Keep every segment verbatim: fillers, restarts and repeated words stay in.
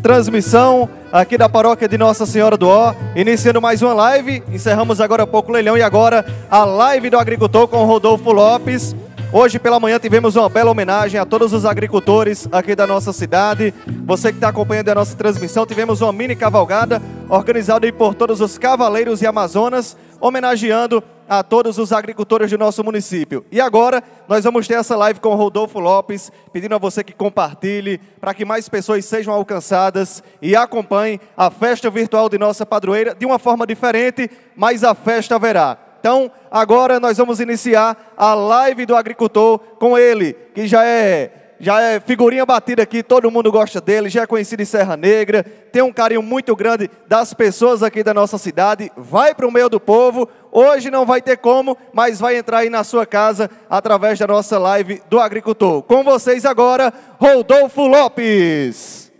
transmissão aqui da paróquia de Nossa Senhora do Ó, iniciando mais uma live. Encerramos agora há pouco o leilão e agora a live do agricultor com Rodolfo Lopes. Hoje pela manhã tivemos uma bela homenagem a todos os agricultores aqui da nossa cidade. Você que está acompanhando a nossa transmissão, tivemos uma mini cavalgada organizada aí por todos os cavaleiros e amazonas, homenageando a todos os agricultores do nosso município. E agora nós vamos ter essa live com o Rodolfo Lopes, pedindo a você que compartilhe, para que mais pessoas sejam alcançadas e acompanhem a festa virtual de nossa padroeira de uma forma diferente, mas a festa haverá. Então, agora nós vamos iniciar a live do agricultor com ele, que já é, já é figurinha batida aqui, todo mundo gosta dele, já é conhecido em Serra Negra, tem um carinho muito grande das pessoas aqui da nossa cidade, vai para o meio do povo. Hoje não vai ter como, mas vai entrar aí na sua casa através da nossa live do agricultor. Com vocês agora, Rodolfo Lopes.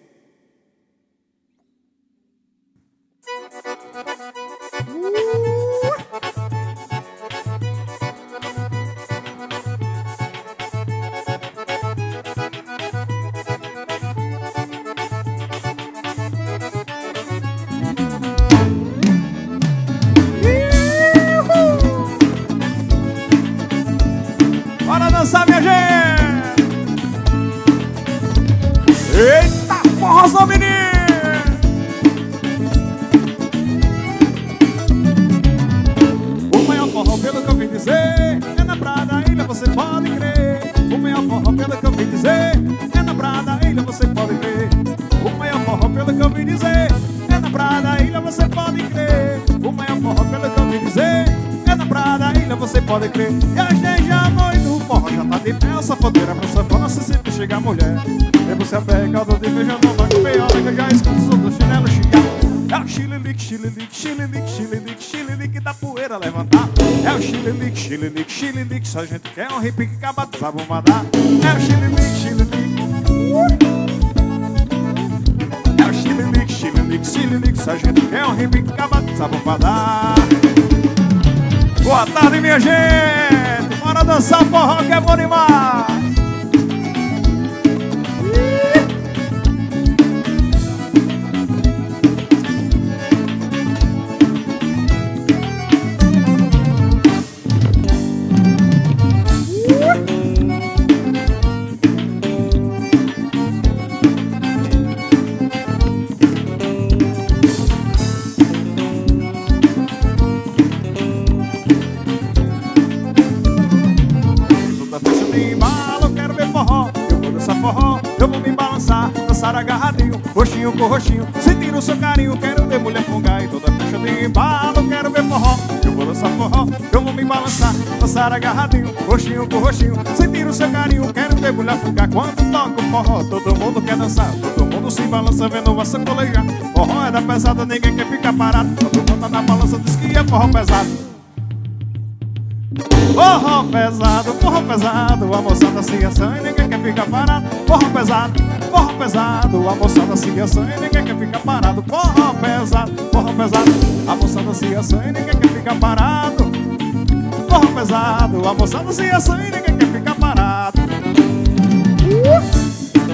Bora dançar, minha gente! Eita, forrozão, menino! O maior forró, pelo que eu vim dizer, é na praia da ilha, você pode crer. O maior forró, pelo que eu vim dizer, é na praia da ilha, você pode crer. O maior forró, pelo que eu vim dizer, é na praia da ilha, você pode crer. O maior forró, pelo que eu vim dizer, é na praia da ilha, você pode crer. E a gente já foi no forró, já tá de pé, a sapadeira pra safona, se sempre chega a mulher. E você a pé, caldo de feijão, não vai comer hora que eu já escuto o som do chinelo xingar. É o xililique, xililique, xililique, xililique, xililique da poeira levantar. É o xililique, xililique, xililique, só a gente quer um repique, acaba de sabumadar. É o xililique, xililique, é o xililique, xililique, xililique, só a gente quer um repique, acaba de sabumadar. Boa tarde, minha gente! Bora dançar forró que é bom demais! Dançar agarradinho, roxinho com roxinho, sentir o seu carinho, quero ver mulher com gai. Toda ficha de embalo, quero ver forró, eu vou dançar forró, eu vou me balançar. Dançar agarradinho, roxinho com roxinho, sentir o seu carinho, quero ver mulher com gai. Quando toca o forró, todo mundo quer dançar, todo mundo se balança vendo você colejar. Forró é da pesada, ninguém quer ficar parado, todo mundo tá na balança, diz que é forró pesado. Forró pesado, forró pesado, a moçada se assanha e ninguém quer ficar parado. Forró pesado, forró pesado, a moçada se assanha e ninguém quer ficar parado. Forró pesado, forró pesado, a moçada se assanha e ninguém quer ficar parado. Forró pesado, a moçada se assanha e ninguém quer ficar parado. uh!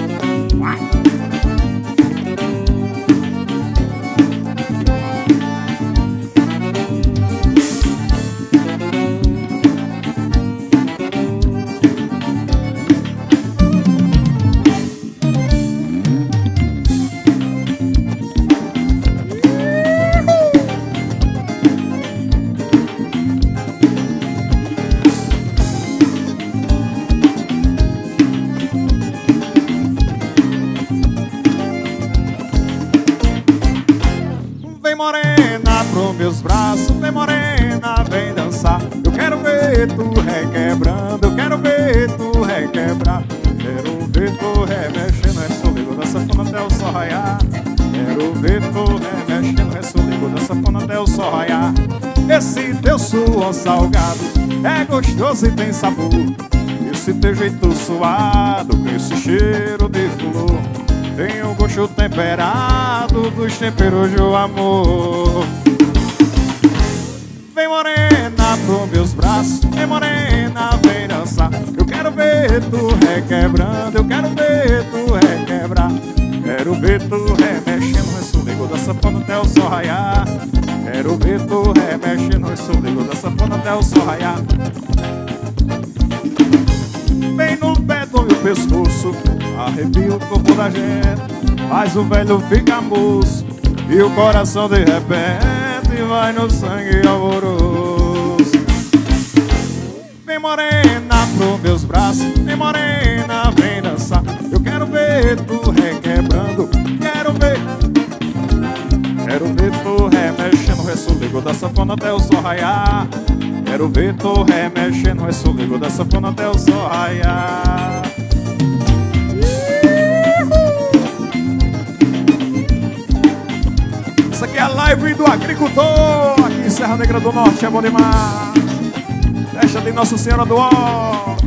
Meus braços, vem morena, vem dançar. Eu quero ver tu requebrando, eu quero ver tu requebrar. Quero ver tu remexendo, é soligo da sanfona até o sol raiar. Quero ver tu remexendo, é soligo da sanfona até o sol raiar. Esse teu suor salgado é gostoso e tem sabor. Esse teu jeito suado, com esse cheiro de flor, tem o gosto temperado dos temperos do amor. Vem morena pros meus braços, vem morena, vem dançar. Eu quero ver tu requebrando, eu quero ver tu requebrar. Quero Quero ver tu remexendo no ressonego da sanfona até o sol raiar. Quero ver tu remexendo no ressonego da sanfona até o sol raiar. Vem no pé do meu pescoço, arrepia o corpo da gente, faz o velho ficar moço e o coração de repente vai no sangue alvoroço. Vem morena pro meus braços, vem morena, vem dançar. Eu quero ver tu requebrando, quero ver. Quero ver tu remexendo no ressonego da sanfona até o sol raiar. Quero ver tu remexendo no ressonego da sanfona até o sol raiar. Isso aqui é a live do agricultor, aqui em Serra Negra do Norte, é bom demais. Festa de Nossa Senhora do Ó.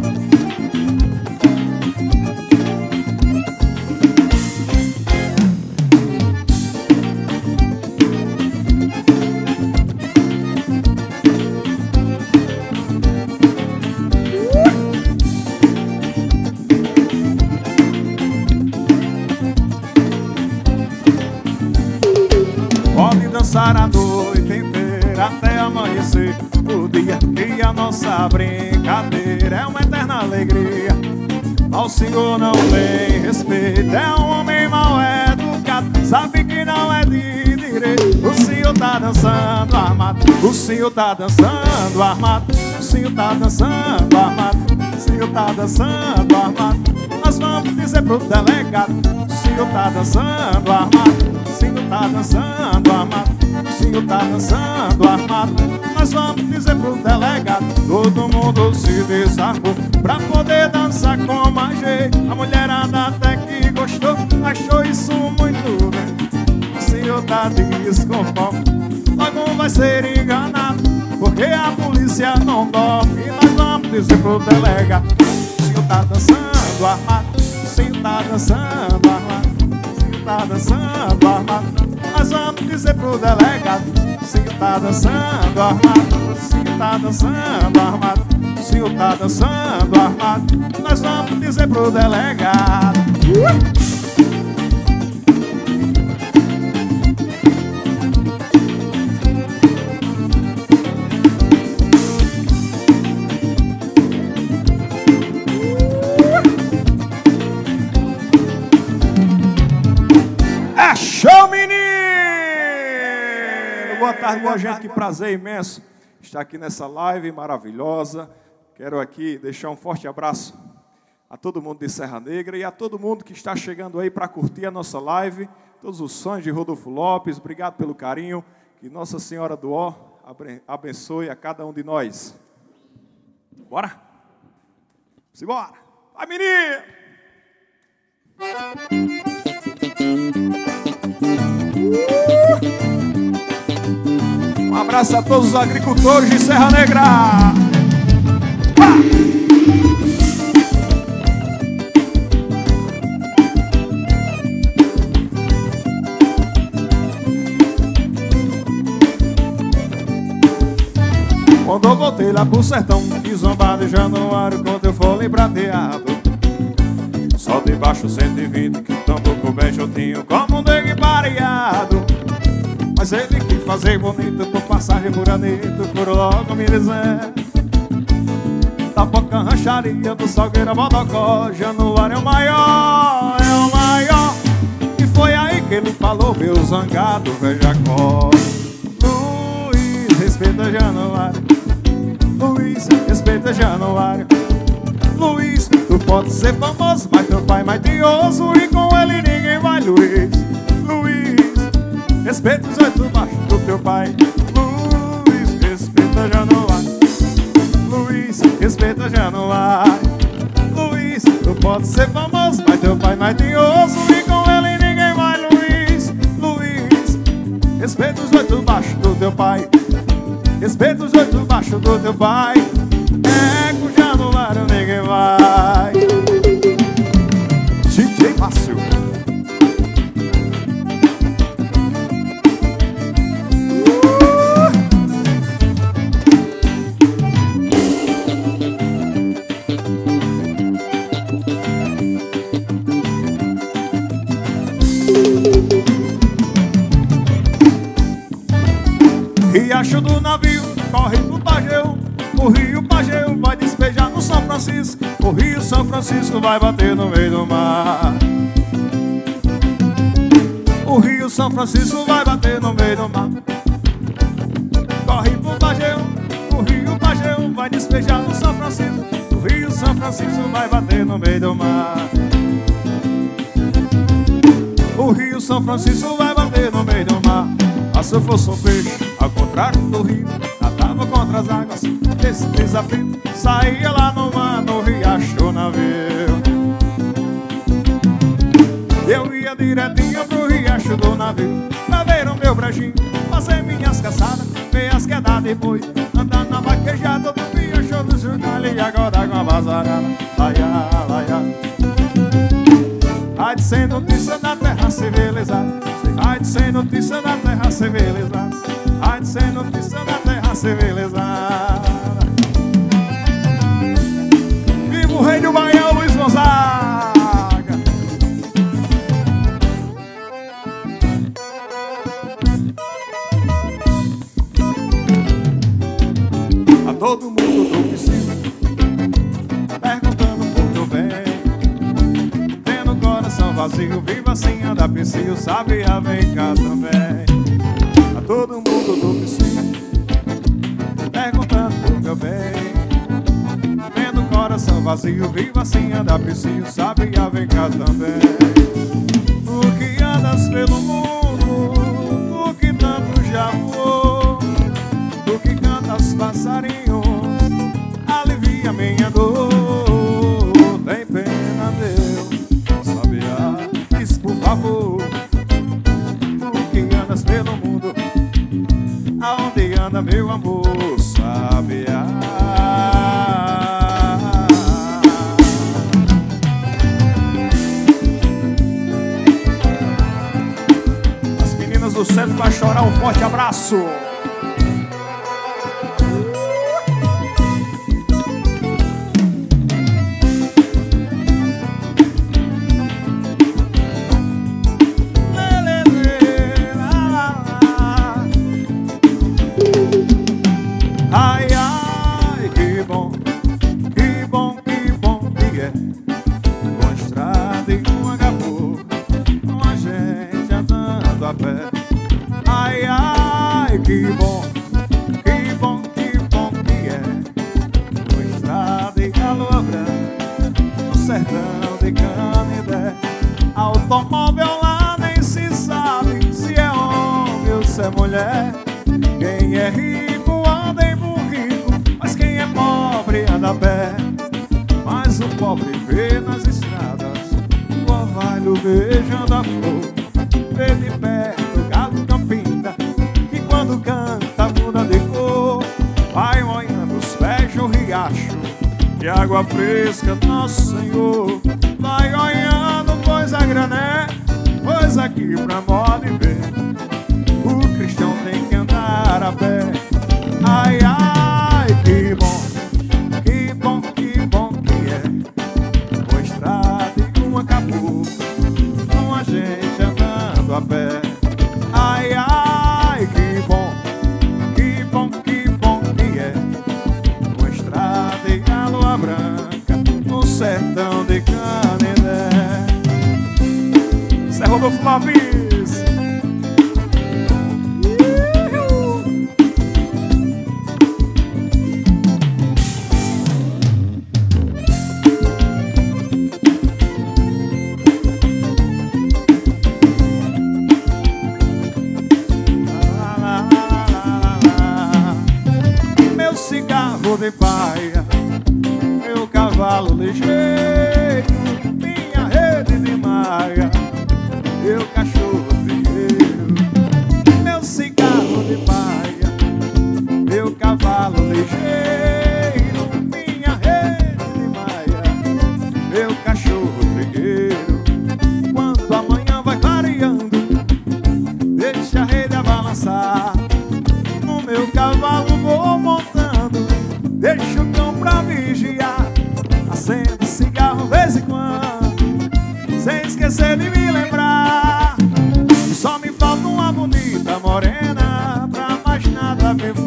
Pode dançar a noite inteira até amanhecer o dia que a nossa brincadeira é uma eterna alegria. Ao senhor não tem respeito, é um homem mal educado, sabe que não é de direito. O senhor tá dançando armado, o senhor tá dançando armado, o senhor tá dançando armado, o senhor tá dançando armado. Nós vamos dizer pro delegado, o senhor tá dançando armado, o senhor tá dançando armado, o senhor tá dançando armado. Nós vamos dizer pro delegado, todo mundo se desarmou pra poder dançar com mais jeito. A mulherada até que gostou, achou isso muito bem. O senhor tá desconforme, logo vai ser enganado, porque a polícia não dorme. E nós vamos dizer pro delegado, o senhor tá dançando armado, o senhor tá dançando armado, o senhor tá dançando armado. Nós vamos dizer pro delegado, o senhor tá dançando armado, o senhor tá dançando armado, o senhor tá dançando armado. Nós vamos dizer pro delegado. É show, menino! Boa tarde, boa gente, que prazer imenso estar aqui nessa live maravilhosa. Quero aqui deixar um forte abraço a todo mundo de Serra Negra e a todo mundo que está chegando aí para curtir a nossa live. Todos os sonhos de Rodolfo Lopes, obrigado pelo carinho. Que Nossa Senhora do Ó abençoe a cada um de nós. Bora? Simbora! Vai, menino! Um abraço a todos os agricultores de Serra Negra. Quando eu voltei lá pro sertão, desombado em Januário, com teu fole prateado, sol debaixo cento e vinte, que o tamboco bem juntinho, como um dengue pareado. Mas ele quis fazer bonito, por passagem por anito, por logo me dizer. Da boca rancharia do Salgueira Bodocó, Januário é o maior, é o maior. E foi aí que ele falou, meu zangado, veja có. Luiz, respeita Januário. Luiz, respeita Januário. Luiz, tu pode ser famoso, mas teu pai é mais tioso, e com ele ninguém vai, Luiz. Luiz, respeita os oito machos do teu pai. Luiz, respeita Januário. Luiz, respeita Januário. Luiz, tu pode ser famoso, mas teu pai é mais tioso, e com ele ninguém vai, Luiz. Luiz, respeita os oito machos do teu pai. Respeita os oito machos do teu pai. É com Januário ninguém vai. D J Márcio. riacho do navio corre pro Pajeú. O rio Pajeú vai despejar no São Francisco. O rio São Francisco vai bater no meio do mar. O rio São Francisco vai bater no meio do mar. Corre pro Pajeú. O rio Pajeú vai despejar no São Francisco. O rio São Francisco vai bater no meio do mar. O rio São Francisco vai bater no meio do mar. Ah, se eu fosse um peixe, ao contrário do rio, nadava contra as águas. Esse desafio saía lá no mar, no riacho navio. Eu ia direitinho pro riacho do navio, pra ver o meu brejinho, fazer minhas caçadas, ver as quedas depois, andar na vaquejada do riacho do jornal. E agora com a vazarada, laia, laia. Ai de sem notícia da terra civilizada. Ai de sem notícia da terra civilizada. Ai de sem notícia da terra civilizada. Viva o rei do Baião, Luiz Gonzaga. A todo mundo do piscina perguntando por meu bem. Tendo o coração vazio, viva assim, anda piscina, sabia, vem cá também. A todo mundo do piscina perguntando por meu bem. Tendo o coração vazio, viva assim, anda piscina, sabia, vem cá também. Tu que andas pelo mundo, tu que tanto já voou, tu que cantas passarinho, alivia minha dor. Tem pena, Deus, sabia, diz por favor. Tu que andas pelo mundo, aonde anda meu amor, sabia. As meninas do centro vai chorar, um forte abraço. Ai, ai, que bom, que bom, que bom que é. Com estrada e com agapô, com a gente andando a pé. Ai, ai, que bom, que bom, que bom que é. Com estrada e a lua branca, no sertão de Canidé. Automóvel lá nem se sabe se é homem ou se é mulher. Quem é rico anda em burrico, mas quem é pobre anda a pé. Mas o pobre vê nas estradas o orvalho beijando a flor. Vê de perto o galo campinda, que quando canta muda de cor. Vai molhando os pés no riacho, de água fresca, nosso Senhor. Vai olhando, pois a grané, pois aqui pra moda e ver. O cristão tem que andar a pé. Ai, ai, que bom, que bom, que bom que é. Com estrada e com acabou, com a gente andando a pé. Ai, ai, que bom, que bom, que bom que é. Com estrada e a lua branca, no sertão de Canidé. Zé Rodolfo Mavis. De paia, meu cavalo ligeiro, minha rede de maia, meu cachorro trigueiro. Meu cigarro de paia, meu cavalo ligeiro, minha rede de maia, meu cachorro trigueiro. Quando amanhã vai clareando, deixa a rede a balançar. No meu cavalo vou montando, deixa o cão pra vigiar. Acendo cigarro de vez em quando, sem esquecer de me lembrar. Só me falta uma bonita morena, pra mais nada me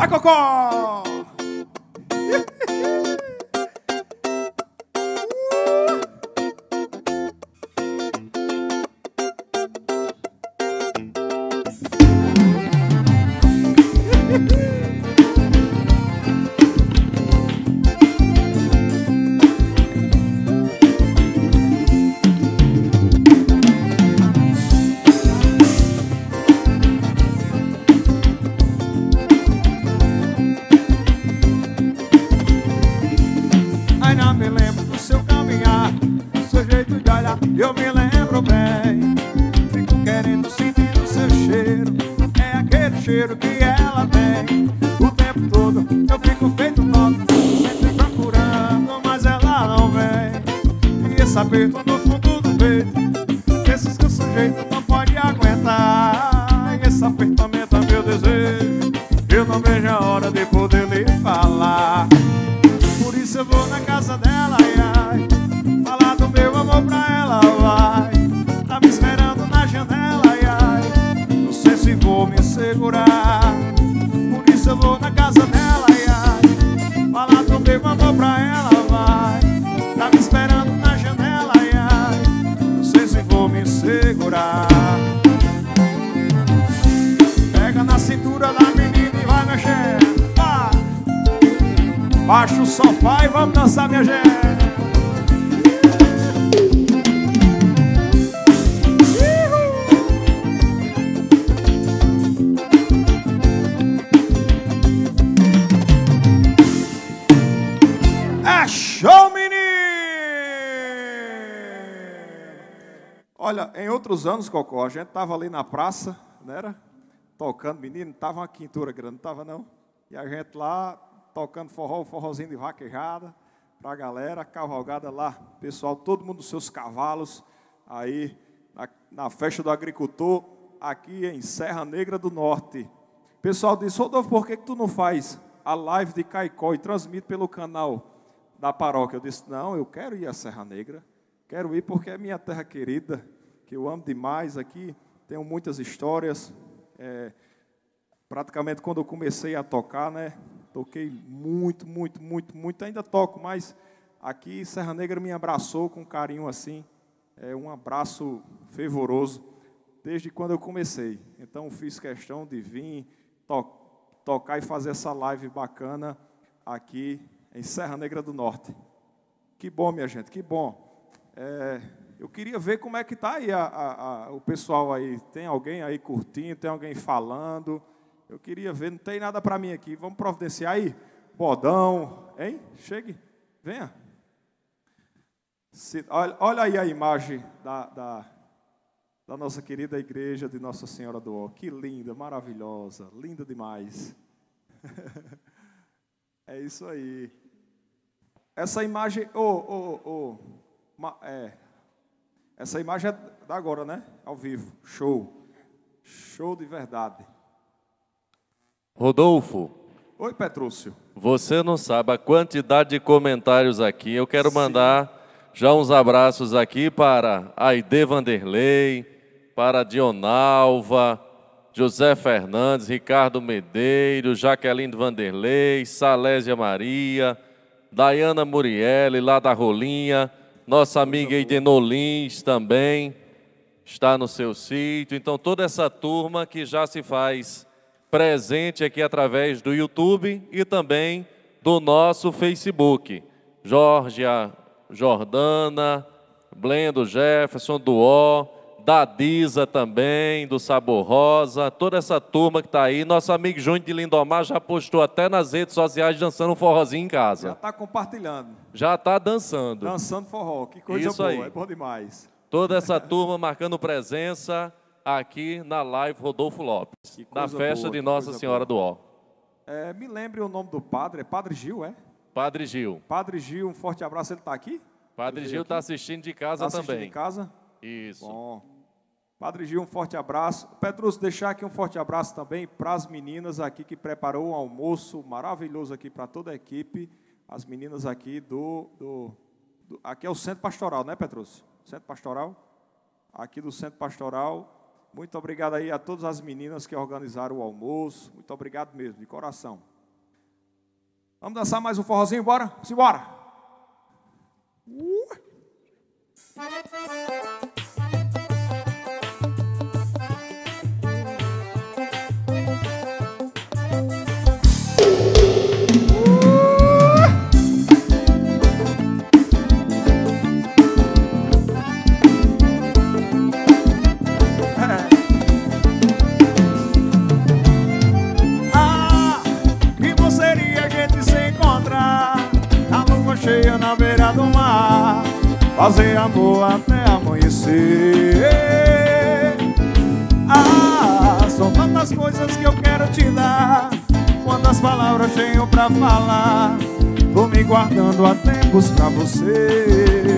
Vai, Cocó! Eu me lembro bem, fico querendo sentir o seu cheiro. É aquele cheiro que ela tem. O tempo todo eu fico feito louco, sempre procurando, mas ela não vem. E esse aperto no fundo do peito, esses que o sujeito não pode aguentar. E esse aperto aumenta meu desejo, eu não vejo a hora de poder lhe falar. Por isso eu vou na casa dela, ai, ai, falar do meu amor pra ela, vai. Tá me esperando na janela, ai, ai, não sei se vou me segurar. Por isso eu vou na casa dela, ai, ai, falar do meu amor pra ela, vai. Tá me esperando na janela, ai, ai, não sei se vou me segurar. Pega na cintura da menina e vai mexendo, vai. Baixa o sofá e vamos dançar, minha gente. Show, menino! Olha, em outros anos, Cocó, a gente tava ali na praça, não era? Tocando, menino, tava uma quintura grande, não tava não? E a gente lá, tocando forró, forrozinho de vaquejada, pra galera, cavalgada lá, pessoal, todo mundo dos seus cavalos, aí, na, na festa do agricultor, aqui em Serra Negra do Norte. O pessoal disse, Rodolfo, por que que tu não faz a live de Caicó e transmite pelo canal da paróquia? Eu disse, não, eu quero ir à Serra Negra, quero ir porque é minha terra querida, que eu amo demais aqui, tenho muitas histórias, é, praticamente quando eu comecei a tocar, né, toquei muito, muito, muito, muito, ainda toco, mas aqui Serra Negra me abraçou com carinho assim, é um abraço fervoroso, desde quando eu comecei, então fiz questão de vir, to tocar e fazer essa live bacana aqui, em Serra Negra do Norte. Que bom, minha gente, que bom. É, eu queria ver como é que está aí a, a, a, o pessoal aí. Tem alguém aí curtindo, tem alguém falando. Eu queria ver, não tem nada para mim aqui. Vamos providenciar aí? Bodão, hein? Chegue, venha. Se, olha, olha aí a imagem da, da, da nossa querida igreja de Nossa Senhora do Ó. Que linda, maravilhosa, linda demais. É isso aí. Essa imagem, oh, oh, oh, é, essa imagem é da agora, né? Ao vivo, show, show de verdade. Rodolfo. Oi, Petrúcio. Você não sabe a quantidade de comentários aqui. Eu quero Sim. mandar já uns abraços aqui para Aide Vanderlei, para Dionalva, José Fernandes, Ricardo Medeiros, Jaqueline Vanderlei, Salésia Maria, Dayana Murielle, lá da Rolinha, nossa amiga Idenolins também está no seu sítio. Então, toda essa turma que já se faz presente aqui através do YouTube e também do nosso Facebook. Jorgia Jordana, Blendo Jefferson, do Ó, da Diza também, do Sabor Rosa, toda essa turma que está aí. Nosso amigo Júnior de Lindomar já postou até nas redes sociais dançando um forrozinho em casa. Já está compartilhando. Já está dançando. Dançando forró, que coisa Isso boa, aí. É bom demais. Toda essa turma marcando presença aqui na live Rodolfo Lopes, na festa boa, de Nossa Senhora boa. do Ó. É, me lembre o nome do padre, é Padre Gil, é? Padre Gil. Padre Gil, um forte abraço, ele está aqui? Padre Gil está assistindo de casa tá assistindo também. de casa? Isso. Bom. Padre Gil, um forte abraço. Petrus, deixar aqui um forte abraço também para as meninas aqui que preparou um almoço maravilhoso aqui para toda a equipe. As meninas aqui do, do, do... Aqui é o Centro Pastoral, né, Petrus? Centro Pastoral? Aqui do Centro Pastoral. Muito obrigado aí a todas as meninas que organizaram o almoço. Muito obrigado mesmo, de coração. Vamos dançar mais um forrozinho, bora? Simbora! Uh. Cheia na beira do mar, fazer amor até amanhecer. Ah, são tantas coisas que eu quero te dar, quantas palavras tenho pra falar. Tô me guardando há tempos pra você.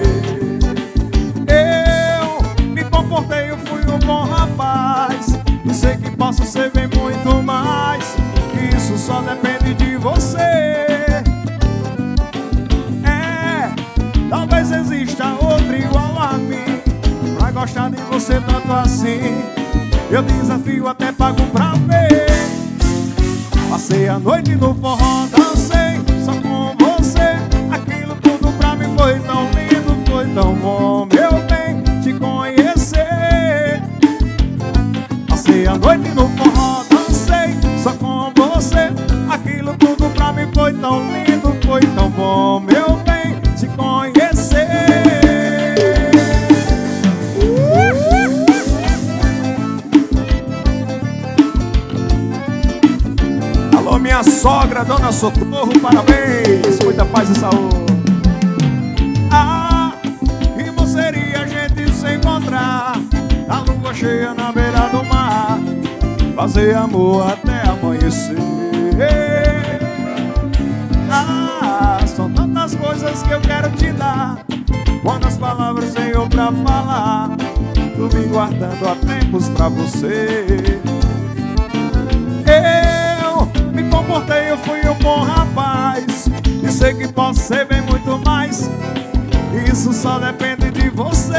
Eu me comportei, eu fui um bom rapaz, e sei que posso ser bem muito mais, que isso só depende de você. Talvez exista outro igual a mim, pra gostar de você tanto assim. Eu desafio, até pago pra ver. Passei a noite no forró, dancei só com você. Aquilo tudo pra mim foi tão lindo, foi tão bom, meu bem, te conhecer. Passei a noite no forró, dancei só com você. Aquilo tudo pra mim foi tão lindo, foi tão bom, meu bem, te conhecer. Alô, minha sogra, dona Socorro, parabéns, muita paz e saúde. Ah, que bom seria a gente se encontrar, a lua cheia na beira do mar, fazer amor até amanhecer. Ah, são tantas coisas que eu quero te dar, quantas palavras tenho pra falar. Tô me guardando há tempos pra você. Eu me comportei, eu fui um bom rapaz, e sei que posso ser bem muito mais, isso só depende de você.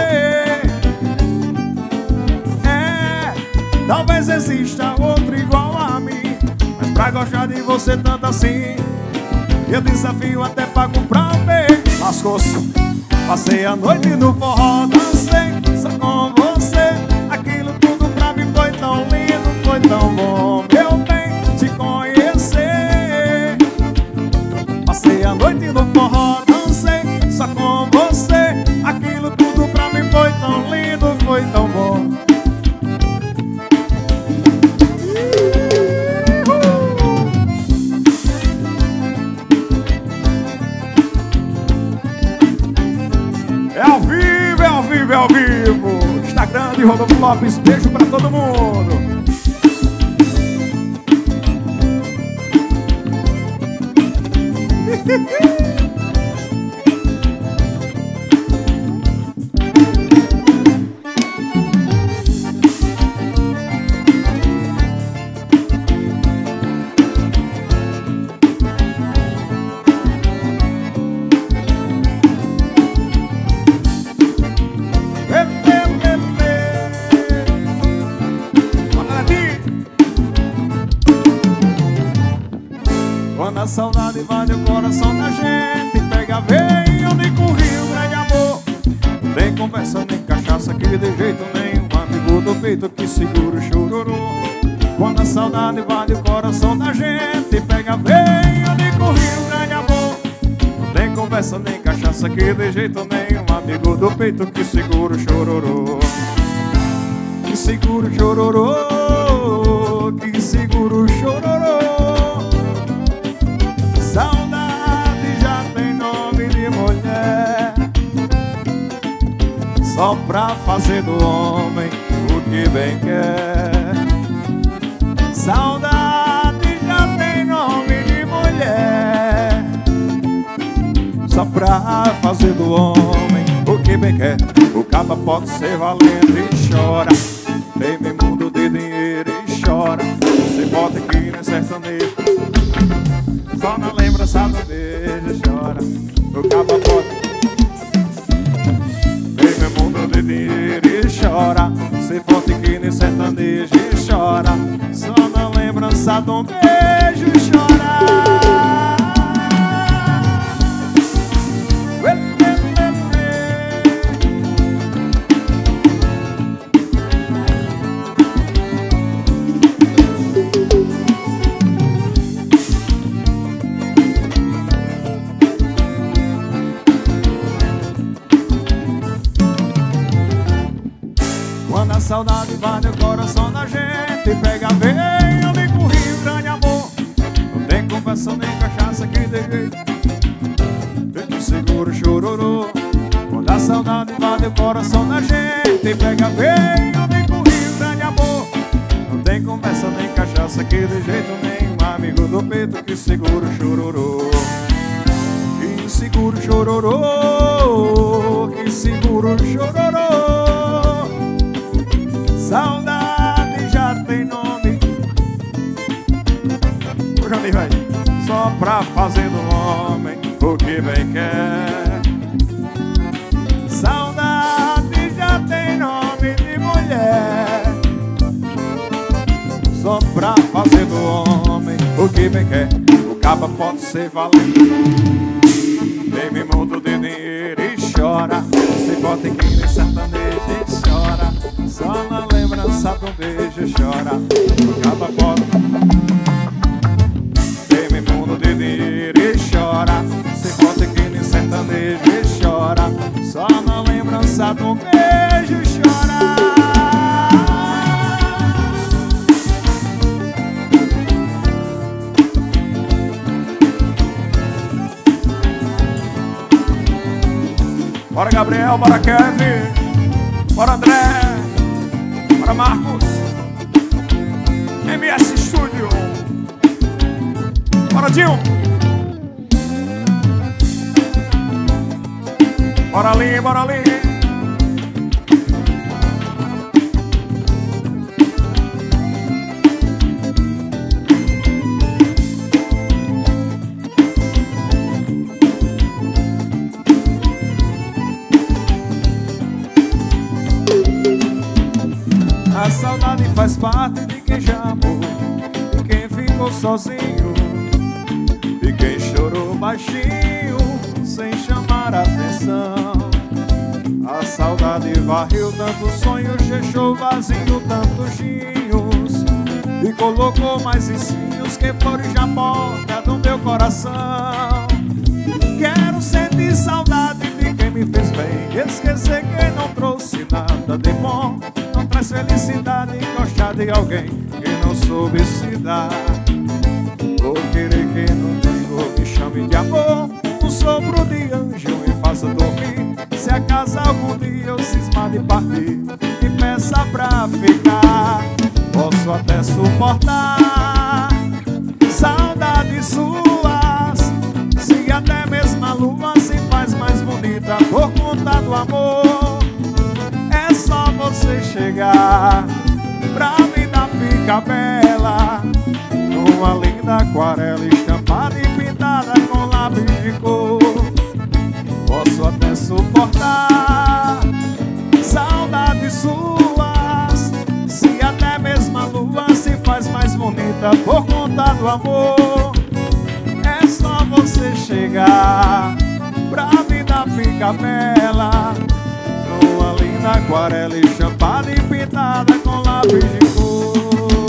É, talvez exista outro igual a mim, mas pra gostar de você tanto assim, eu desafio, até pago pra ver. Lascou-se, passei a noite no forró, dancei só com você. Aquilo tudo pra mim foi tão lindo, foi tão bom, meu bem, te conhecer. Passei a noite no forró, dancei só com você. Aquilo tudo pra mim foi tão lindo, foi tão bom. É ao vivo, é ao vivo, é ao vivo. Instagram de Rodolfo Lopes, beijo pra todo mundo. Quando a saudade invade o coração da gente, pega a veia onde corria o grande amor. Não tem conversa nem cachaça que de jeito nenhum, amigo do peito que segura o chororô. Quando a saudade invade o coração da gente, pega a veia onde corria o grande amor. Não tem conversa nem cachaça que de jeito nenhum, amigo do peito que segura o chororô. Que segura o chororô, que segura o chororô. Saudade já tem nome de mulher, só pra fazer do homem o que bem quer. Saudade já tem nome de mulher, só pra fazer do homem o que bem quer. O caba pode ser valente e chora, teme mundo de dinheiro e chora. Você bota aqui no sertanejo, só na lembrança do beijo chora. O caba pode teme mundo de dinheiro e chora. Você bota aqui no sertanejo e chora, só na lembrança do beijo chora. gente pega bem, eu ligo o Rio Grande, amor. Não tem conversa nem cachaça que dê jeito. Vem que segura o chororô, quando a saudade invade o coração da gente. Pega bem, eu ligo o Rio Grande, amor. Não tem conversa nem cachaça que dê jeito nenhum. Amigo do peito que segura o chororô, que segura o chororô, que segura o chororô. Saudade já tem nome. Puxa ali, vai. Só pra fazer do homem o que bem quer. Saudade já tem nome de mulher. Só pra fazer do homem o que bem quer. O caba pode ser valente, nem me muda de dinheiro e chora. Se bota aqui nem sertanejo e chora. Só na lembrança do beijo chora. O caba pode, nem me muda de dinheiro e chora. Se bota aqui nem sertanejo e chora. Só na lembrança do beijo chora. Bora Gabriel, bora Kevin, bora André, bora Marcos, M S Studio, bora Dinho, bora ali, bora ali. A saudade faz parte de quem já amou, de quem ficou sozinho, de quem chorou baixinho, sem chamar a atenção. A saudade varreu tantos sonhos, deixou vazio tantos dinhos, e colocou mais espinhos que flores na porta do meu coração. Quero sentir saudade de quem me fez bem, esquecer quem não trouxe nada de bom. Não traz felicidade e gostar de alguém que não soube se dar. Vou querer quem não tenho, me chame de amor. Um sopro de anjo me faça dormir. Se acaso algum dia eu cismar de partir, me peça pra ficar. Posso até suportar saudades suas, se até mesmo a lua se faz mais bonita por conta do amor. É só você chegar pra vida ficar bela, numa linda aquarela estampada e pintada com lápis de cor. Posso até suportar saudades suas, se até mesmo a lua se faz mais bonita por conta do amor. É só você chegar pra vida ficar bela, numa linda aquarela estampada e pintada com lápis de cor.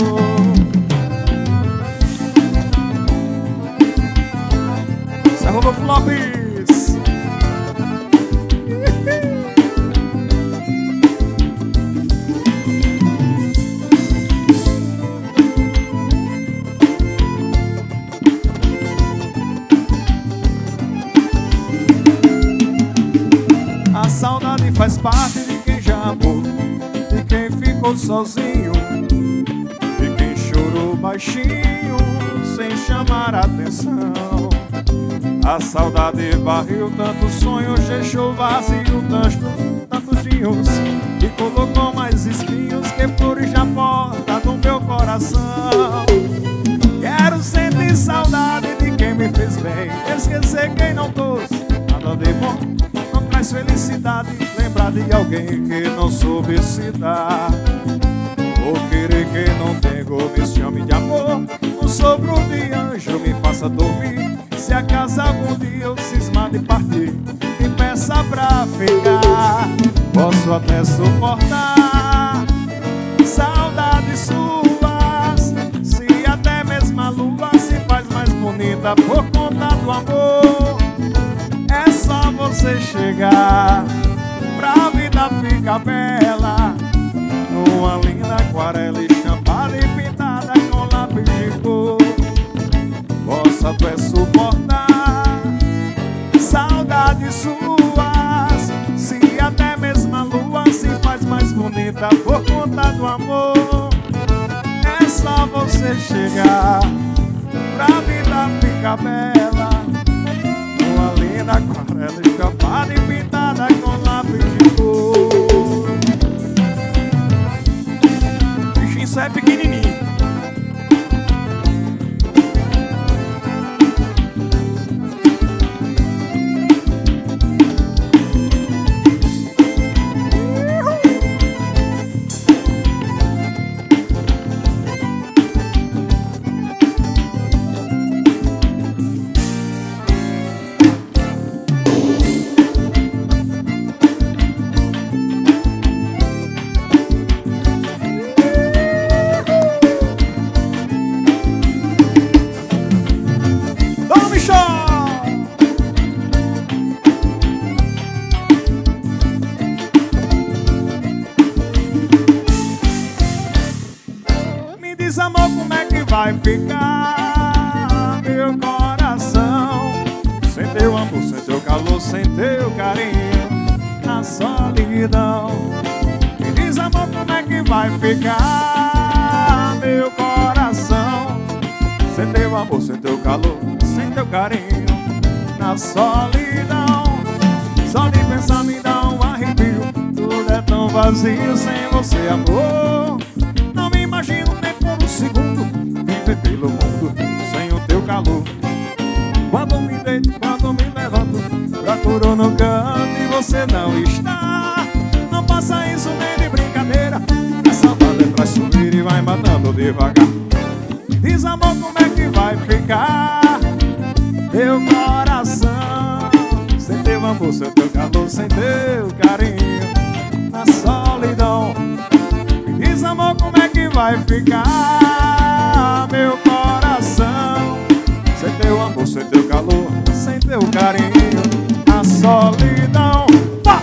Serra do Flopes. A saudade faz parte de quem já amou, de quem ficou sozinho, de quem chorou baixinho, sem chamar a atenção. A saudade varreu tantos sonhos, deixou vazio tantos, tantos dias, e colocou mais espinhos que flores na porta do meu coração. Quero sentir saudade de quem me fez bem, esquecer quem não trouxe nada de bom. Não traz felicidade lembrar de alguém que não soube se dar. Vou querer quem não tem, me chame de amor. Um sopro de anjo me faça dormir. Se acaso algum dia eu cismar de partir, me peça pra ficar. Posso até suportar saudades suas, se até mesmo a lua se faz mais bonita por conta do amor. É só você chegar pra vida ficar bela, numa linda aquarela estampada e bonita por conta do amor. É só você chegar pra vida ficar bela, uma linda aquarela estampada e pintada com lápis de cor. O bichinho só é pequenininho. Vai ficar meu coração sem teu amor, sem teu calor, sem teu carinho, na solidão. Me diz, amor, como é que vai ficar meu coração sem teu amor, sem teu calor, sem teu carinho, na solidão. Só de pensar me dá um arrepio, tudo é tão vazio sem você, amor. Não me imagino nem por um segundo viver pelo mundo sem o teu calor. Quando me deito, quando me levanto, procuro no canto e você não está. Não faça isso nem de brincadeira, a saudade traz subir e vai matando devagar. Diz, amor, como é que vai ficar meu coração sem teu amor, sem teu calor, sem teu carinho, na solidão. Diz, amor, como é que vai ficar meu coração sem teu amor, sem teu calor, sem teu carinho, na solidão. Pá!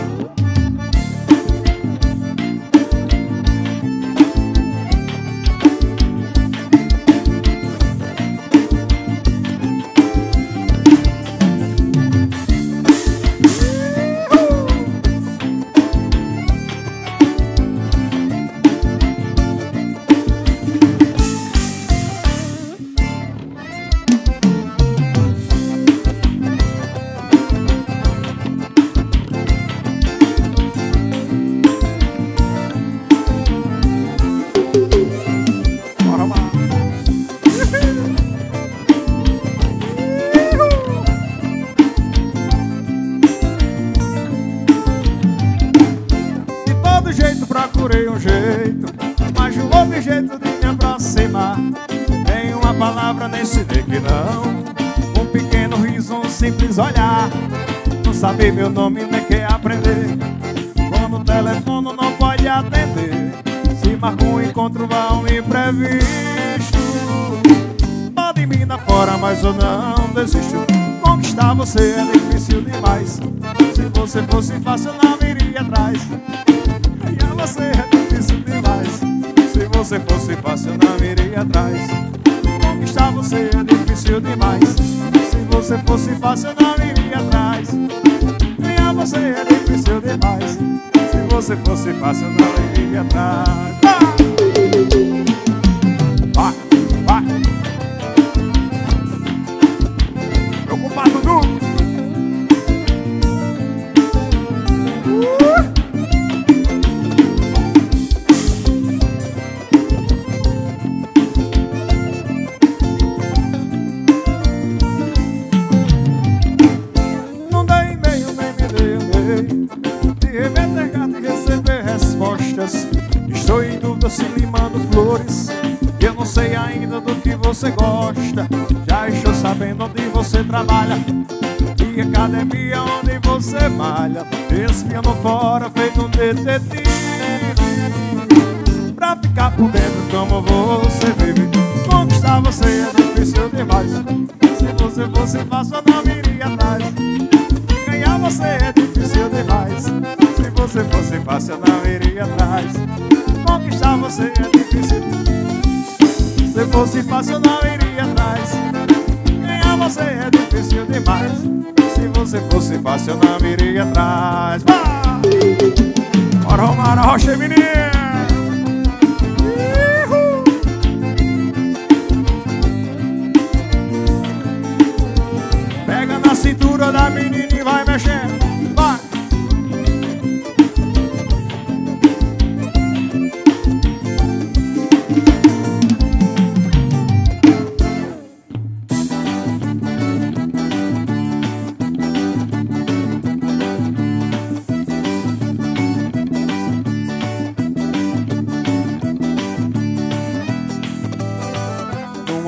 Procurei um jeito, mas não houve jeito de me aproximar. Nem uma palavra, nem se dizer que não. Um pequeno riso, um simples olhar. Não sabe meu nome, nem quer aprender. Quando o telefone não pode atender, se marca um encontro, vá um imprevisto. Pode me dar fora, mas eu não desisto. Conquistar você é difícil demais. Se você fosse fácil, eu não iria atrás. Você é difícil demais. Se você fosse fácil, eu não iria atrás. Conquistar você é difícil demais. Se você fosse fácil, eu não iria atrás. Ganhar você é difícil demais. Se você fosse fácil, eu não iria atrás. Vai, vai. Meu compadre Dudu. Estou em dúvida se lhe mando flores. Eu não sei ainda do que você gosta. Já estou sabendo onde você trabalha e academia onde você malha. Espiando fora feito um detetive, pra ficar por dentro como você vive. Conquistar você é difícil demais. Se você fosse fácil, eu não iria atrás. Ganhar você é difícil demais. Se você fosse fácil, eu não iria atrás. Conquistar você é difícil. Se fosse fácil, eu não iria atrás. Ganhar você é difícil demais. Se você fosse fácil, eu não iria atrás. Bora arrumar a rocha, menino.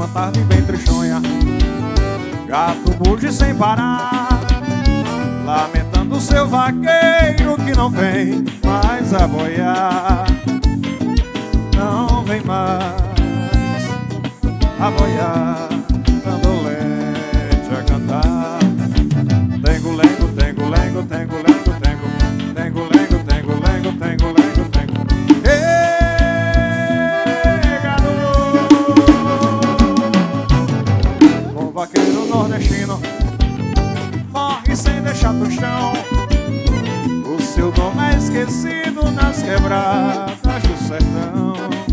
uma tarde bem tristonha, gato muge sem parar, lamentando seu vaqueiro que não vem mais a boiar. Não vem mais a boiar, dando leite a cantar. Tengo, lengo, tengo, lengo, tengo, lengo, tengo, tengo, lengo, tengo, lengo, tengo, lengo, tengo. Ei, garoto, o vaqueiro nordestino morre sem deixar no chão. O seu nome é esquecido nas quebradas do sertão.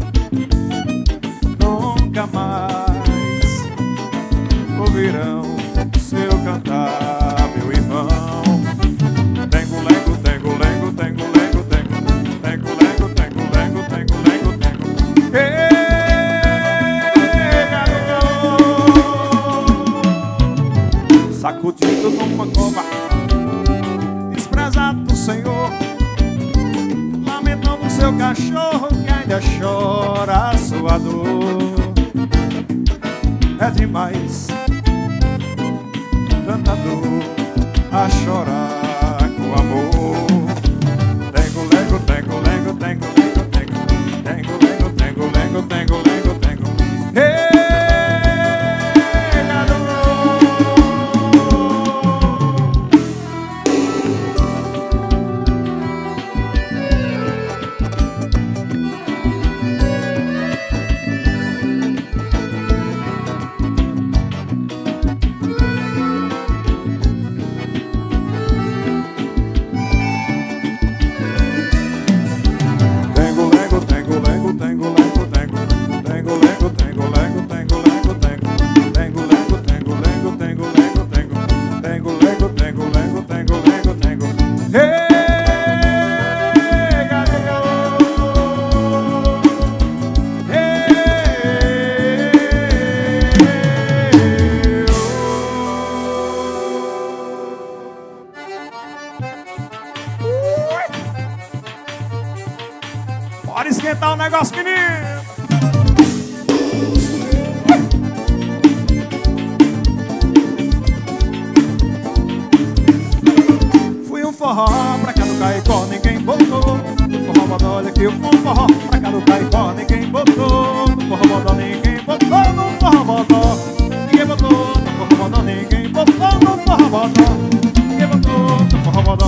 Nunca mais ouvirão seu cantar, meu irmão. Tengo, lengo, tengo, lengo, tengo, lengo, tengo, tengo, lengo, tengo, lengo, tengo, lengo, tengo. Ei, garoto, sacudido numa cova, desprezado do Senhor, lamentando seu cachorro que ainda chora a sua dor. É demais tanta dor a chorar com amor. Tengo, lengo, tengo, lengo, tengo, lengo, tengo, tengo, lengo, tengo, lengo, tengo, lengo, tengo. Ei, garoto, bora esquentar o negócio, menino. Fui um forró pra cá do Caicó, ninguém botou. Forró bodó, olha que eu fui um forró pra cá do Caicó, ninguém botou. Forró bodó, ninguém botou. No forró bodó, ninguém botou. No forró bodó, ninguém botou. No forró bodó, ninguém botou. No forró bodó.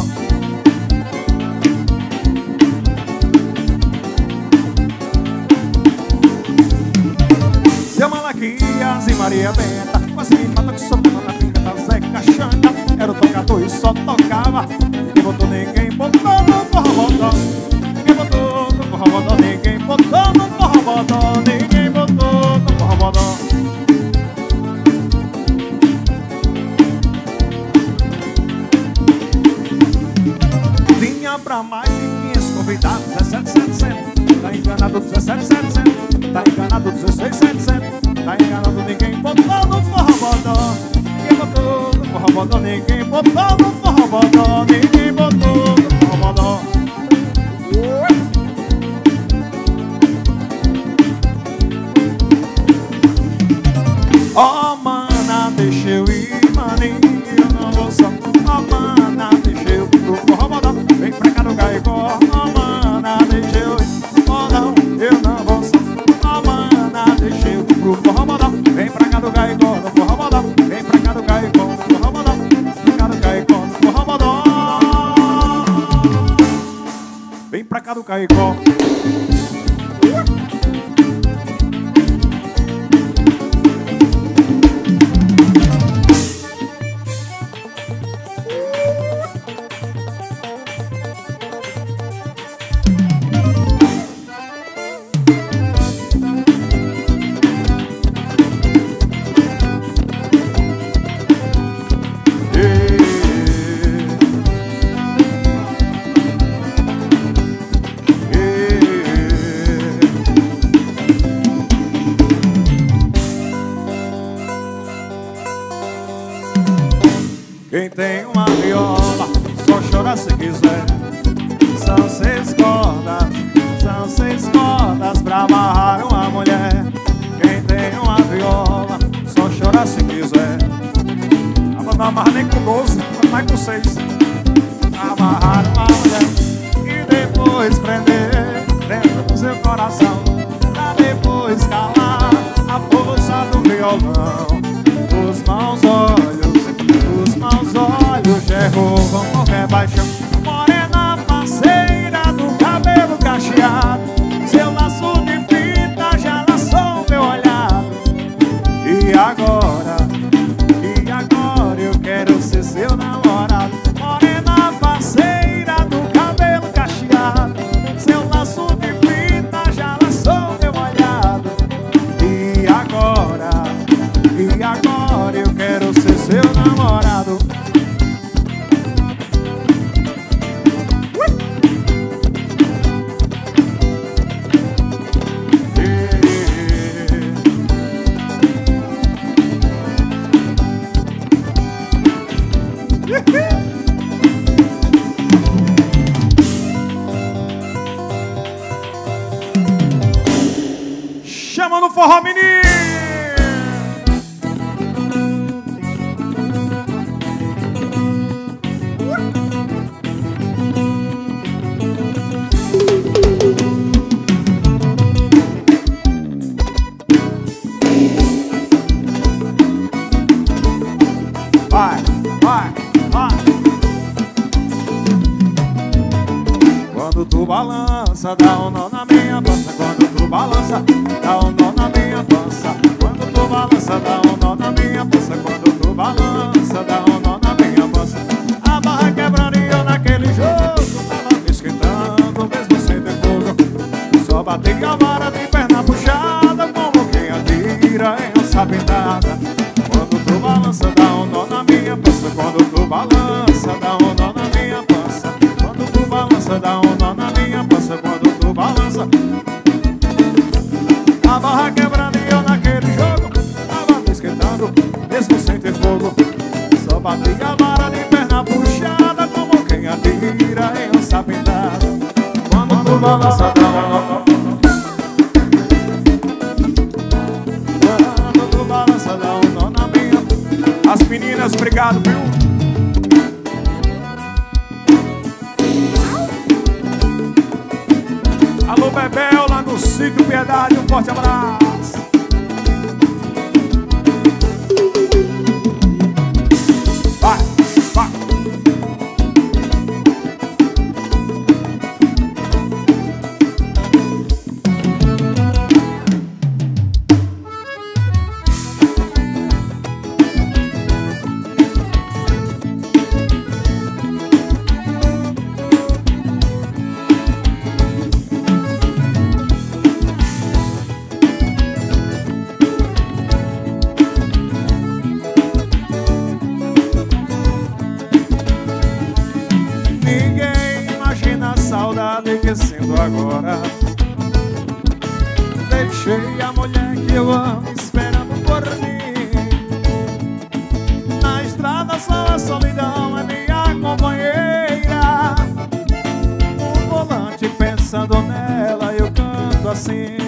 Seu Malaquias e Maria Benta quase me mata que soltando na finca da Zeca Xanda. Era o tocador e só tocava. Ninguém botou, ninguém botou no forró bodó. Ninguém botou no forró bodó, ninguém botou no forró bodó. Ninguém botou no forró bodó. Vinha pra mais de quinhentos convidados, dezessete mil e setecentos. Tá enganado, dezessete mil e setecentos. Tá enganado, dezesseis mil e setecentos. Tá enganado, ninguém botou no forró bodó. Ninguém botou no forró bodó, ninguém botou no forró bodó. Ninguém botou no forró bodó. Ó, oh, mana, deixa eu ir, maninho, eu não vou só. Ó, oh, mana, deixa eu ir pro forró bodó. Vem pra cá no Caicó. Ó, oh, mana, deixa eu ir. Oh, não, eu não vou só. Ó, oh, mana, deixa eu ir pro forró bodó. Vem pra cá do Caicó, no forró bodó. Vem pra cá do Caicó, no forró bodó. Vem pra cá do Caicó, no forró bodó. Vem pra cá do Caicó. Quem tem uma viola só chora se quiser. São seis cordas, são seis cordas pra amarrar uma mulher. Quem tem uma viola não amarra nem com doze, vai com seis. Amarrar uma mulher e depois prender dentro do seu coração, pra depois calar a força do violão. Os maus olhos, os maus olhos derrubam qualquer paixão. Morena parceira do cabelo cacheado, seu laço de fita já laçou meu olhar. E agora, e agora eu quero ser seu namorado. Morena parceira do cabelo cacheado, seu laço de fita já laçou meu olhar. E agora, e agora eu quero ser seu namorado. Chama no forró, menino! Vai, vai, vai. Quando tu balança, dá um nó na minha pança. Quando tu balança, dá um nó na minha pança. Quando tu balança, dá um nó na minha pança. Quando tu balança, dá um nó na minha pança. A barra quebrando e eu naquele jogo tava me esquentando, mesmo sem ter fogo. Só bati a vara de perna puxada, como quem atira em onça pintada. Quando tu balança, dá um nó na minha pança. Quando tu balança, dá um nó na minha pança. Quando tu balança, dá um nó na minha pança. Quando tu balança, a barra quebrando e eu naquele jogo tava me esquentando, mesmo sem ter fogo. Só bati a vara de perna puxada, como quem atira em onça pintada. Quando tu balança, dá um nó. Quando tu balança, dá um nó na minha. As meninas, obrigado, viu? Alô, Bebel, lá no Sítio Piedade, um forte abraço. Vai, vai. Esquecendo agora, deixei a mulher que eu amo esperando por mim. Na estrada só a solidão é minha companheira. No volante pensando nela eu canto assim.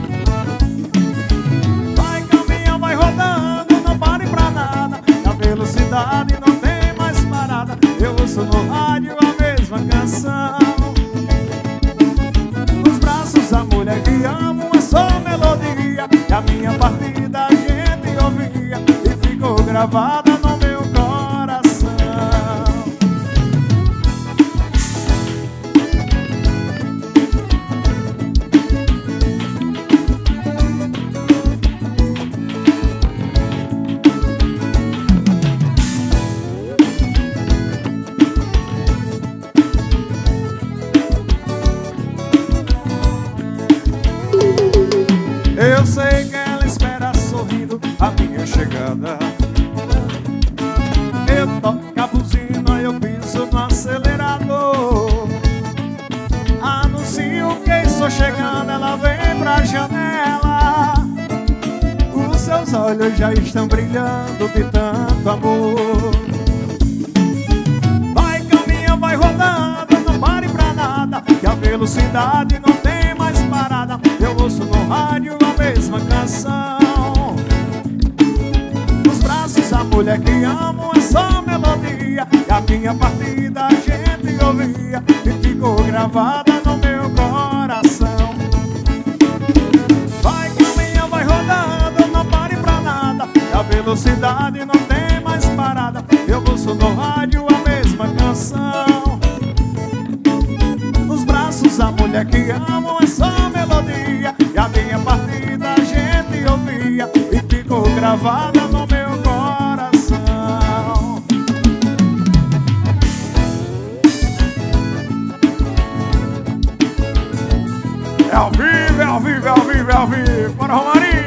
Vai caminhão, vai rodando, não pare pra nada. A velocidade não tem mais parada. Eu ouço no rádio a mesma canção. A mulher que amo é só melodia, e a minha partida a gente ouvia e ficou gravada no meu coração. Eu sei que ela espera sorrindo a minha chegada. Eu toco a buzina e eu piso no acelerador. Anuncio que estou chegando, ela vem pra janela. Os seus olhos já estão brilhando de tanto amor. Vai caminhando, vai rodando, não pare pra nada, que a velocidade não tem mais parada. Eu ouço no rádio a mesma canção. Nos braços a mulher que amo é só a minha partida a gente ouvia e ficou gravada no meu coração. Vai caminhão, vai rodando, não pare pra nada, e a velocidade não tem mais parada. Eu ouço no rádio a mesma canção. Nos braços a mulher que amo, essa melodia, e a minha partida a gente ouvia e ficou gravada no meu coração. É ao vivo, é ao vivo, é ao vivo, é ao vivo. Bora, Romarinho!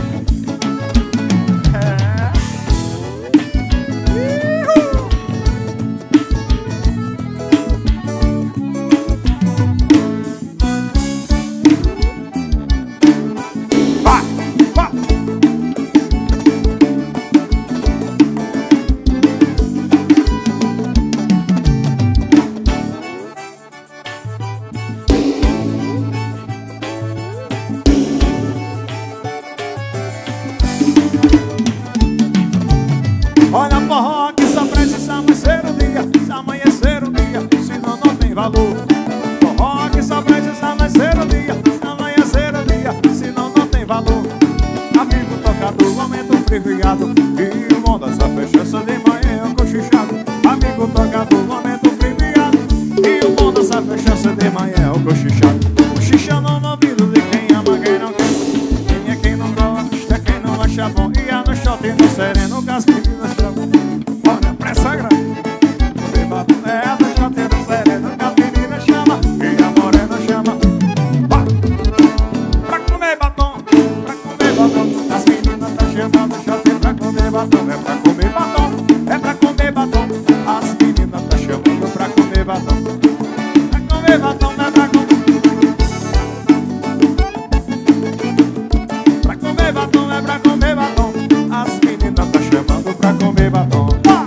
Olha, forró que só precisa amanhecer o dia, se amanhecer o dia, senão não tem valor. Forró que só precisa amanhecer o dia, se amanhecer o dia, senão não tem valor. Amigo tocador, momento priviado, e o mundo essa festança de manhã cochichado. Amigo tocador, momento priviado, e o mundo essa festança de manhã cochichado. Cochichando no ouvido de quem ama, quem não quer, quem é quem não gosta, quem não acha bom. E a no shot e no sereno, as meninas chamam. Olha pra essa grana, é no shot e no sereno, as meninas chamam. E a morena chama. Vai! Pra comer batom, pra comer batom, as meninas tá chamando shot pra comer batom. É pra comer batom, é pra comer batom, as meninas tá chamando pra comer batom. Pra comer batom, é pra comer. Pra comer batom, é pra comer batom, as meninas tá chamando pra comer batom.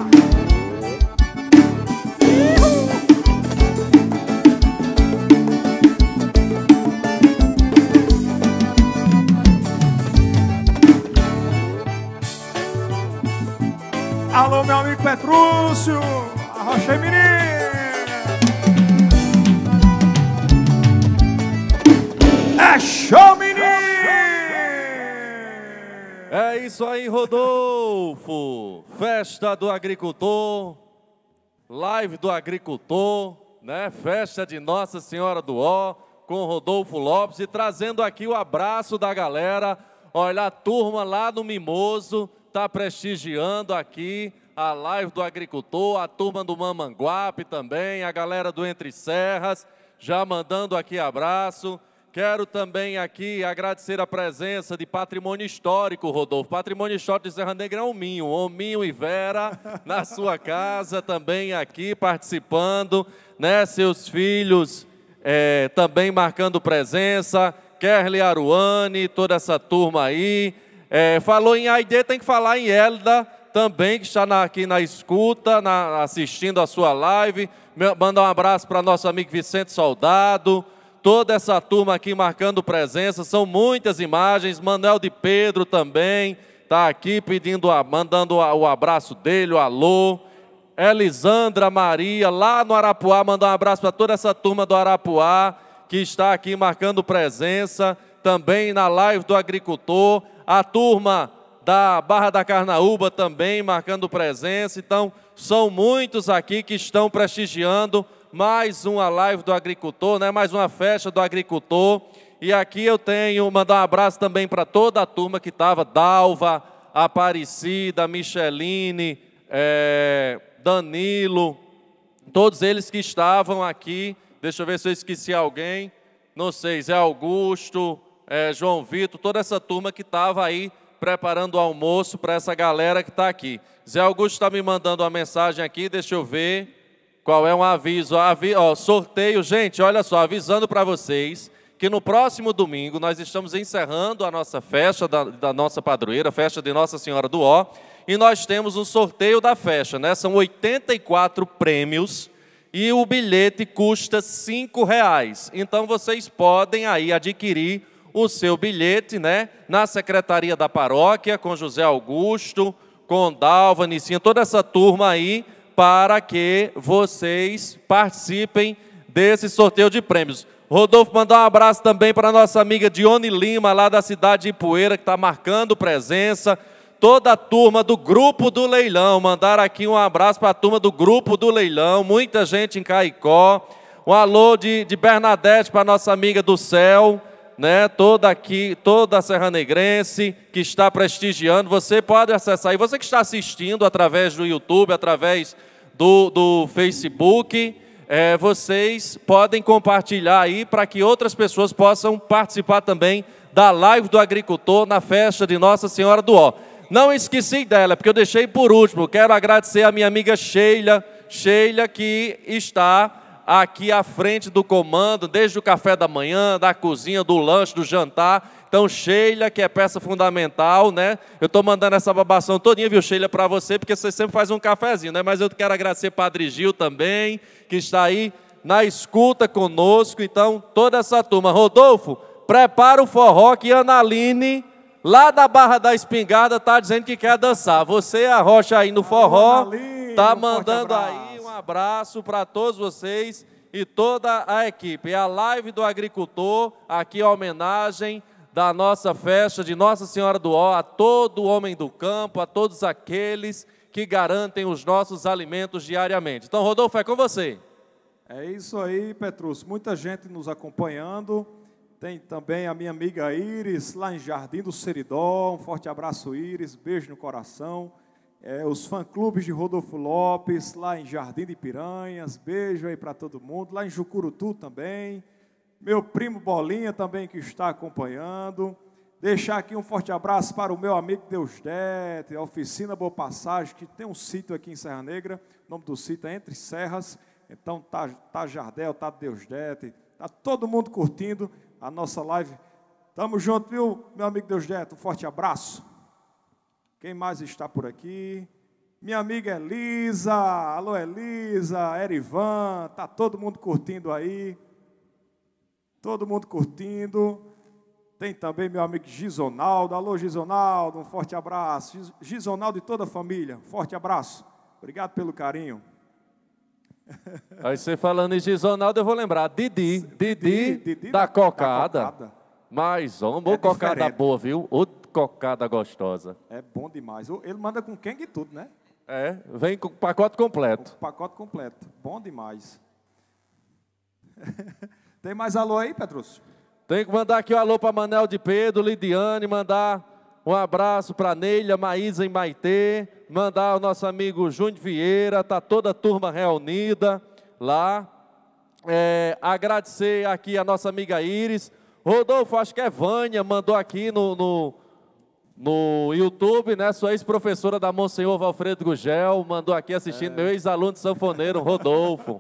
Alô, meu amigo Petrúcio, arrocha menino. É show, menino. É isso aí, Rodolfo. Festa do agricultor, live do agricultor, né? Festa de Nossa Senhora do Ó, com Rodolfo Lopes, e trazendo aqui o abraço da galera. Olha, a turma lá no Mimoso está prestigiando aqui a live do agricultor, a turma do Mamanguape também, a galera do Entre Serras, já mandando aqui abraço. Quero também aqui agradecer a presença de Patrimônio Histórico, Rodolfo. Patrimônio Histórico de Serra Negra é o Minho, o Minho e Vera, na sua casa também aqui participando, né? Seus filhos é, também marcando presença, Kerly Aruane, toda essa turma aí. É, falou em Aide, tem que falar em Elda também, que está na, aqui na escuta, na, assistindo a sua live. Mandar um abraço para nosso amigo Vicente Soldado. Toda essa turma aqui marcando presença, são muitas imagens. Manuel de Pedro também está aqui pedindo, mandando o abraço dele, o alô. Elisandra Maria, lá no Arapuá, mandar um abraço para toda essa turma do Arapuá, que está aqui marcando presença. Também na live do agricultor, a turma da Barra da Carnaúba também marcando presença. Então, são muitos aqui que estão prestigiando mais uma live do agricultor, né? Mais uma festa do agricultor. E aqui eu tenho, mandar um abraço também para toda a turma que estava, Dalva, Aparecida, Micheline, é, Danilo, todos eles que estavam aqui. Deixa eu ver se eu esqueci alguém, não sei, Zé Augusto, é, João Vitor, toda essa turma que estava aí preparando o almoço para essa galera que está aqui. Zé Augusto está me mandando uma mensagem aqui, deixa eu ver. Qual é um aviso? Avi, ó, sorteio, gente, olha só, avisando para vocês que no próximo domingo nós estamos encerrando a nossa festa da, da nossa padroeira, festa de Nossa Senhora do Ó, e nós temos um sorteio da festa, né? São oitenta e quatro prêmios e o bilhete custa cinco reais. Então vocês podem aí adquirir o seu bilhete, né? Na Secretaria da Paróquia, com José Augusto, com Dalva, Nicinha, toda essa turma aí, para que vocês participem desse sorteio de prêmios. Rodolfo, mandar um abraço também para a nossa amiga Dione Lima, lá da cidade de Ipueira, que está marcando presença. Toda a turma do Grupo do Leilão, mandar aqui um abraço para a turma do Grupo do Leilão, muita gente em Caicó. Um alô de, de Bernadette para a nossa amiga do céu, né? Toda aqui, toda a serranegrense que está prestigiando. Você pode acessar aí, você que está assistindo através do YouTube, através do, do Facebook, é, vocês podem compartilhar aí para que outras pessoas possam participar também da live do agricultor na festa de Nossa Senhora do Ó. Não esqueci dela, porque eu deixei por último. Quero agradecer a minha amiga Sheila, Sheila que está aqui à frente do comando, desde o café da manhã, da cozinha, do lanche, do jantar. Então, Sheila, que é peça fundamental, né? Eu estou mandando essa babação todinha, viu, Sheila, para você, porque você sempre faz um cafezinho, né? Mas eu quero agradecer Padre Gil também, que está aí na escuta conosco. Então, toda essa turma. Rodolfo, prepara o forró que Ana Aline, lá da Barra da Espingarda, está dizendo que quer dançar. Você arrocha aí no forró, está mandando aí um abraço para todos vocês e toda a equipe. É a live do agricultor, aqui a homenagem da nossa festa de Nossa Senhora do Ó, a todo homem do campo, a todos aqueles que garantem os nossos alimentos diariamente. Então, Rodolfo, é com você. É isso aí, Petrúcio. Muita gente nos acompanhando. Tem também a minha amiga Iris, lá em Jardim do Seridó. Um forte abraço, Iris. Beijo no coração. É, os fã-clubes de Rodolfo Lopes, lá em Jardim de Piranhas. Beijo aí para todo mundo. Lá em Jucurutu também. Meu primo Bolinha também que está acompanhando. Deixar aqui um forte abraço para o meu amigo Deusdete, a Oficina Boa Passagem, que tem um sítio aqui em Serra Negra. O nome do sítio é Entre Serras. Então tá, tá Jardel, tá Deusdete. Tá todo mundo curtindo a nossa live. Tamo junto, viu, meu amigo Deusdete? Um forte abraço. Quem mais está por aqui? Minha amiga Elisa. Alô, Elisa, Erivan. Tá todo mundo curtindo aí. Todo mundo curtindo. Tem também meu amigo Gisonaldo. Alô, Gisonaldo, um forte abraço. Gisonaldo e toda a família, um forte abraço. Obrigado pelo carinho. Aí você falando em Gisonaldo, eu vou lembrar. Didi, Didi, Didi, Didi da, da, cocada. da cocada. Mas, homem, é cocada diferente. Boa, viu? Ô, cocada gostosa. É bom demais. Ele manda com quenga e tudo, né? É, vem com o pacote completo. O pacote completo. Bom demais. Tem mais alô aí, Petrúcio? Tem que mandar aqui um alô para Manel de Pedro, Lidiane, mandar um abraço para Neila, Maísa e Maitê, mandar ao nosso amigo Júnior Vieira, tá toda a turma reunida lá. É, agradecer aqui a nossa amiga Iris. Rodolfo, acho que é Vânia, mandou aqui no, no, no YouTube, né? Sua ex-professora da Monsenhor Valfredo Gugel, mandou aqui assistindo, é. Meu ex-aluno de sanfoneiro, Rodolfo.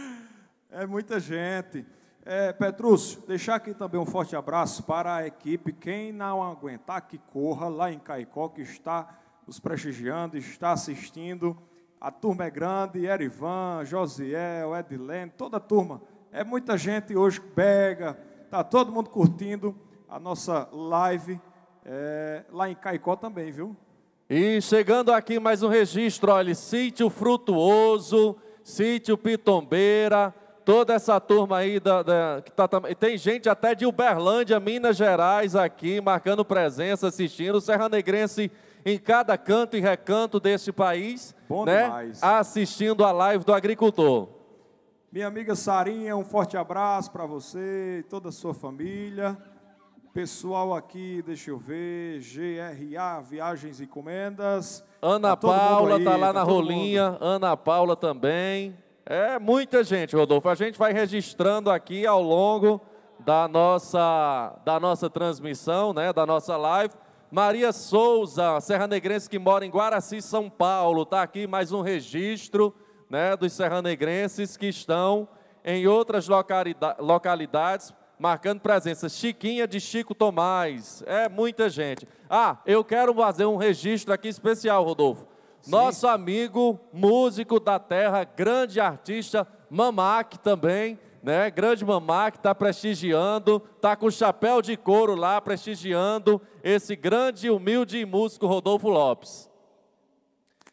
É muita gente. É, Petrúcio, deixar aqui também um forte abraço para a equipe. Quem não aguentar, que corra lá em Caicó, que está nos prestigiando, está assistindo. A turma é grande, Erivan, Josiel, Edilene, toda a turma. É muita gente hoje que pega, está todo mundo curtindo a nossa live é, lá em Caicó também, viu? E chegando aqui mais um registro, olha, Sítio Frutuoso, Sítio Pitombeira, toda essa turma aí, da, da, que tá, tem gente até de Uberlândia, Minas Gerais aqui, marcando presença, assistindo, o serranegrense em cada canto e recanto deste país, bom né, demais. Assistindo a live do agricultor. Minha amiga Sarinha, um forte abraço para você e toda a sua família. Pessoal aqui, deixa eu ver, G R A, Viagens e Encomendas. Ana tá Paula está lá tá na rolinha, mundo. Ana Paula também. É muita gente, Rodolfo. A gente vai registrando aqui ao longo da nossa, da nossa transmissão, né, da nossa live. Maria Souza, serranegrense que mora em Guaraci, São Paulo. Está aqui mais um registro, né, dos serranegrenses que estão em outras localidades, marcando presença. Chiquinha de Chico Tomás. É muita gente. Ah, eu quero fazer um registro aqui especial, Rodolfo. Sim. Nosso amigo, músico da terra, grande artista, Mamac também, né? Grande Mamac, está prestigiando, está com chapéu de couro lá, prestigiando esse grande, humilde músico Rodolfo Lopes.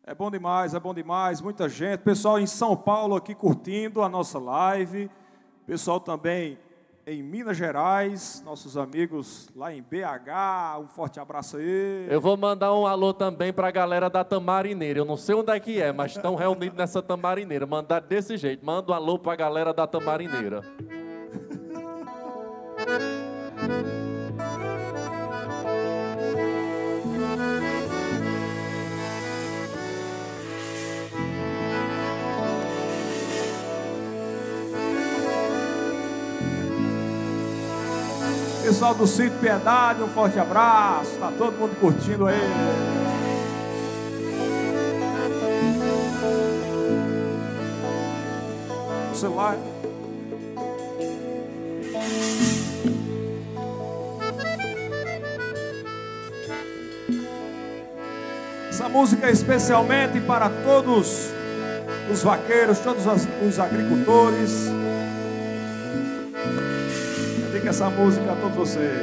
É bom demais, é bom demais, muita gente. Pessoal em São Paulo aqui curtindo a nossa live. Pessoal também em Minas Gerais, nossos amigos lá em B H, um forte abraço aí. Eu vou mandar um alô também para a galera da Tamarineira. Eu não sei onde é que é, mas estão reunidos nessa Tamarineira. Mandar desse jeito, manda um alô para a galera da Tamarineira. Pessoal do Sítio Piedade, um forte abraço. Está todo mundo curtindo aí. O celular. Essa música é especialmente para todos os vaqueiros, todos os agricultores. Dedico essa música a todos vocês.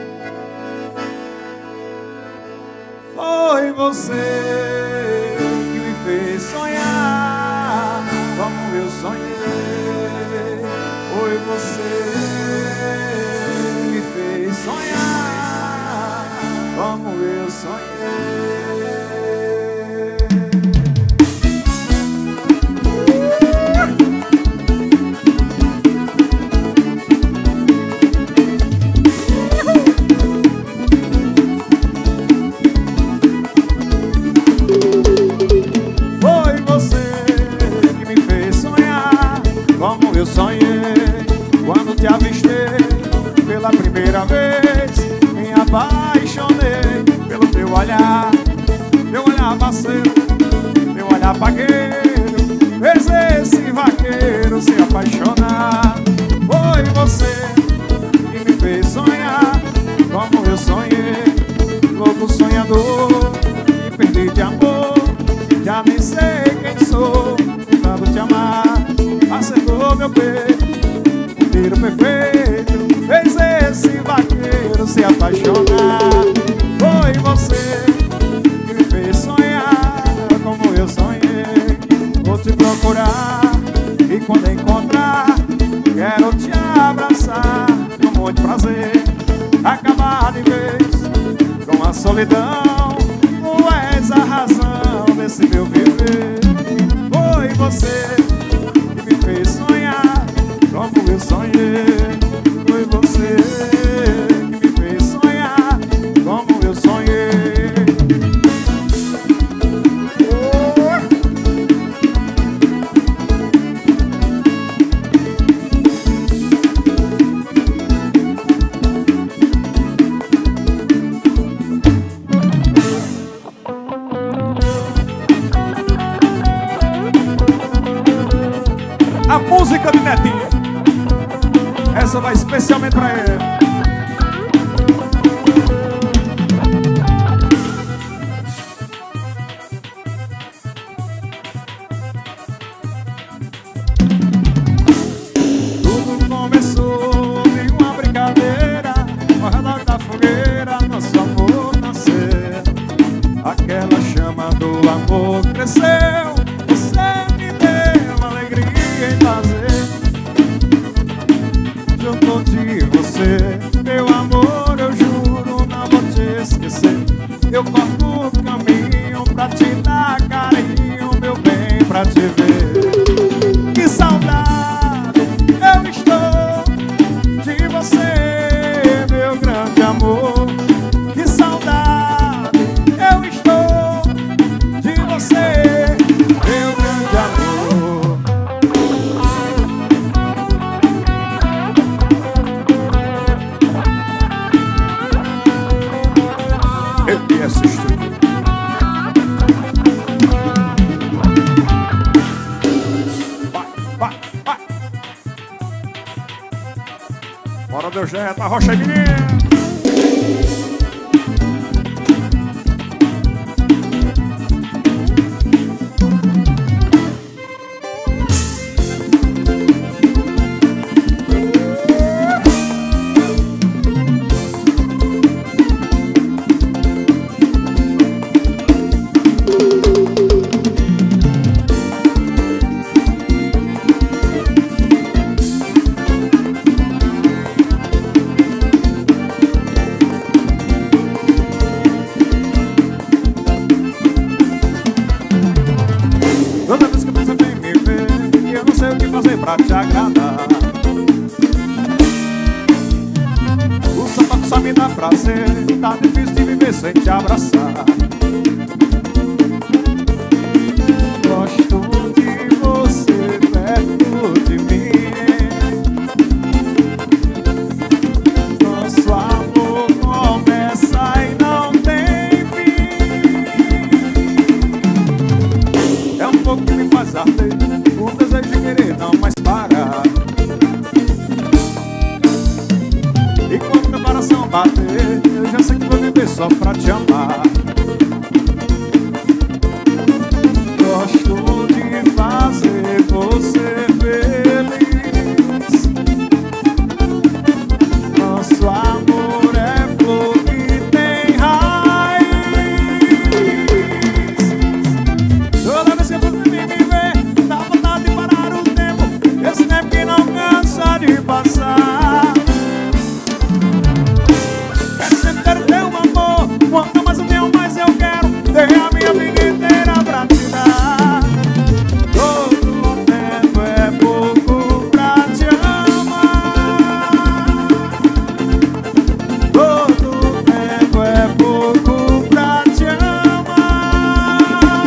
Foi você que me fez sonhar como eu sonhei. Foi você que me fez sonhar como eu sonhei. Eu sonhei quando te avistei pela primeira vez. Me apaixonei pelo teu olhar, teu olhar parceiro, teu olhar vaqueiro. Fez esse vaqueiro se apaixonar. Foi você que me fez sonhar como eu sonhei. Louco sonhador, me perdi de amor. Já nem sei quem sou, tentando te amar. Acertou meu peito, um tiro perfeito. Fez esse vaqueiro se apaixonar. Foi você que me fez sonhar como eu sonhei. Vou te procurar e quando encontrar, quero te abraçar com muito prazer. Acabar de vez com a solidão. Tu és a razão desse meu viver. Foi você que me fez sonhar como eu sonhei. Foi você que me fez sonhar como eu sonhei. A música de Netinho, essa vai especialmente pra ele. Tudo começou de uma brincadeira, ao redor da fogueira, nosso amor nasceu. Aquela chama do amor cresceu. Você me deu alegria em fazer. Junto de você, meu amor, eu juro, não vou te esquecer. Eu corto o caminho pra te dar carinho, meu bem, pra te ver. Que saudade eu estou de você, meu grande amor. Que saudade eu estou de você, meu grande amor. Eu te assisto. Vai, vai, vai. Bora, Deus, já tá rocha aí, menino. prazer. Tá difícil de viver sem te abraçar. Gosto de você perto de mim. Nosso amor começa e não tem fim. É um pouco que me faz arder, o desejo de querer não mais parar. E quando meu coração bater, eu já sei que vou viver só pra te amar. Gosto de fazer você feliz. Nosso amor é flor que tem raiz. Toda vez que você me ver, dá vontade de parar o tempo, esse tempo que não cansa de passar. Quero sempre ter o teu amor, quanto mais eu tenho, mais eu quero. Dei a minha vida inteira pra te dar. Todo tempo é pouco pra te amar. Todo tempo é pouco pra te amar.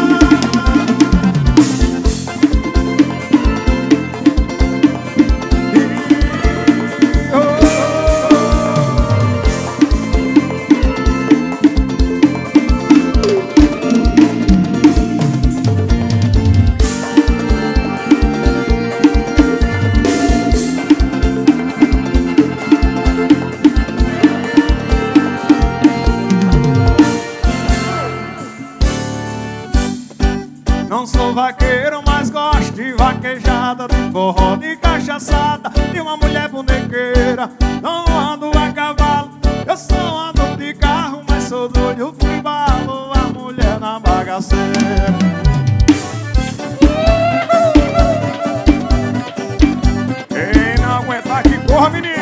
E, oh, não sou vaqueiro, mas gosto de vaquejada, de forró, de cachaçada, de uma mulher bonequeira. Não ando a cavalo, eu só ando de carro, mas sou doido por embalo, a mulher na bagaceira. Quem não aguentar que corra, menina.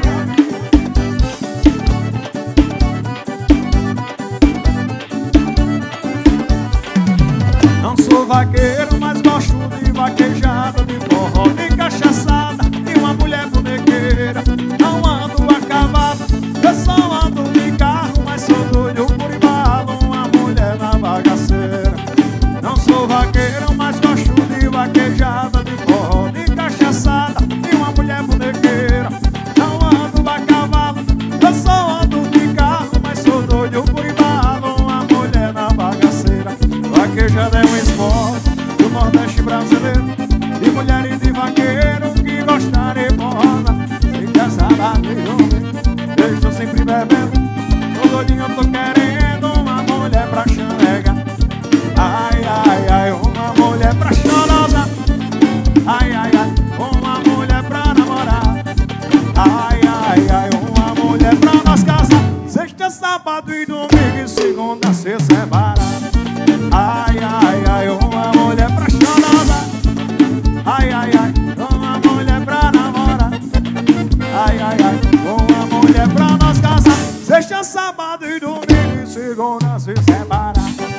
Não sou vaqueiro, mas gosto de vaquejada, de forró, de cachaçada, de uma mulher bonequeira. Não ando a cavalo, eu só ando de carro, mas sou doido por embalo, uma mulher na bagaceira. Não sou vaqueiro, mas gosto de vaquejada, de forró, de cachaçada, de uma mulher bonequeira. Não ando a cavalo, eu só ando de carro, mas sou doido por embalo, uma mulher na bagaceira. Vaquejada é um esporte do Nordeste brasileiro, de mulheres de vaqueiro que gostam de bola. Se quer saber de homem, eu estou sempre bebendo. Tô doidinho, eu tô querendo uma mulher pra chanegar. Ai, ai, ai, uma mulher pra chorosa. Ai, ai, ai, uma mulher pra namorar. Ai, ai, ai, uma mulher pra nós casar. Sexta, sábado e domingo e segunda se separar. Ai, ai, ai, uma mulher pra chorosa. Ai, ai, ai, uma mulher pra namorar. Ai, ai, ai, uma mulher pra nós casar. Sexta, sábado e domingo e segunda se separar.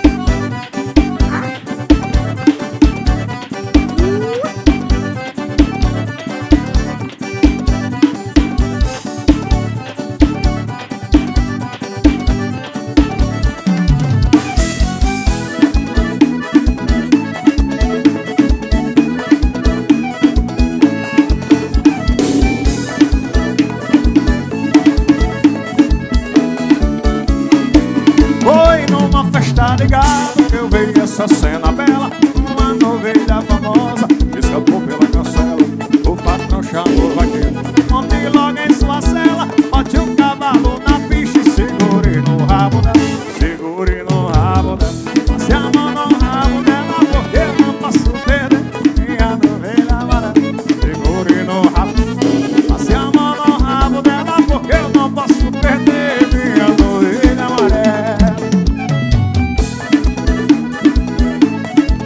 Tá ligado que eu vejo essa cena bela, uma novelha famosa que escapou pela cancela. O patrão chamou o vaqueiro, monte logo em sua cela, bote um cavalo na pista e segure no rabo dela. Segure no rabo dela, passe a mão no rabo dela, porque eu não posso perder minha novelha amarela. Segure no rabo, passe a mão no rabo dela, porque eu não posso perder minha novelha amarela.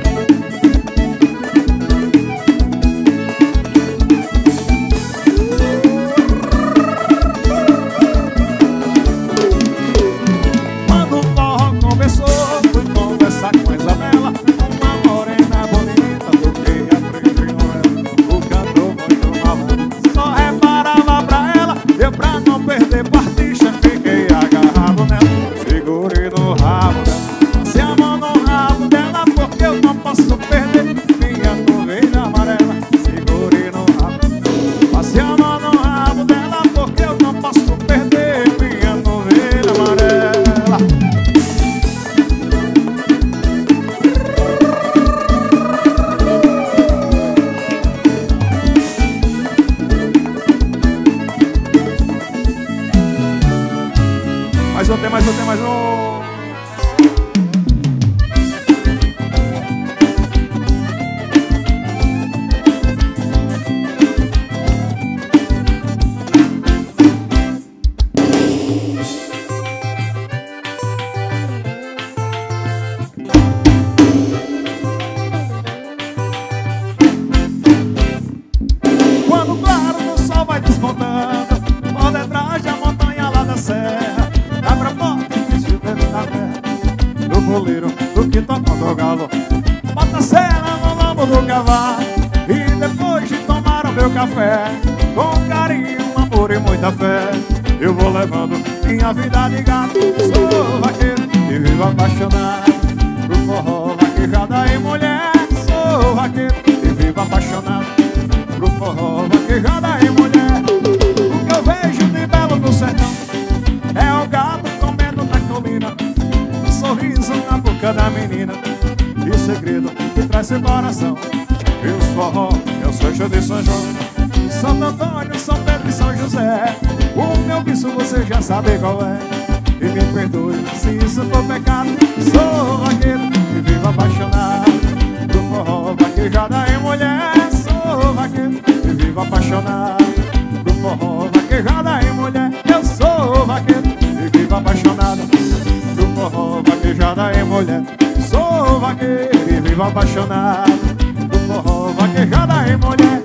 rabo dela. Passe a mão no rabo dela, porque eu não posso perder minha ovelha amarela. Segure no rabo. Passe a mão no rabo dela, porque eu não posso perder minha ovelha amarela. Mais um, tem mais um, tem mais um. Quando o claro do sol vai despontando por detrás da montanha lá da serra, abre a porta e diz o dedo na terra do boleiro, do que tocando o galo. Bota a cela no lombo do cavalo e depois de tomar o meu café, com carinho, amor e muita fé, eu vou levando minha vida de gato. Sou vaqueiro e vivo apaixonado pro forró, vaquejada e mulher. Sou vaqueiro e vivo apaixonado pro forró, vaquejada e mulher. O que eu vejo de belo no sertão é o gato comendo na colina, um sorriso na boca da menina e o segredo que traz seu coração. E os forró é o Seixo de São João, Santo Antônio, São Pedro e São José. O meu bicho você já sabe qual é, e me perdoe se isso for pecado. Sou vaqueiro e vivo apaixonado pro forró, vaquejada e mulher. Sou vaqueiro e vivo apaixonado pro forró, vaquejada e mulher. Eu sou vaqueiro e vivo apaixonado pro forró, vaquejada e mulher. Sou vaqueiro e vivo apaixonado pro forró, vaquejada e mulher.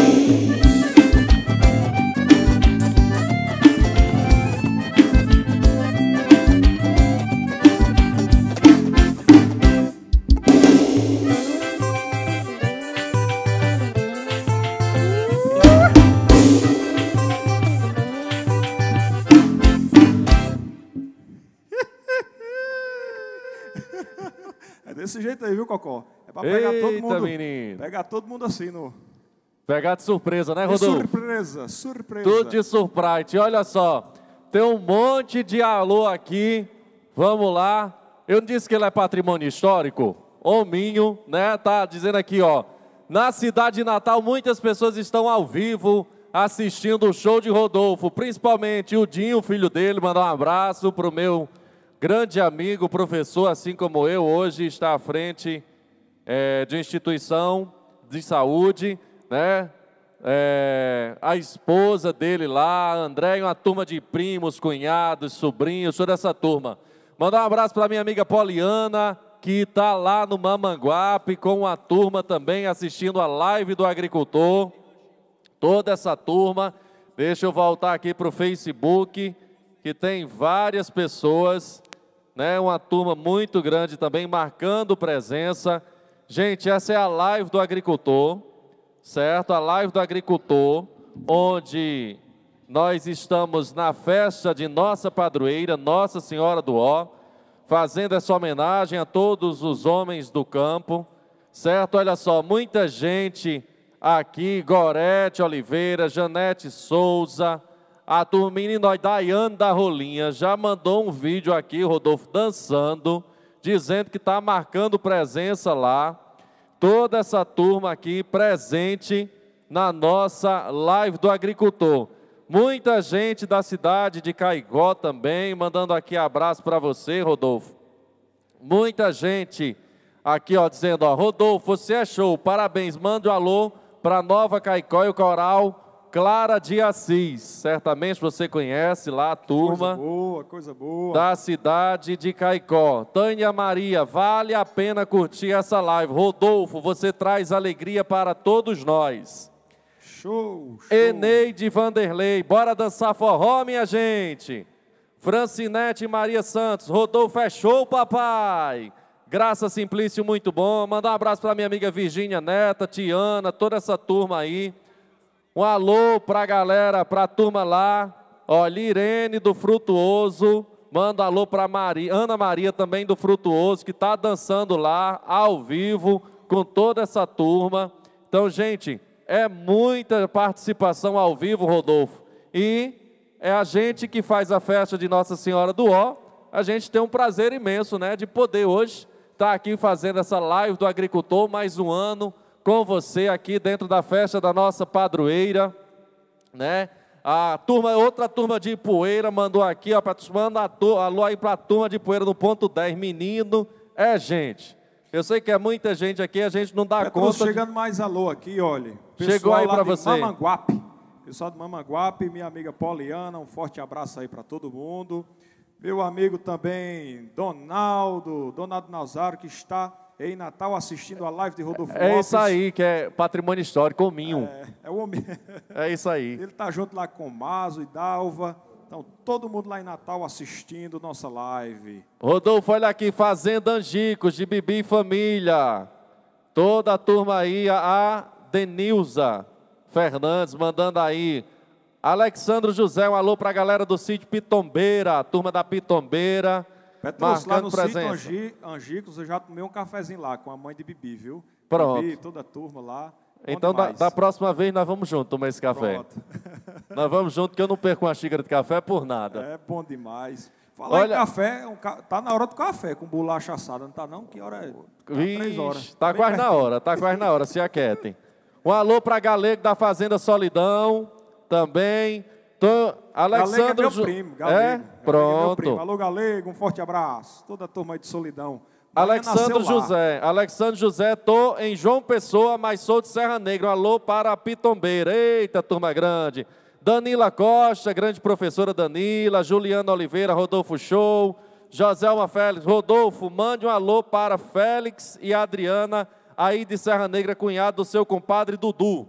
É desse jeito aí, viu, Cocó? É pra pegar Eita, todo mundo. menino. Pegar todo mundo assim no. Pegar de surpresa, né, De Rodolfo? surpresa, surpresa. Tudo de surpresa. Olha só, tem um monte de alô aqui. Vamos lá. Eu não disse que ele é patrimônio histórico? Hominho, né? Tá dizendo aqui, ó. Na cidade de Natal, muitas pessoas estão ao vivo assistindo o show de Rodolfo. Principalmente o Dinho, filho dele. Mandar um abraço pro meu grande amigo, professor, assim como eu, hoje está à frente é, de instituição de saúde, né? É, a esposa dele lá, André, e uma turma de primos, cunhados, sobrinhos, toda essa turma. Mandar um abraço para minha amiga Poliana, que está lá no Mamanguape, com a turma também assistindo a live do agricultor. Toda essa turma. Deixa eu voltar aqui para o Facebook, que tem várias pessoas, né? Uma turma muito grande também marcando presença. Gente, essa é a live do agricultor, certo? A live do agricultor, onde nós estamos na festa de nossa padroeira, Nossa Senhora do Ó, fazendo essa homenagem a todos os homens do campo, certo? Olha só, muita gente aqui, Gorete Oliveira, Janete Souza, a turminha nós, Daiane da Rolinha, já mandou um vídeo aqui, Rodolfo, dançando, dizendo que está marcando presença lá. Toda essa turma aqui presente na nossa live do agricultor. Muita gente da cidade de Caicó também, mandando aqui abraço para você, Rodolfo. Muita gente aqui, ó, dizendo, ó, Rodolfo, você é show, parabéns, mande um alô para Nova Caicó e o coral Clara de Assis. Certamente você conhece lá a turma. Coisa boa, coisa boa. Da cidade de Caicó. Tânia Maria, vale a pena curtir essa live. Rodolfo, você traz alegria para todos nós. Show, show. Eneide Vanderlei, bora dançar forró, minha gente. Francinete Maria Santos, Rodolfo é show, papai. Graça Simplício, muito bom. Mandar um abraço para minha amiga Virgínia Neta, Tiana, toda essa turma aí. Um alô para a galera, para a turma lá. Ó, Lirene do Frutuoso, Manda alô para Maria, Ana Maria também do Frutuoso, que está dançando lá, ao vivo, com toda essa turma. Então, gente, é muita participação ao vivo, Rodolfo. E é a gente que faz a festa de Nossa Senhora do Ó. A gente tem um prazer imenso, né, de poder hoje estar aqui fazendo essa live do agricultor, mais um ano, com você aqui dentro da festa da nossa padroeira, né? A turma, outra turma de Ipueira mandou aqui, ó, manda alô aí para a turma de Ipueira no ponto dez, menino, é gente. Eu sei que é muita gente aqui, a gente não dá Petros, conta. chegando mais alô aqui, olha. Chegou aí para você. Mamanguape. Pessoal de Mamanguape, minha amiga Poliana, um forte abraço aí para todo mundo. Meu amigo também, Donaldo, Donaldo Nazário, que está em Natal assistindo a live de Rodolfo Lopes. É isso aí, que é patrimônio histórico, o Minho. É, é o homem. É isso aí. Ele está junto lá com o Mazo e Dalva. Então, todo mundo lá em Natal assistindo nossa live. Rodolfo, olha aqui, Fazenda Angicos, de Bibi e Família. Toda a turma aí, a Denilza Fernandes mandando aí. Alexandro José, um alô para a galera do sítio Pitombeira, a turma da Pitombeira. Petros, lá no presença. sítio Angicos, eu já tomei um cafezinho lá com a mãe de Bibi, viu? Pronto. Bibi, toda a turma lá. Bom Então, da, demais. da próxima vez, nós vamos junto tomar esse café. Pronto. Nós vamos junto, que eu não perco uma xícara de café por nada. É bom demais. Falar Olha... em café, um ca... tá na hora do café, com bolacha assada, não tá não? Que hora é? Tá três horas. Tá quase na hora, tá quase na hora, se aquietem. Um alô para Galego da Fazenda Solidão, também. Tô... Alexandre Galego é meu Ju... primo, Galego. É? Galego Pronto. É meu primo. Alô, Galego, um forte abraço. Toda a turma aí de Solidão. Alexandre José, Alexandre José, tô em João Pessoa, mas sou de Serra Negra. Um alô para a Pitombeira. Eita, turma grande. Danila Costa, grande professora Danila, Juliana Oliveira, Rodolfo Show, Joselma Félix, Rodolfo, mande um alô para Félix e Adriana, aí de Serra Negra, cunhado do seu compadre Dudu.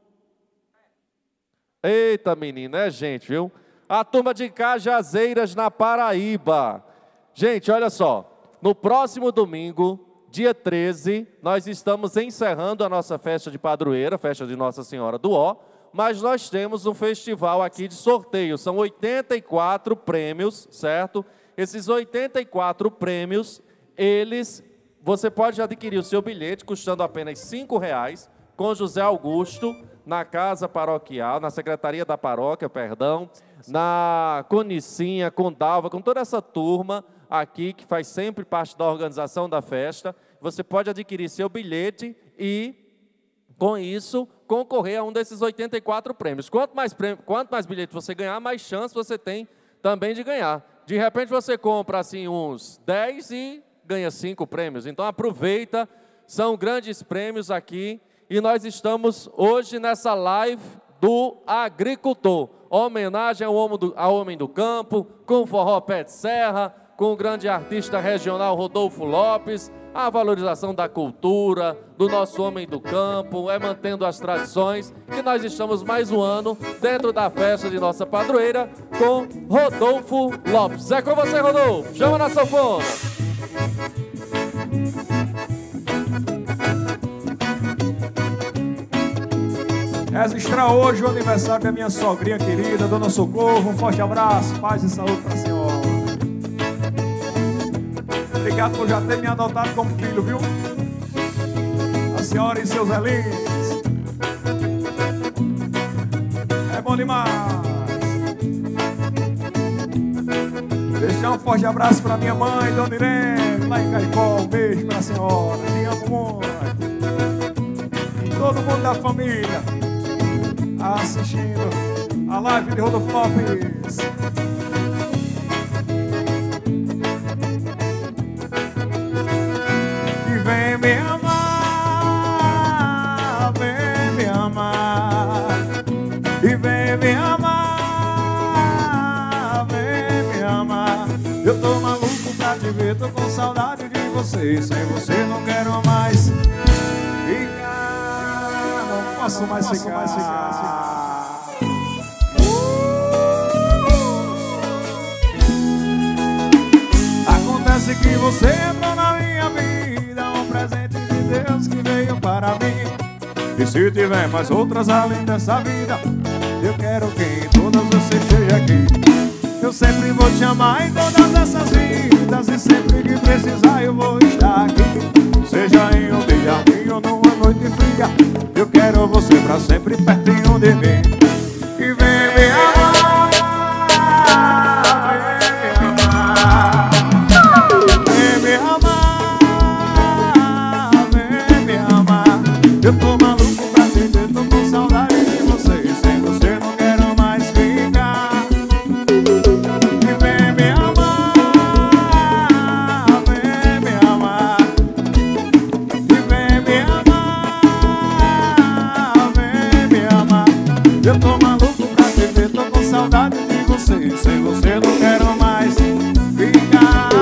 Eita, menina, é gente, viu? A turma de Cajazeiras, na Paraíba. Gente, olha só, no próximo domingo, dia treze, nós estamos encerrando a nossa festa de padroeira, festa de Nossa Senhora do Ó, mas nós temos um festival aqui de sorteio, são oitenta e quatro prêmios, certo? Esses oitenta e quatro prêmios, eles, você pode adquirir o seu bilhete custando apenas cinco reais, com José Augusto, na Casa Paroquial, na Secretaria da Paróquia, perdão, na Conicinha, com Dalva, com toda essa turma aqui, que faz sempre parte da organização da festa. Você pode adquirir seu bilhete e, com isso, concorrer a um desses oitenta e quatro prêmios. Quanto mais, prêmio, quanto mais bilhete você ganhar, mais chance você tem também de ganhar. De repente você compra assim uns dez e ganha cinco prêmios. Então aproveita, são grandes prêmios aqui. E nós estamos hoje nessa live do agricultor. Homenagem ao homem do, ao homem do campo, com o forró pé de serra, com o grande artista regional Rodolfo Lopes, a valorização da cultura, do nosso homem do campo, é mantendo as tradições, que nós estamos mais um ano dentro da festa de nossa padroeira com Rodolfo Lopes. É com você, Rodolfo. Chama na sanfona. Registrar hoje o aniversário da minha sogrinha querida, Dona Socorro. Um forte abraço, paz e saúde para a senhora. Obrigado por já ter me adotado como filho, viu? A senhora e seus velhinhos. É bom demais. Deixar um forte abraço para minha mãe, Dona Irene, lá em Caicó. Um beijo para a senhora. Te amo muito. Todo mundo da família assistindo a live de Rodolfo Lopes. E vem me amar, vem me amar. E vem me amar, vem me amar. Eu tô maluco pra te ver, tô com saudade de você. Sem você não quero mais ficar, não posso mais posso ficar, mais ficar, ficar. Acontece que você entrou na minha vida, um presente de Deus que veio para mim. E se tiver mais outras além dessa vida, eu quero que em todas você esteja aqui. Eu Eu sempre vou te amar em todas essas vidas, e sempre que precisar eu vou estar aqui. Seja em um dia ruim ou numa noite fria, eu quero você pra sempre pertinho de mim. E vem me amar, vem me amar, vem me amar. Eu tô maluco pra te ver, tô com saudade de você, e sem você não quero mais ficar. E vem me amar, vem me amar. E vem me amar, vem me amar. Eu tô maluco pra te ver, tô com saudade de você, e sem você não quero mais ficar.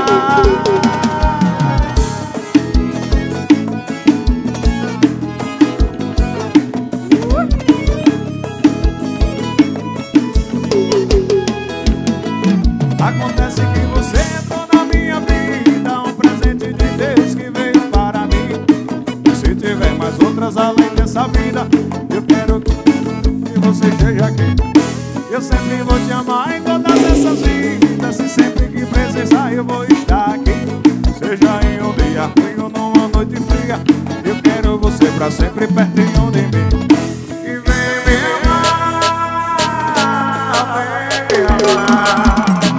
Acontece que você entrou na minha vida, um presente de Deus que veio para mim. E se tiver mais outras além dessa vida, eu quero que você esteja aqui. Eu sempre vou te amar em todas essas vidas, e sempre que precisar eu vou estar aqui. Seja em um dia ruim ou numa noite fria, eu quero você pra sempre pertinho de mim. E vem me amar, vem me amar.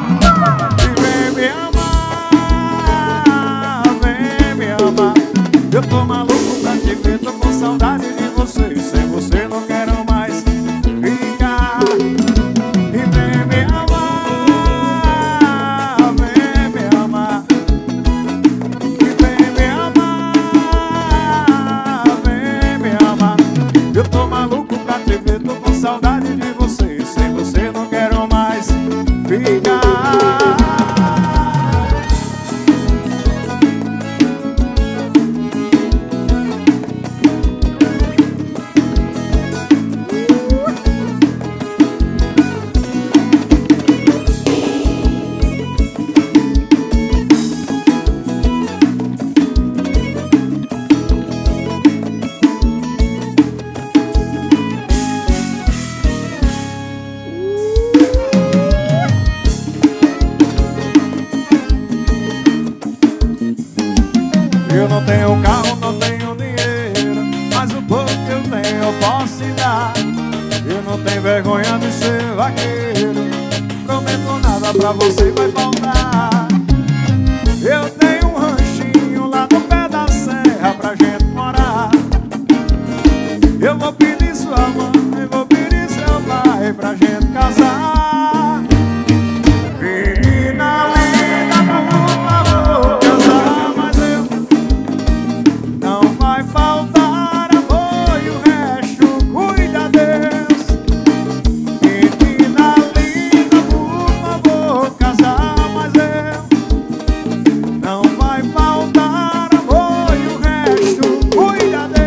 Eu tô maluco pra te ver, tô com saudade de você, e sem você não quero mais ficar. E vem me amar, vem me amar. E vem me amar, vem me amar. Eu tô maluco pra te ver, tô com saudade de você, e sem você não quero mais ficar. Eu não tenho carro, não tenho dinheiro, mas o pouco que eu tenho eu posso te dar. Eu não tenho vergonha de ser vaqueiro, prometo nada pra você e vai faltar. Eu tenho um ranchinho lá no pé da serra pra gente morar. Eu vou pedir sua mãe, vou pedir seu pai pra gente casar. Menina linda, por favor, casar, mas eu não vai faltar amor e o resto cuida Deus. Menina linda, por favor, casar, mas eu não vai faltar amor e o resto cuida Deus.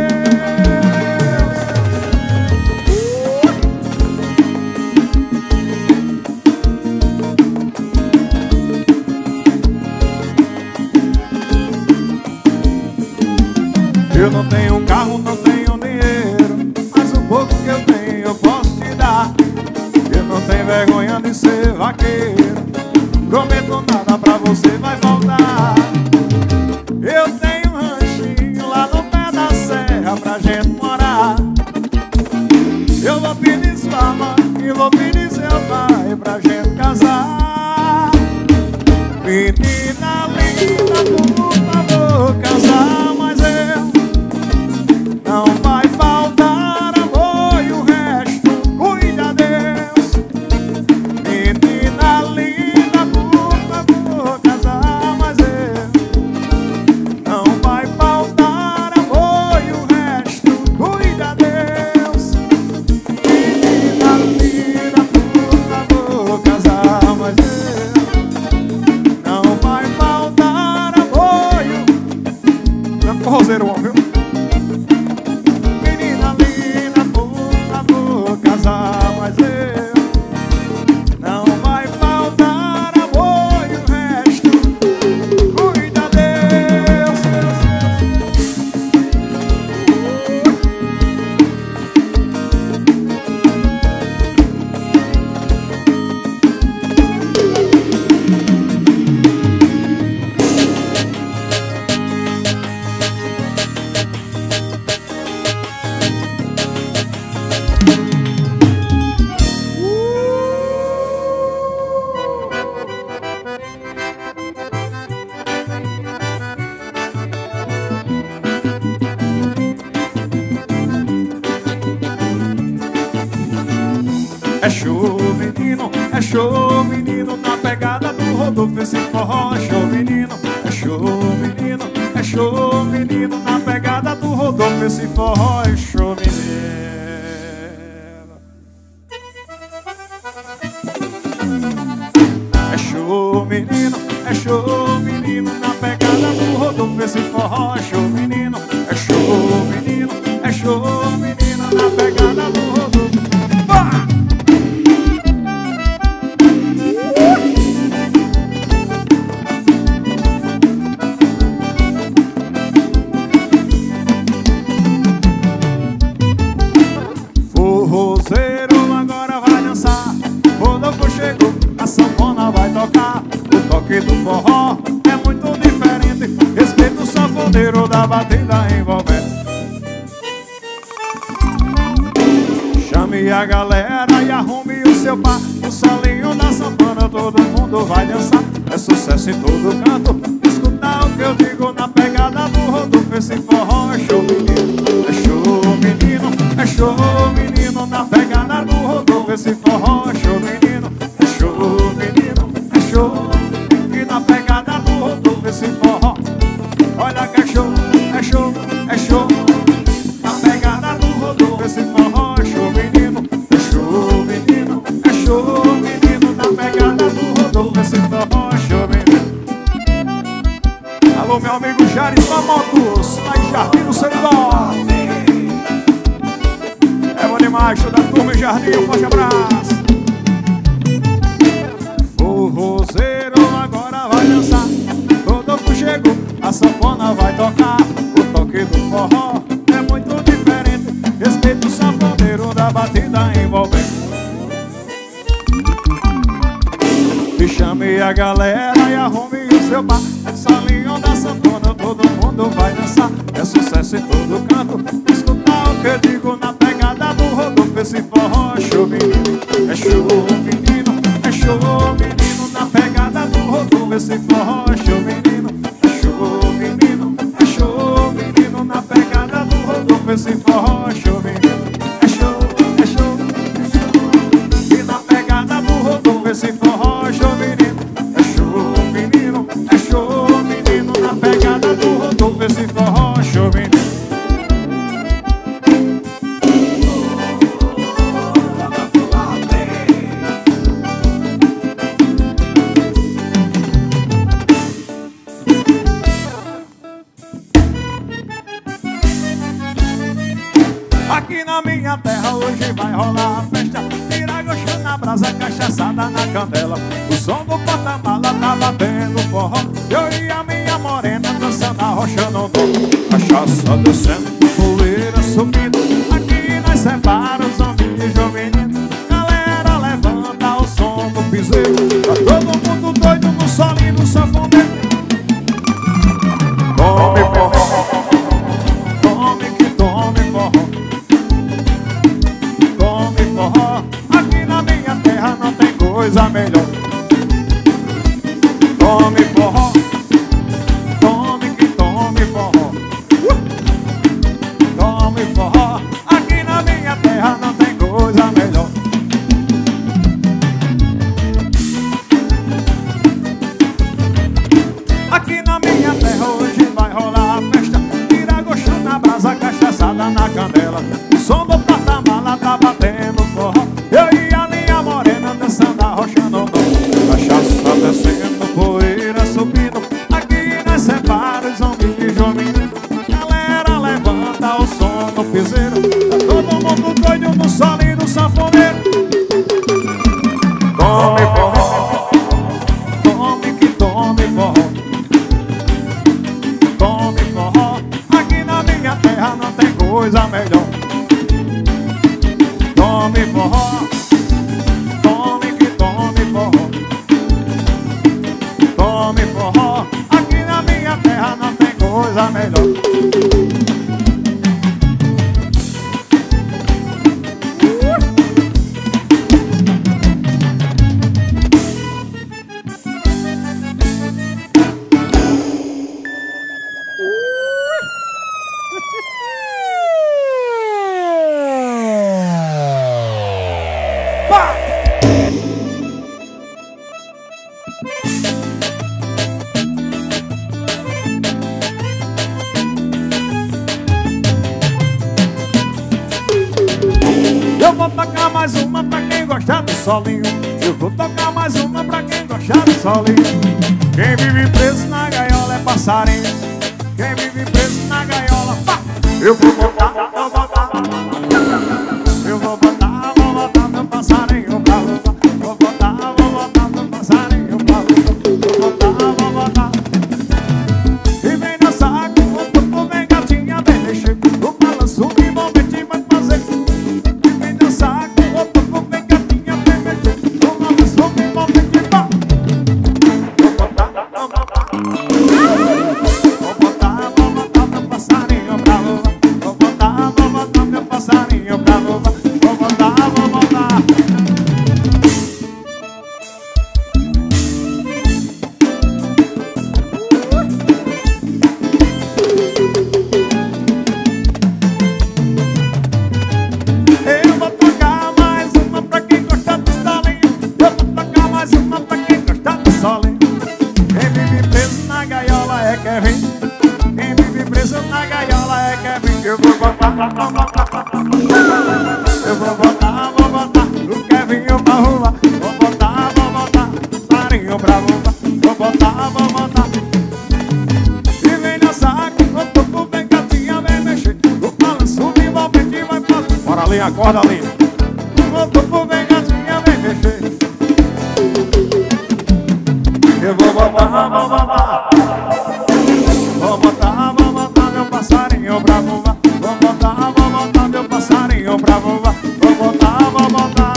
Eu não tenho carro, não tenho dinheiro, mas o pouco que eu tenho eu posso te dar. Eu não tenho vergonha de ser vaqueiro, prometo nada pra você vai faltar. Eu tenho um ranchinho lá no pé da serra pra gente morar. Eu vou pedir sua mãe e vou pedir seu pai pra gente casar. Menina linda, por favor, casar, mas eu não vai faltar amor e o resto cuida Deus. Menina linda, por favor, casar, mas eu não vai faltar amor e o resto cuida Deus. Menina linda, por favor, casar, mas eu não vai faltar amor e o... Roseiro, viu? Menina linda, por favor, casar, mas eu não vai faltar amor e o resto cuida Deus. É show, menino, é show, menino, na pegada do Rodolfo, esse forró. É show, menino, é show, menino, é show, menino, na pegada do Rodolfo, esse forró. É show, menino. É show, menino, é show, menino, na pegada do Rodolfo, esse forró. É show, menino, é show, menino, é show, menino, na pegada do Rodolfo. Vá! Forrozeiro agora vai dançar, Rodolfo chegou, a sanfona vai tocar. O toque do forró é muito diferente, respeita o sanfoneiro da batida envolvente. Chame a galera e arrume o seu par, o solinho da sanfona todo mundo vai dançar. É sucesso em todo canto, escuta o que eu digo na pegada do Rodolfo, esse forró. É show, menino, é show, menino, é show, menino, na pegada do Rodolfo, esse forró. É show, menino, é show, menino, é show, e na pegada do Rodolfo, esse forró. Olha que é show, é show, é show, na pegada do Rodolfo, esse forró. É show, menino, é show, menino, é show, menino, na pegada do Rodolfo, esse forró. É show, menino. Alô, meu amigo Jaris Mamotos, lá em Jardim do Seridó. É bom demais, toda a turma em Jardim, um forte abraço. Forrozeiro agora vai dançar, Rodolfo chegou, a sanfona vai tocar. O toque do forró é muito diferente, respeita o sanfoneiro da batida envolvente. E chame a galera e arrume o seu bar, solinho da sanfona todo mundo vai dançar. É sucesso em todo canto, escuta o que eu digo na pegada do Rodolfo, esse forró. É show, menino, é show, menino, é show, menino, na pegada do Rodolfo, esse forró. É show, menino, é show, menino, é show, menino, na pegada do Rodolfo, esse forró. É show, menino, é show, é show, é show, e na pegada do Rodolfo, esse forró. É show, menino, é show, menino, é show, menino, na pegada do Rodolfo, esse forró. É show, menino. Aqui na minha terra hoje vai rolar a festa, Piragoxa na brasa, cachaçada na candela. O som do porta-mala tá batendo forró, eu e a minha morena dançando a rocha no dom. Cachaça descendo, poeira subindo, aqui nós separa os homens e os meninos. Galera levanta o som do piseiro, tá todo mundo doido no solinho do sanfoneiro. Tome forró, tome que tome forró, tome forró, aqui na minha terra não tem coisa melhor. Tome forró, tome que tome forró, uh! Tome forró, aqui na minha terra não tem coisa melhor. Aqui na minha terra hoje vai rolar a festa, Piragoxa na brasa, cachaçada na candela. O som do porta-mala tá batendo forró, eu e a minha morena dançando a rocha no dom. Cachaça descendo, poeira subindo, aqui nós separa os homens e os meninos. Galera levanta o som no piseiro, tá todo mundo doido no solinho do sanfoneiro. Tome forró, tome que tome forró, tome forró, aqui na minha terra não tem coisa melhor. Tome forró, tome que tome forró, tome forró, aqui na minha terra não tem coisa melhor. Pá! mais uma pra quem gosta do solinho. Eu vou tocar mais uma pra quem gosta do solinho. Quem vive preso na gaiola é passarinho. Quem vive preso na gaiola, pá! Eu vou botar, vou botar. Eu vou botar, vou botar meu passarinho pra voar. Vou botar, vou botar meu passarinho pra voar. Vou botar, vou botar. E vem dançar com o corpo, vem gatinha, vem mexer. O balanço que envolvente vai fazer. E vem dançar com o corpo, vem gatinha, vem mexer. O balanço que envolvente vai. Vou botar, vou botar. Vou botar, vou botar meu passarinho pra voar. Vou botar, vou botar meu passarinho pra voar. Vou botar, vou botar. Eu vou tocar mais uma pra quem gosta do solinho. Eu vou tocar mais uma pra quem gosta do solinho. Quem vive preso na gaiola é Kevin. Quem vive preso na gaiola é Kevin. Eu vou botar, vou botar. Eu vou botar, vou botar o Kevinho pra rua. Vou botar, vou botar passarinho pra voar. Vou botar, vou botar. E vem dançar com o topo, vem gatinha, vem mexer. O balanço envolvente vai fazer. Bora ali, acorda ali. O topo, vem gatinha, vem mexer. Eu vou botar, vou botar. Vou botar, vou botar meu passarinho pra voar. Vou botar, vou botar meu passarinho pra voar. Vou botar, vou botar.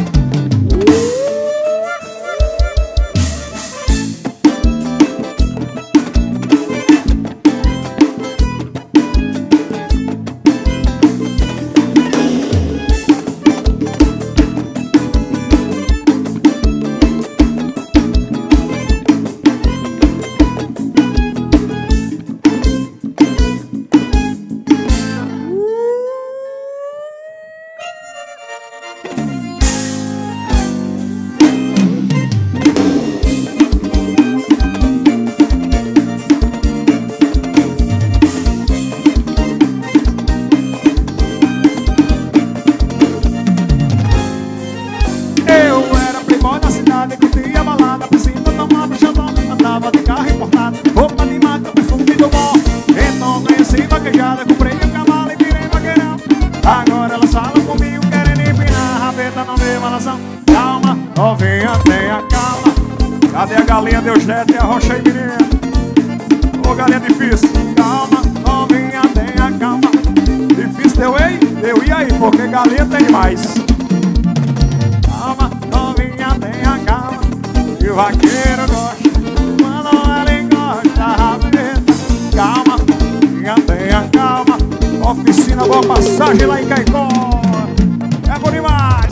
Eu era playboy da cidade, curtia balada, piscina, tomava xandão, andava de carro importado, roupa de marca, perfume do bom. Então conheci vaquejada, comprei um cavalo e virei vaqueirão. Agora elas falam comigo, querem empinar a rabeta, não vê malação. Calma, novinha, tenha calma. Cadê a galinha, Deus neto e a rocha e menina? Ô galinha difícil, calma, novinha, tenha calma. Difícil deu ei? Eu e aí, porque galinha tem mais. Calma, novinha, tenha calma. E o vaqueiro gosta quando ele encosta a rabeta. Calma, novinha, tenha calma. Oficina Boa Passagem lá em Caicó. É bom demais.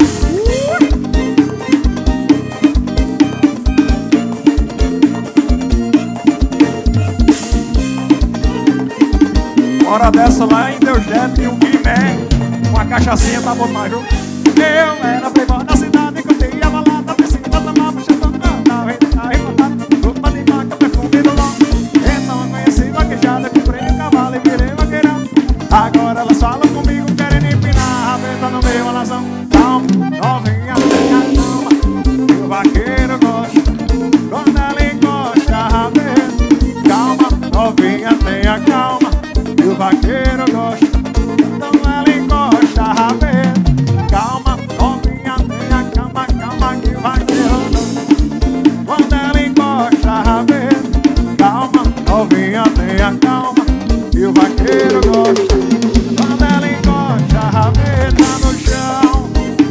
Hora dessa lá em Deus Neto e um Guiné. Uma cachaçinha tá bom mais, viu? Eu era playboy da cidade, curtia balada, piscina, tomava xandão, andava em carro importado, roupa de marca, perfume do bom. Então conheci vaquejada, comprei um cavalo e virei vaqueirão. Agora elas falam comigo, querem empinar a rabeta no meio da nação. Calma, novinha, tenha calma. E o vaqueiro gosta quando ela encosta a rabeta. Calma, novinha, tenha calma. E o vaqueiro gosta quando ela encosta a rabeta. Calma, novinha, tenha calma, calma que o vaqueiro gosta quando ela encosta a rabeta. Calma, novinha, tenha calma. E o vaqueiro gosta quando ela encosta a rabeta no chão.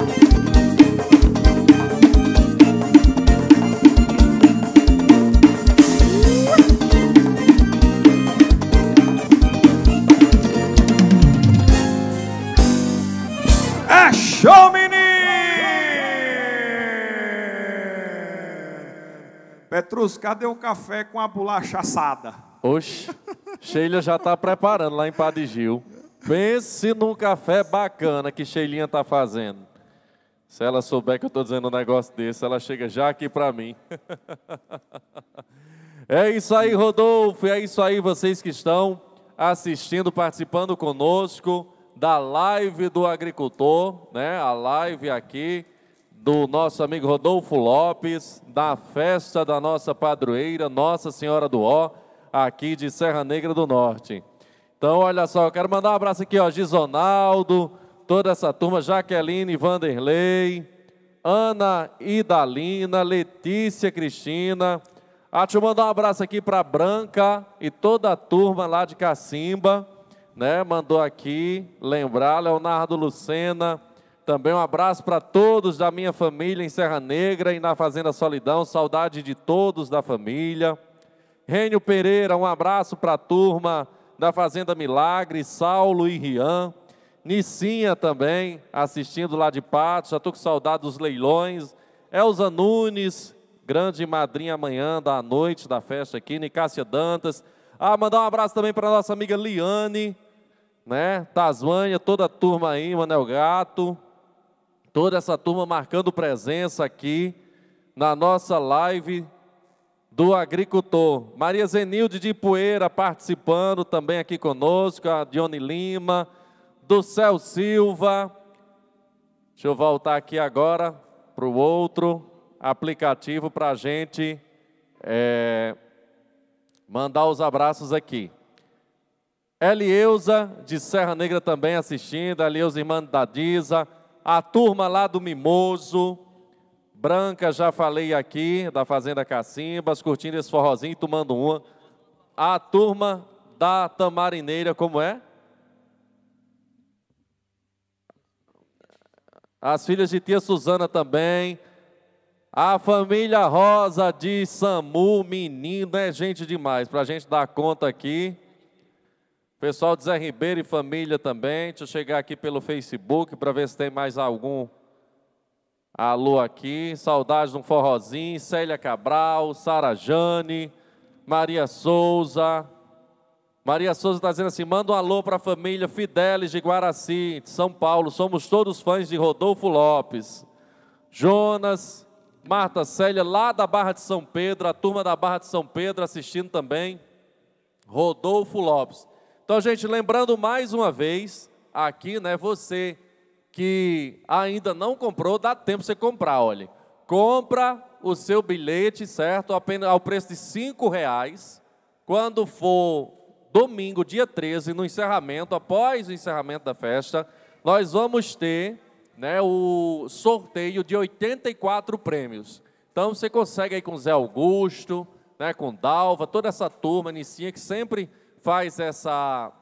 É show, menino! Petrus, cadê o café com a bolacha assada? Oxe, Sheila já tá preparando lá em Padre Gil. Pense num café bacana que Sheilinha tá fazendo. Se ela souber que eu tô dizendo um negócio desse, ela chega já aqui pra mim. É isso aí, Rodolfo, é isso aí, vocês que estão assistindo, participando conosco. da live do agricultor, né? A live aqui do nosso amigo Rodolfo Lopes, da festa da nossa padroeira, Nossa Senhora do Ó, aqui de Serra Negra do Norte. Então, olha só, eu quero mandar um abraço aqui, ó, Gisonaldo, toda essa turma, Jaqueline, Vanderlei, Ana Idalina, Letícia Cristina. Ah, deixa eu mandar um abraço aqui para Branca e toda a turma lá de Cacimba, né? Mandou aqui lembrar, Leonardo Lucena. Também um abraço para todos da minha família em Serra Negra e na Fazenda Solidão. Saudade de todos da família. Rênio Pereira, um abraço para a turma da Fazenda Milagre, Saulo e Rian. Nicinha também, assistindo lá de Patos, já estou com saudade dos leilões. Elza Nunes, grande madrinha amanhã da noite da festa aqui, Nicássia Dantas. Ah, mandar um abraço também para a nossa amiga Liane, né? Tasmânia, toda a turma aí, Manel Gato. Toda essa turma marcando presença aqui na nossa live do agricultor. Maria Zenilde de Ipueira participando também aqui conosco, a Dione Lima, do Céu Silva. Deixa eu voltar aqui agora para o outro aplicativo para a gente é, mandar os abraços aqui. Elieusa de Serra Negra também assistindo, Elieusa irmã da Diza, a turma lá do Mimoso, Branca, já falei aqui, da Fazenda Cacimbas, curtindo esse forrozinho, tomando uma. A turma da Tamarineira, como é? As filhas de tia Suzana também. A família Rosa de Samu, menino, é gente demais, para a gente dar conta aqui. Pessoal de Zé Ribeiro e família também. Deixa eu chegar aqui pelo Facebook para ver se tem mais algum alô aqui. Saudades de um forrozinho. Célia Cabral, Sara Jane, Maria Souza. Maria Souza está dizendo assim, manda um alô para a família Fidelis de Guaraci, de São Paulo. Somos todos fãs de Rodolfo Lopes. Jonas, Marta Célia, lá da Barra de São Pedro, a turma da Barra de São Pedro assistindo também. Rodolfo Lopes. Então, gente, lembrando mais uma vez, aqui, né, você que ainda não comprou, dá tempo de você comprar, olha. Compra o seu bilhete, certo? Apenas ao preço de cinco reais. Quando for domingo, dia treze, no encerramento, após o encerramento da festa, nós vamos ter, né, o sorteio de oitenta e quatro prêmios. Então, você consegue aí com o Zé Augusto, né, com Dalva, toda essa turma, Nicinha, que sempre faz essa,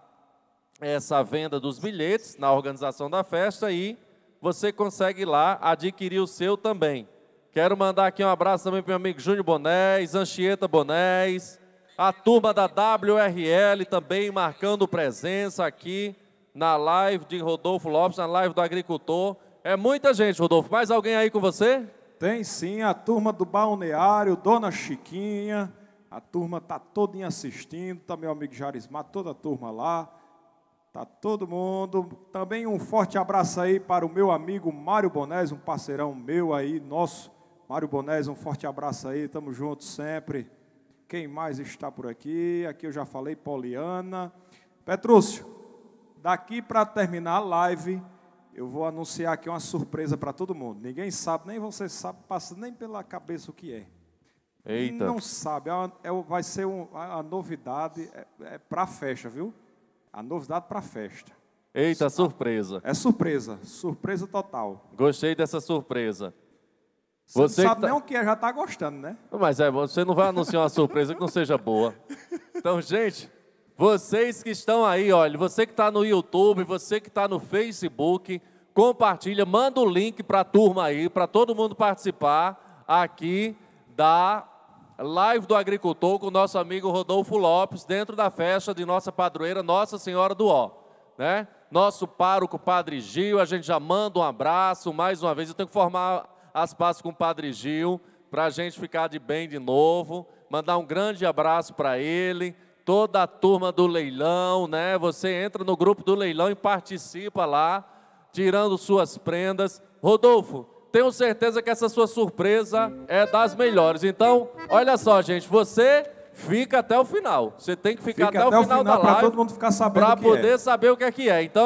essa venda dos bilhetes na organização da festa e você consegue lá adquirir o seu também. Quero mandar aqui um abraço também para o meu amigo Júnior Bonés, Anchieta Bonés, a turma da W R L também marcando presença aqui na live de Rodolfo Lopes, na live do agricultor. É muita gente, Rodolfo. Mais alguém aí com você? Tem sim, a turma do Balneário, Dona Chiquinha. A turma está todinha assistindo, está meu amigo Jarismar, toda a turma lá, está todo mundo. Também um forte abraço aí para o meu amigo Mário Bonés, um parceirão meu aí, nosso. Mário Bonés, um forte abraço aí, estamos juntos sempre. Quem mais está por aqui? Aqui eu já falei, Poliana. Petrúcio, daqui para terminar a live, eu vou anunciar aqui uma surpresa para todo mundo. Ninguém sabe, nem você sabe, passa nem pela cabeça o que é. Eita. Não sabe, é uma, é, vai ser um, a, a novidade é, é para a festa, viu? A novidade para a festa. Eita, surpresa. É surpresa, surpresa total. Gostei dessa surpresa. Você, você não sabe tá... nem o que é, já está gostando, né? Mas é, você não vai anunciar uma surpresa que não seja boa. Então, gente, vocês que estão aí, olha, você que está no YouTube, você que está no Facebook, compartilha, manda o link para a turma aí, para todo mundo participar aqui da live do agricultor com o nosso amigo Rodolfo Lopes, dentro da festa de nossa padroeira, Nossa Senhora do Ó, né? Nosso pároco, Padre Gil, a gente já manda um abraço, mais uma vez, eu tenho que formar as pazes com o Padre Gil, para a gente ficar de bem de novo, mandar um grande abraço para ele, toda a turma do leilão, né? Você entra no grupo do leilão e participa lá, tirando suas prendas. Rodolfo, tenho certeza que essa sua surpresa é das melhores. Então, olha só, gente, você fica até o final. Você tem que ficar Fica até, até o final, final da live para todo mundo ficar sabendo para o que poder é. saber o que é que é. Então,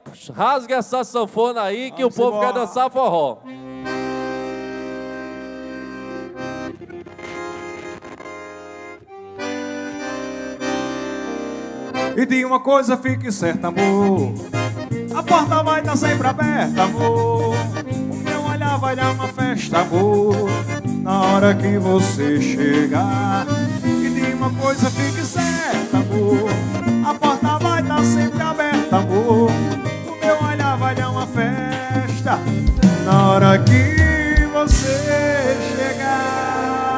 rasgue essa sanfona aí que Vamos o povo embora. quer dançar forró. E de uma coisa fique certa, amor, a porta vai estar sempre aberta, amor. O meu olhar vai dar uma festa, amor, na hora que você chegar. E de uma coisa fique certa, amor, a porta vai estar sempre aberta, amor. O meu olhar vai dar uma festa, na hora que você chegar.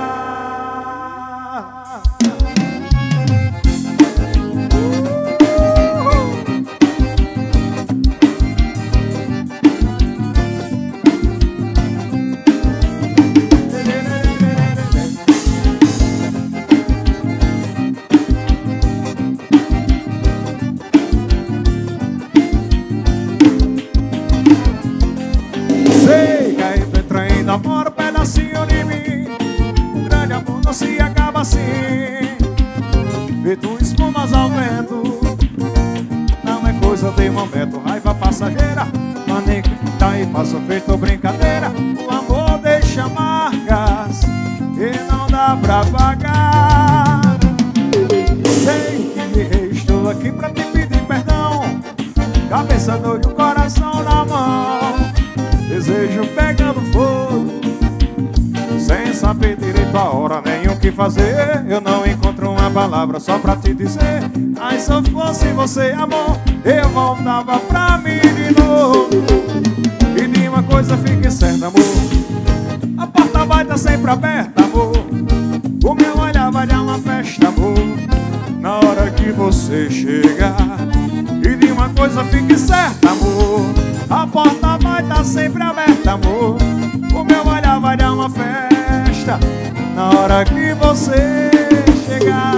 Namora um pedacinho de mim. Um grande amor não se acaba assim, feito espumas ao vento. Não é coisa de momento, raiva passageira, mas nem que tá e passa feito brincadeira. O amor deixa marcas e não dá pra pagar. Sei que errei, estou aqui pra te pedir perdão. Cabeça doida, o coração na mão, desejo pegando fogo, sem saber direito a hora nem o que fazer. Eu não encontro uma palavra só pra te dizer. Ai, se eu fosse você, amor, eu voltava pra mim de novo. E de uma coisa fique certa, amor, a porta vai estar sempre aberta, amor. O meu olhar vai dar uma festa, amor, na hora que você chegar. E de uma coisa fique certa, amor, a porta vai estar sempre aberta, amor. O meu olhar vai dar uma festa, na hora que você chegar.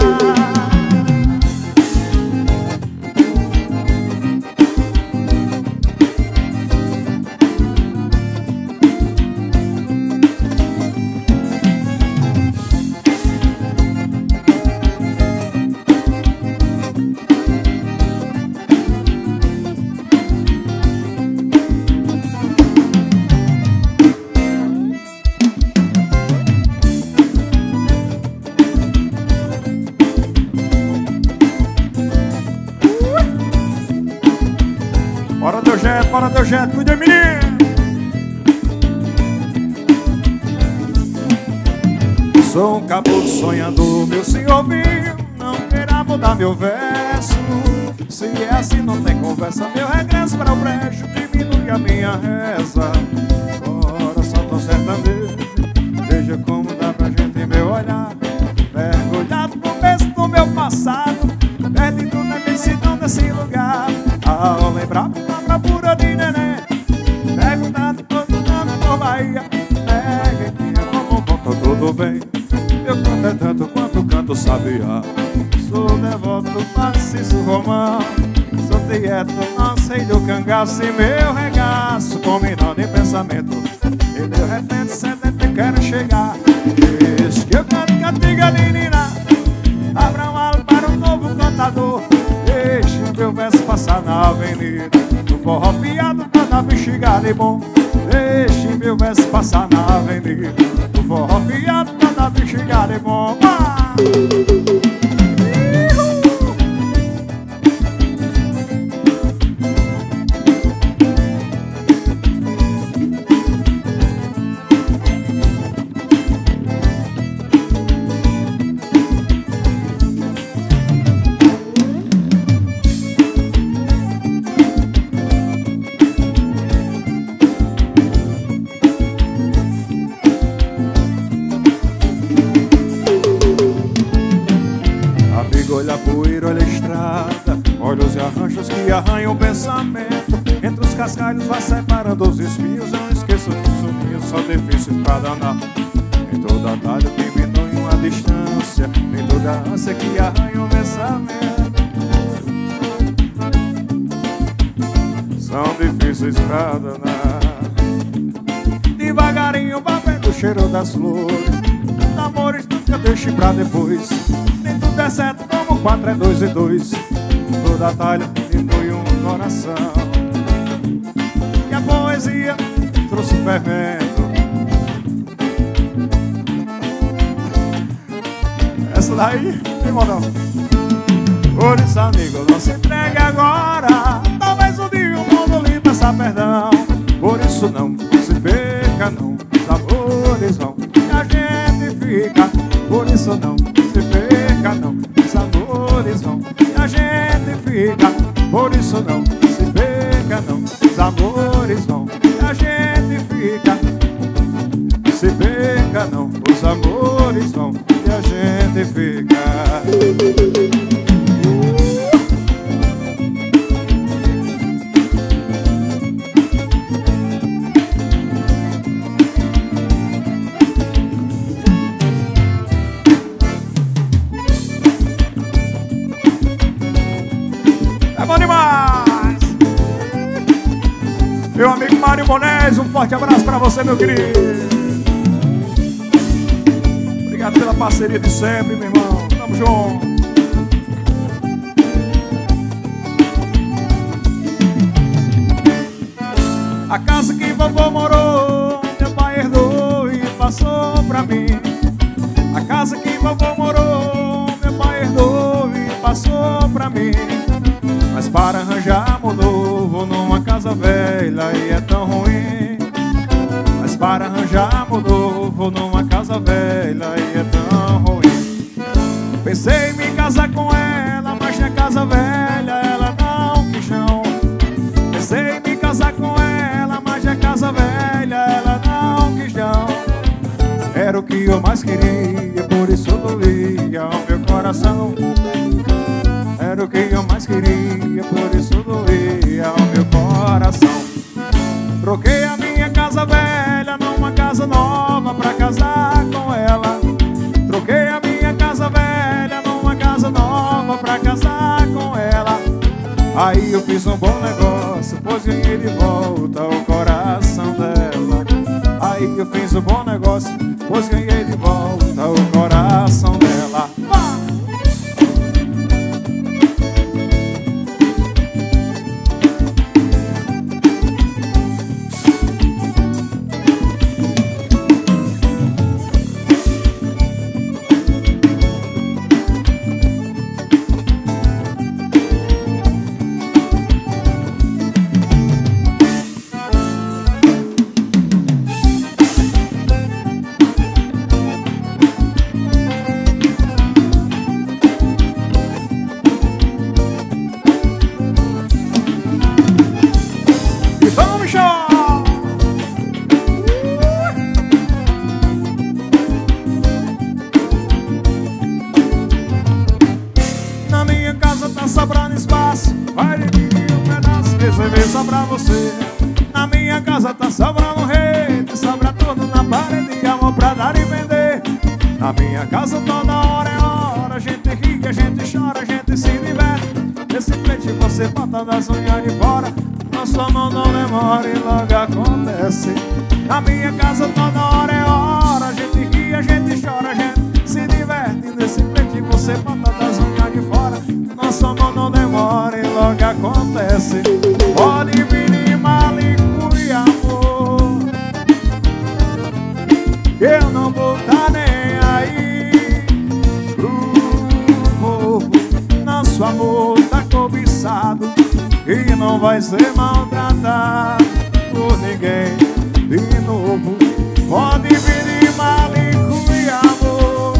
Bora teu jeito, bora teu jeito, cuida menino. Sou um caboclo sonhador, meu senhor viu, não queira mudar meu verso. Se é assim não tem conversa, meu regresso para o brejo diminui a minha reza. Agora só tô sertanejo, veja como dá pra gente meu olhar, mergulhado no peso do meu passado, perdido na imensidão desse lugar. Ao lembrar uma bravura de neném, perguntando todo nome por Bahia, peguei como contou tudo bem. Eu canto é tanto quanto canto sabia. Sou devoto do Narciso Romão, sou tieto, não sei do cangaço. E meu regaço combinando em pensamento, e meu repente sedento quero chegar. Diz que eu canto cantiga menina, abra um alo para um novo cantador. Deixe o meu verso passar na avenida, no forró piado pra dar bexiga de bom. Deixe meu verso passar na avenida, no forró piado pra dar bexiga de bom. Ah! Olha a poeira, olha a estrada, olha os arranjos que arranham o pensamento. Entre os cascalhos vai separando os espinhos. Não esqueça dos soninhos, só difíceis pra danar. Em toda atalho diminui uma distância, em toda ânsia que arranha o pensamento. São difíceis pra danar. Devagarinho vai vendo o cheiro das flores, amores nunca deixe pra depois. Nem tudo é certo como quatro é dois e dois. Toda talha diminui um coração. poesia trouxe fermento. Essa daí, tem modão. Por isso, amigo, não se entregue agora. Talvez um dia o mundo lhe peça perdão. Por isso não se perca, não. Os amores vão e a gente fica. Por isso não se perca, não. Os amores vão e a gente fica. Por isso não se perca, não. Os amores vão e a gente fica. Se perca, não. Os amores vão e a gente fica. Meu amigo Mário Bonés, um forte abraço pra você, meu querido. Obrigado pela parceria de sempre, meu irmão. Tamo junto. A casa que vovô morou, meu pai herdou e passou pra mim. A casa que vovô morou, meu pai herdou e passou pra mim. Mas para arranjar um novo numa casa velha e é tão ruim. Mas para arranjar um novo numa casa velha e é tão ruim. Pensei em me casar com ela, mas na casa velha ela não quis não. Pensei em me casar com ela, mas na casa velha ela não quis não. Era o que eu mais queria, por isso doía ao meu coração. Era o que eu mais queria, por isso doía ao meu coração. Troquei a minha casa velha numa casa nova pra casar com ela. Troquei a minha casa velha numa casa nova pra casar com ela. Aí eu fiz um bom negócio, pois ganhei de volta o coração dela. Aí eu fiz um bom negócio, pois ganhei de volta o coração dela. Só pra você. Na minha casa tá sobrando rede, sobra tudo na parede, amor pra dar e vender. Na minha casa toda hora é hora, a gente ri, a gente chora, a gente se diverte. Esse frente você bota das unhas de fora, na sua mão não demora e logo acontece. Na minha casa toda hora é hora, a gente ri, a gente chora, a gente se diverte. Nesse frente você bota das unhas de fora, na sua mão não demora e logo acontece. Pode vir malicure, amor, eu não vou tá nem aí pro povo. Nosso amor tá cobiçado e não vai ser maltratado por ninguém de novo. Pode vir malicure, amor,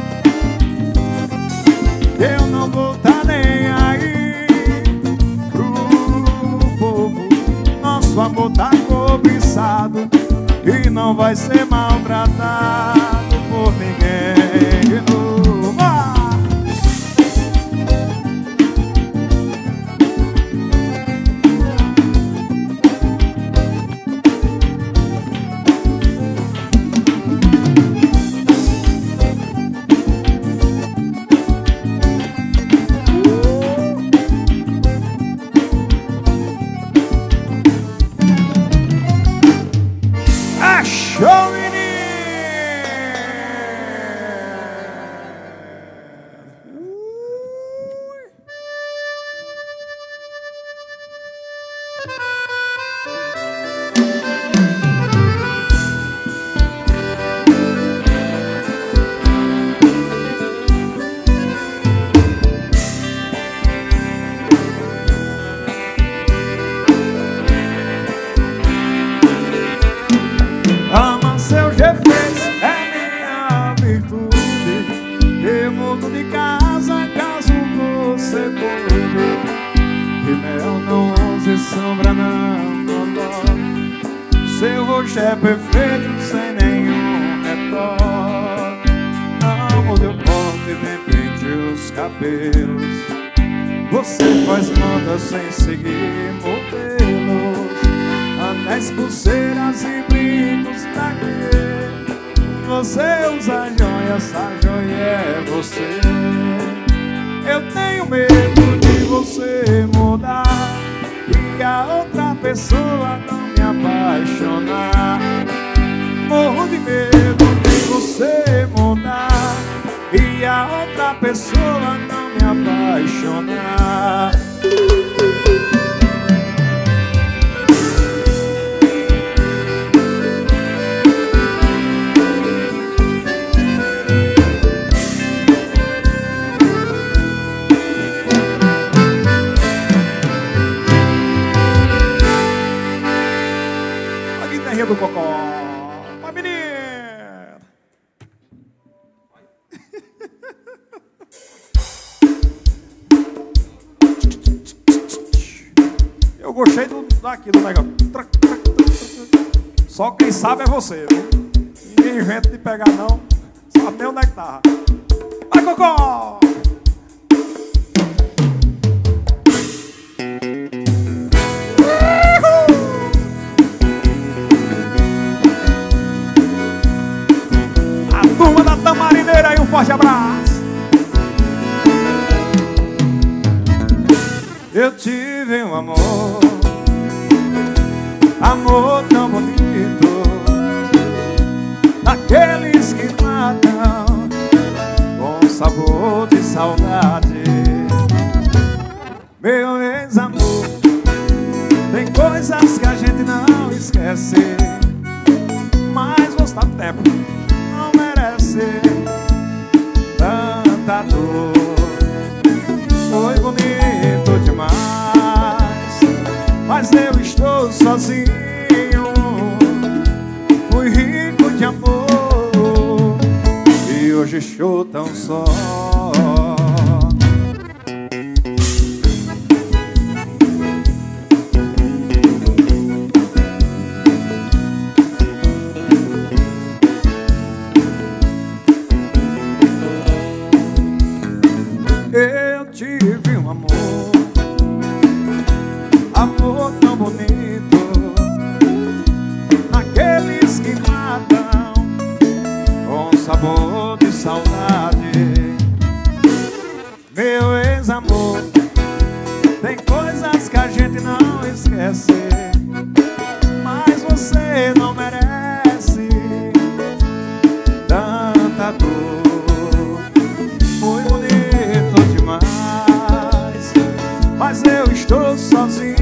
eu não vou tá nem aí pro povo. Nosso amor tá cobiçado e não vai ser maltratado por ninguém de novo. Ah! Show, menino! de mel, não use sombra não, não. Seu rosto é perfeito, sem nenhum retoque. Não mude o corte, nem pinte os cabelos. Você faz moda sem seguir modelos. Anéis, pulseiras e brincos pra quê? Você usa joia, essa joia é você. Eu tenho medo de você mudar e a outra pessoa não me apaixonar. Morro de medo de você mudar e a outra pessoa não me apaixonar. Do Cocó, vai menino. Eu gostei do, daqui do negócio. Só quem sabe é você, viu? Ninguém inventa de pegar não. Sabe nem onde é que tá. Vai, Cocó! Turma da Tamarineira aí, um forte abraço. Eu tive um amor, amor tão bonito, daqueles que matam com sabor de saudade. Meu ex-amor, tem coisas que a gente não esquece, mas gostar do tempo não merece tanta dor. Foi bonito demais, mas eu estou sozinho. Fui rico de amor e hoje estou tão só. Eu tive um amor, amor tão bonito, aqueles que matam com sabor de saudade. Meu ex-amor, tem coisas que a gente não esquece, mas você não merece tanta dor. Foi bonito demais, mas eu estou sozinho.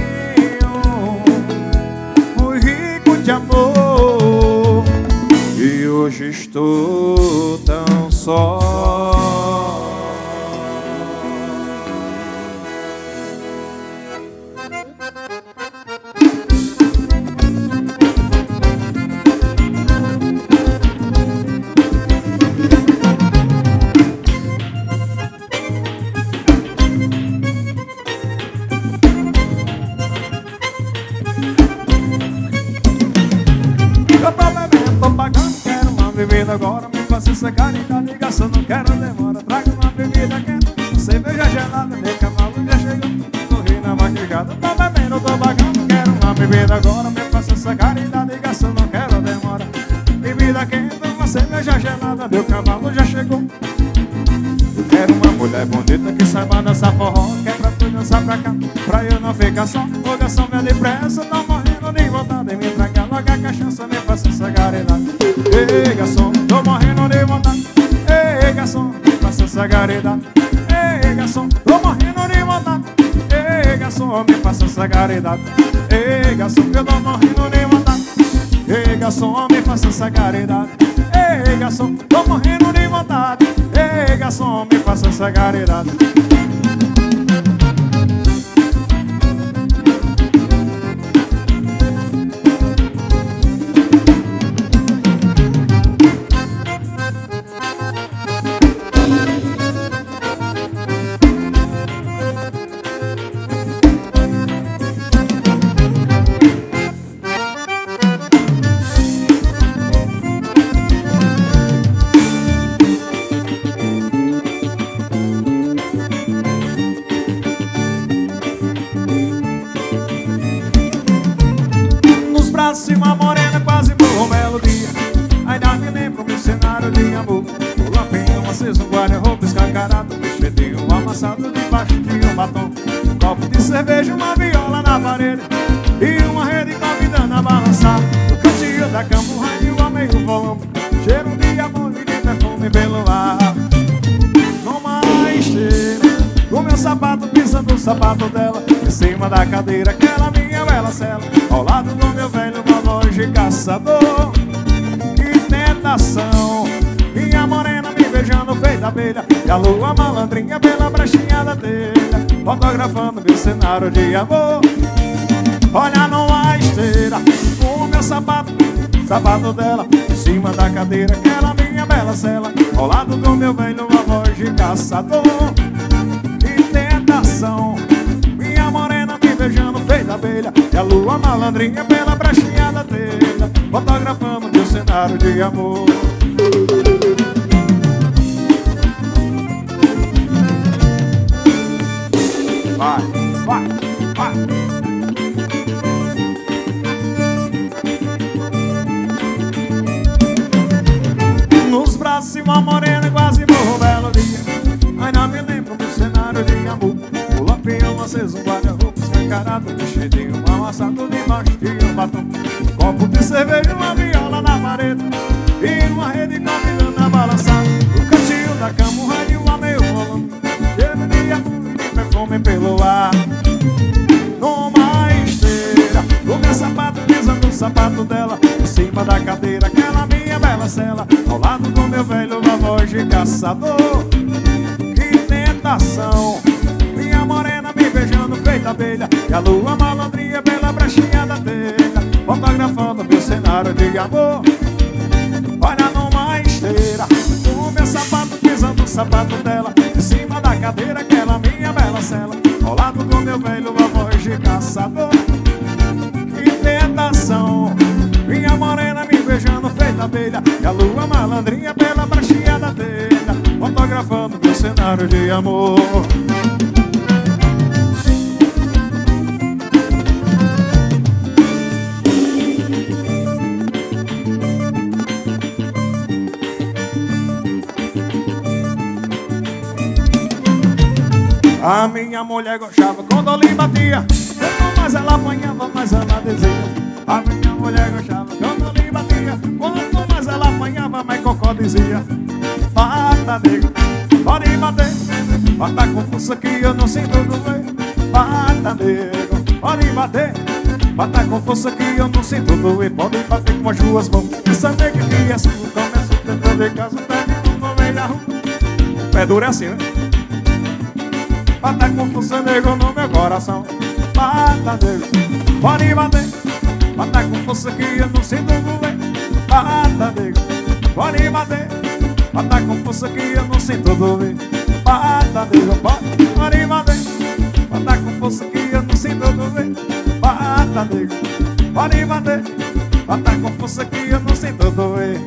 Fui rico de amor e hoje estou tão só. Bebida agora, me faça essa caridade, ligação, não quero demora. Traga uma bebida quente, cerveja gelada, meu cavalo já chegou, corri na vaquejada. Tô bebendo, tô bagando, quero uma bebida agora, me faça essa caridade, ligação, não quero demora. Bebida quente, uma cerveja gelada, meu cavalo já chegou. Eu quero uma mulher bonita que saiba dançar forró, quebra tudo, dançar pra cá, pra eu não ficar só. Ô garçom, vem depressa, tô morrendo de vontade, me traga logo a cachaça, me faça essa caridade. Ei, garçom, tô morrendo de vontade. Ei, garçom, me faça essa caridade. Ei, garçom, tô morrendo de vontade. Ei, garçom, me faça essa caridade. Ei, garçom, eu tô morrendo de vontade. Ei, garçom, me faça essa caridade. Ei, garçom, tô morrendo de vontade. Ei, garçom, me faça essa caridade. cerveja, uma viola na parede e uma rede convidando a balançar. No cantinho da cama um rádio a meio volume, cheiro de amor e de perfume pelo ar. Numa esteira, o meu sapato pisando o sapato dela, em cima da cadeira, aquela minha bela cela, ao lado do meu velho relógio de caçador. Que tentação, minha morena me beijando feita abelha, e a lua malandrinha pela brechinha da telha, fotografando meu cenário de amor. Olha numa esteira, o meu sapato, sapato dela, em cima da cadeira, aquela minha bela cela, ao lado do meu velho voz de caçador. Que tentação, minha morena me beijando feita abelha, e a lua malandrinha pela brechinha da telha, fotografando meu cenário de amor. Vai, vai, vai. Nos braços de uma morena quase morro um belo dia, ainda me lembro do cenário de amor. O lampião aceso, um guarda-roupa escancarado, vestidinho mal amassado debaixo de um batom. Um copo de cerveja, uma viola na parede e uma rede convidando a balançar. No cantinho da cama um rádio a meio volume, cheiro de amor e de perfume pelo ar. Numa esteira, o meu sapato pisando o sapato dela, em cima da cadeira, aquela minha bela cela, ao lado do meu velho voz de caçador. Que tentação, minha morena me beijando feita abelha, e a lua malandrinha pela brechinha da telha, fotografando meu cenário de amor. Olha numa esteira, o meu sapato pisando o sapato dela, em cima da cadeira, aquela minha bela cela, ao lado do meu velho voz de caçador. Que tentação, minha morena me beijando feita abelha, e a lua malandrinha pela brechinha da telha, fotografando meu cenário de amor. A minha mulher gostava quando eu lhe batia, quanto mais ela apanhava, mais ela dizia. A minha mulher gostava quando eu lhe batia, quanto mais ela apanhava, mais cocó dizia. Bata, nego, pode bater, bata com força que eu não sinto doer. Bata, nego, pode bater, bata com força que eu não sinto doer. Pode bater com as duas mãos, essa nega que é sua, começa dentro de casa, pede no meio da rua. Pé duro é assim, né? Bata com força, nego, no meu coração. Bata, nego, pode bater, bata com força que eu não sinto doer. Bata, nego, pode bater, bata com força que eu não sinto doer. Bata, nego, pode, pode bater, bata com força que eu não sinto doer. Bata, nego, pode bater, bata com força que eu não sinto doer.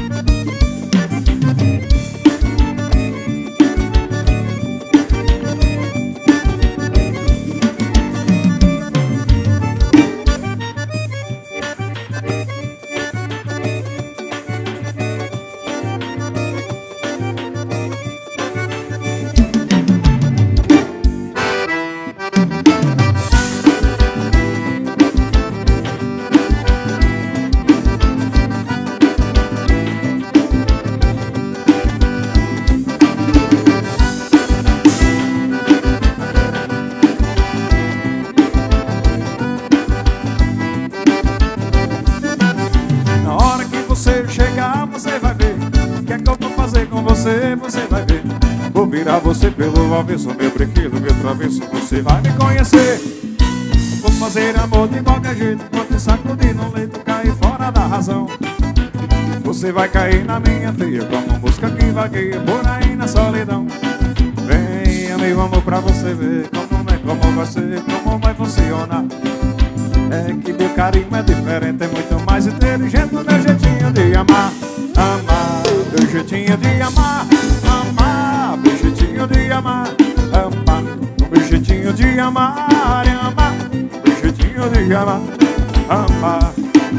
Você vai ver, vou virar você pelo avesso, meu brinquedo, meu travesso, você vai me conhecer. Vou fazer amor de qualquer jeito, vou te sacudir no leito, cair fora da razão. Você vai cair na minha teia, como mosca que vagueia por aí na solidão. Venha, meu amor, pra você ver como é, como vai ser, como vai funcionar. É que meu carinho é diferente, é muito mais inteligente do meu jeitinho de amar. Amar, meu jeitinho de amar. Amar, meu jeitinho de amar. Amar, meu jeitinho de amar. Amar, meu jeitinho de amar. Amar,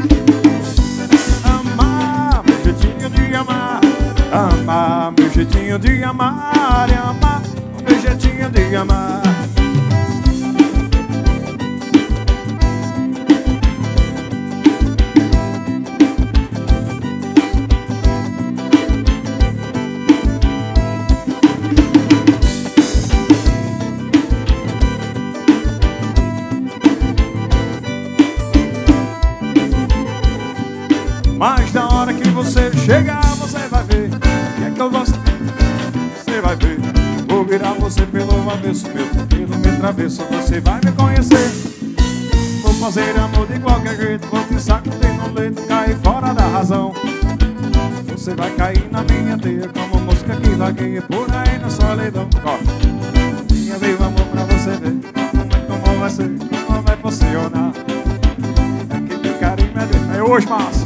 amar, meu jeitinho de amar. Amar, meu jeitinho de amar. Amar, meu jeitinho de amar. chegar você vai ver que é que eu gosto. Você vai ver, vou virar você pelo avesso, meu pelo meu travesso, você vai me conhecer. Vou fazer amor de qualquer jeito, vou te sacudir no leito, cair fora da razão. Você vai cair na minha teia como mosca que vagueia por aí na solidão. Minha viva amor pra você ver como vai ser, como vai funcionar. É que tem carinho é dele, é hoje, mas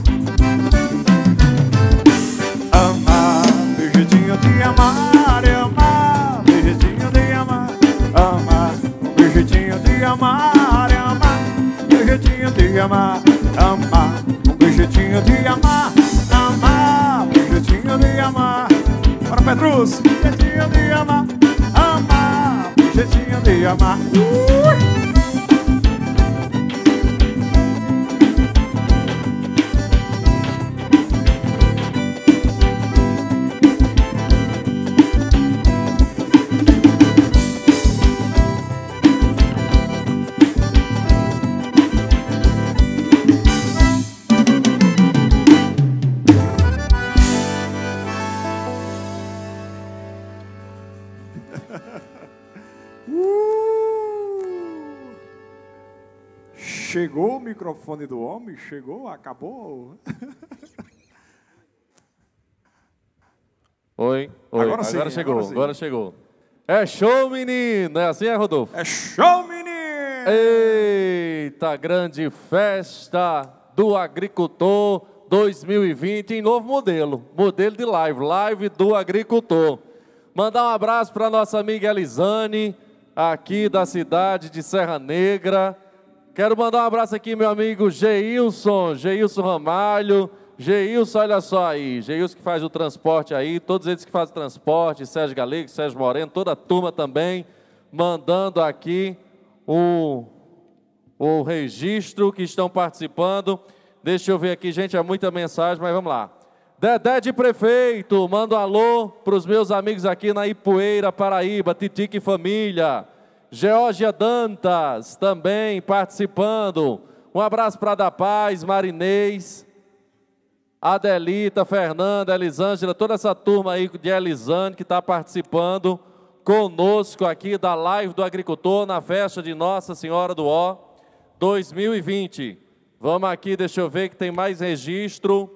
amar, meu jeitinho de amar, é amar, meu jeitinho de amar, amar, meu jeitinho de amar, é amar, meu jeitinho de amar, amar, meu jeitinho de amar, amar, meu jeitinho de amar. Bora, Petrus, jeitinho de amar, amar, meu jeitinho de amar. Uh! Chegou o microfone do homem? Chegou? Acabou? Oi, oi. Agora, sim, agora chegou, agora, agora chegou. É show, menino! É assim, é, Rodolfo? É show, menino! Eita, grande festa do agricultor dois mil e vinte em novo modelo. Modelo de live, live do agricultor. Mandar um abraço para nossa amiga Elisane, aqui da cidade de Serra Negra. Quero mandar um abraço aqui, meu amigo Geilson, Geilson Ramalho. Geilson, olha só aí, Geilson que faz o transporte aí, todos eles que fazem o transporte, Sérgio Galego, Sérgio Moreno, toda a turma também, mandando aqui o, o registro que estão participando. Deixa eu ver aqui, gente, é muita mensagem, mas vamos lá. Dedé de Prefeito, manda um alô para os meus amigos aqui na Ipueira, Paraíba, Titique e Família. Geórgia Dantas também participando. Um abraço para Da Paz, Marinês, Adelita, Fernanda, Elisângela, toda essa turma aí de Elisane que está participando conosco aqui da live do agricultor na festa de Nossa Senhora do Ó dois mil e vinte. Vamos aqui, deixa eu ver que tem mais registro.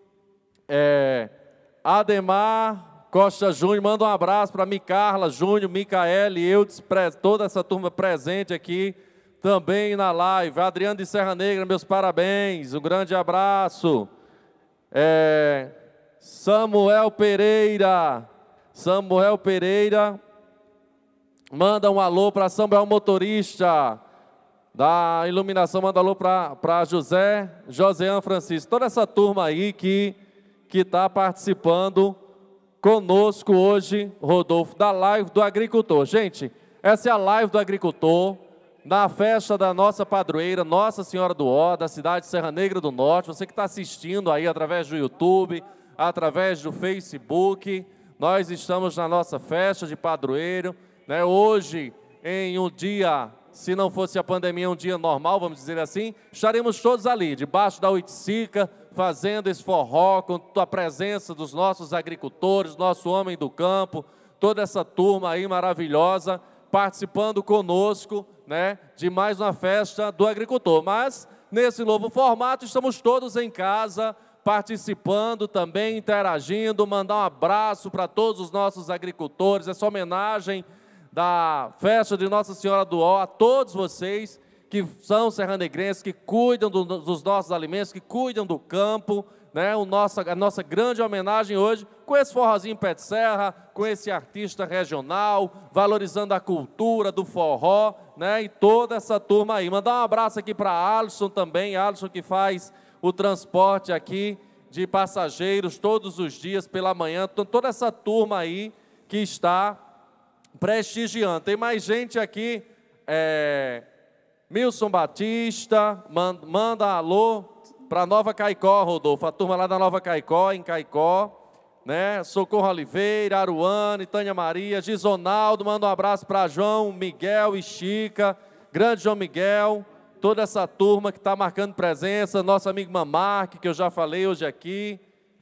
É, Ademar Costa Júnior, manda um abraço para Micarla Júnior, Micaele, Eudes, toda essa turma presente aqui também na live. Adriano de Serra Negra, meus parabéns, um grande abraço. É, Samuel Pereira, Samuel Pereira, manda um alô para Samuel Motorista, da iluminação, manda um alô para José, Josean Francisco, toda essa turma aí que que está participando conosco hoje, Rodolfo, da live do agricultor. Gente, essa é a live do agricultor, na festa da nossa padroeira, Nossa Senhora do Ó, da cidade de Serra Negra do Norte. Você que está assistindo aí através do YouTube, através do Facebook, nós estamos na nossa festa de padroeiro, né? Hoje, em um dia, se não fosse a pandemia, um dia normal, vamos dizer assim, estaremos todos ali, debaixo da oiticica, fazendo esse forró, com a presença dos nossos agricultores, nosso homem do campo, toda essa turma aí maravilhosa, participando conosco, né, de mais uma festa do agricultor. Mas, nesse novo formato, estamos todos em casa, participando também, interagindo, mandar um abraço para todos os nossos agricultores, essa homenagem da festa de Nossa Senhora do Ó, a todos vocês que são serranegrenses, que cuidam do, dos nossos alimentos, que cuidam do campo, né? O nosso, a nossa grande homenagem hoje, com esse forrozinho pé de serra, com esse artista regional, valorizando a cultura do forró, né? E toda essa turma aí. Mandar um abraço aqui para Alisson também, Alisson que faz o transporte aqui de passageiros todos os dias pela manhã, então, toda essa turma aí que está prestigiando. Tem mais gente aqui, é... Milson Batista, manda, manda alô para Nova Caicó, Rodolfo, a turma lá da Nova Caicó, em Caicó, né? Socorro Oliveira, Aruane, Tânia Maria, Gisonaldo, manda um abraço para João, Miguel e Chica, grande João Miguel, toda essa turma que está marcando presença, nosso amigo Mamarque, que eu já falei hoje aqui,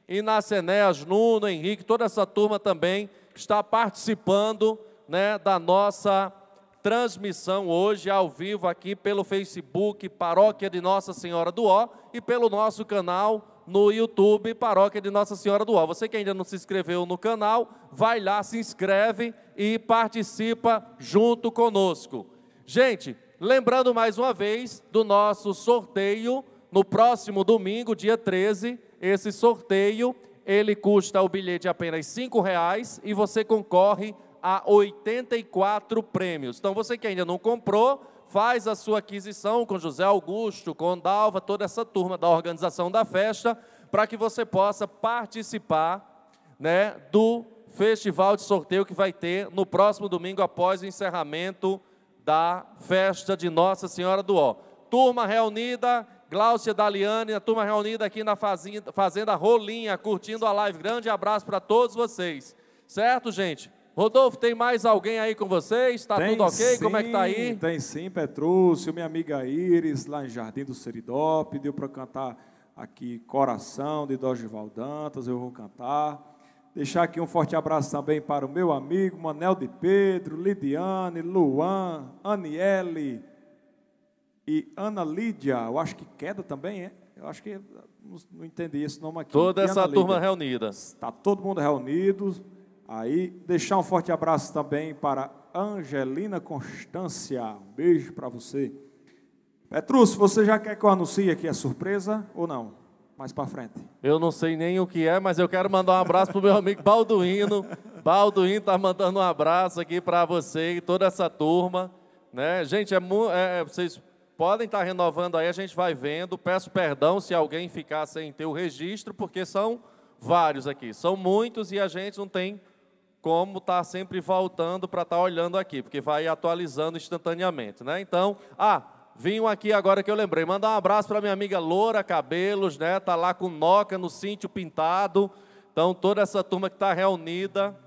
Inácio Enéas, Nuno, Henrique, toda essa turma também que está participando, né, da nossa transmissão hoje ao vivo aqui pelo Facebook Paróquia de Nossa Senhora do Ó e pelo nosso canal no YouTube Paróquia de Nossa Senhora do Ó. Você que ainda não se inscreveu no canal, vai lá, se inscreve e participa junto conosco. Gente, lembrando mais uma vez do nosso sorteio no próximo domingo, dia treze, esse sorteio, ele custa o bilhete apenas cinco reais e você concorre a oitenta e quatro prêmios. Então, você que ainda não comprou, faz a sua aquisição com José Augusto, com Dalva, toda essa turma da organização da festa, para que você possa participar, né, do festival de sorteio que vai ter no próximo domingo, após o encerramento da festa de Nossa Senhora do Ó. Turma reunida, Gláucia Daliane, a turma reunida aqui na fazenda, fazenda Rolinha, curtindo a live. Grande abraço para todos vocês. Certo, gente? Rodolfo, tem mais alguém aí com vocês? Está tudo ok? Sim, como é que está aí? Tem sim, Petrúcio, minha amiga Iris, lá em Jardim do Seridó, pediu para cantar aqui Coração, de Dorival Dantas, eu vou cantar. Deixar aqui um forte abraço também para o meu amigo Manel de Pedro, Lidiane, Luan, Aniele e Ana Lídia, eu acho que Queda também, é? Eu acho que, não, não entendi esse nome aqui. Toda essa turma reunida. Está todo mundo reunido. Aí, deixar um forte abraço também para Angelina Constância. Um beijo para você. Petrúcio, você já quer que eu anuncie aqui a surpresa ou não? Mais para frente. Eu não sei nem o que é, mas eu quero mandar um abraço para o meu amigo Balduino. Balduino está mandando um abraço aqui para você e toda essa turma. Né? Gente, é, é, vocês podem estar renovando aí, a gente vai vendo. Peço perdão se alguém ficar sem ter o registro, porque são vários aqui. São muitos e a gente não tem como estar sempre voltando para estar olhando aqui, porque vai atualizando instantaneamente, né? Então, ah, vim aqui agora que eu lembrei, mandar um abraço para minha amiga Loura Cabelos, né? Tá lá com Noca no Sítio Pintado. Então, toda essa turma que está reunida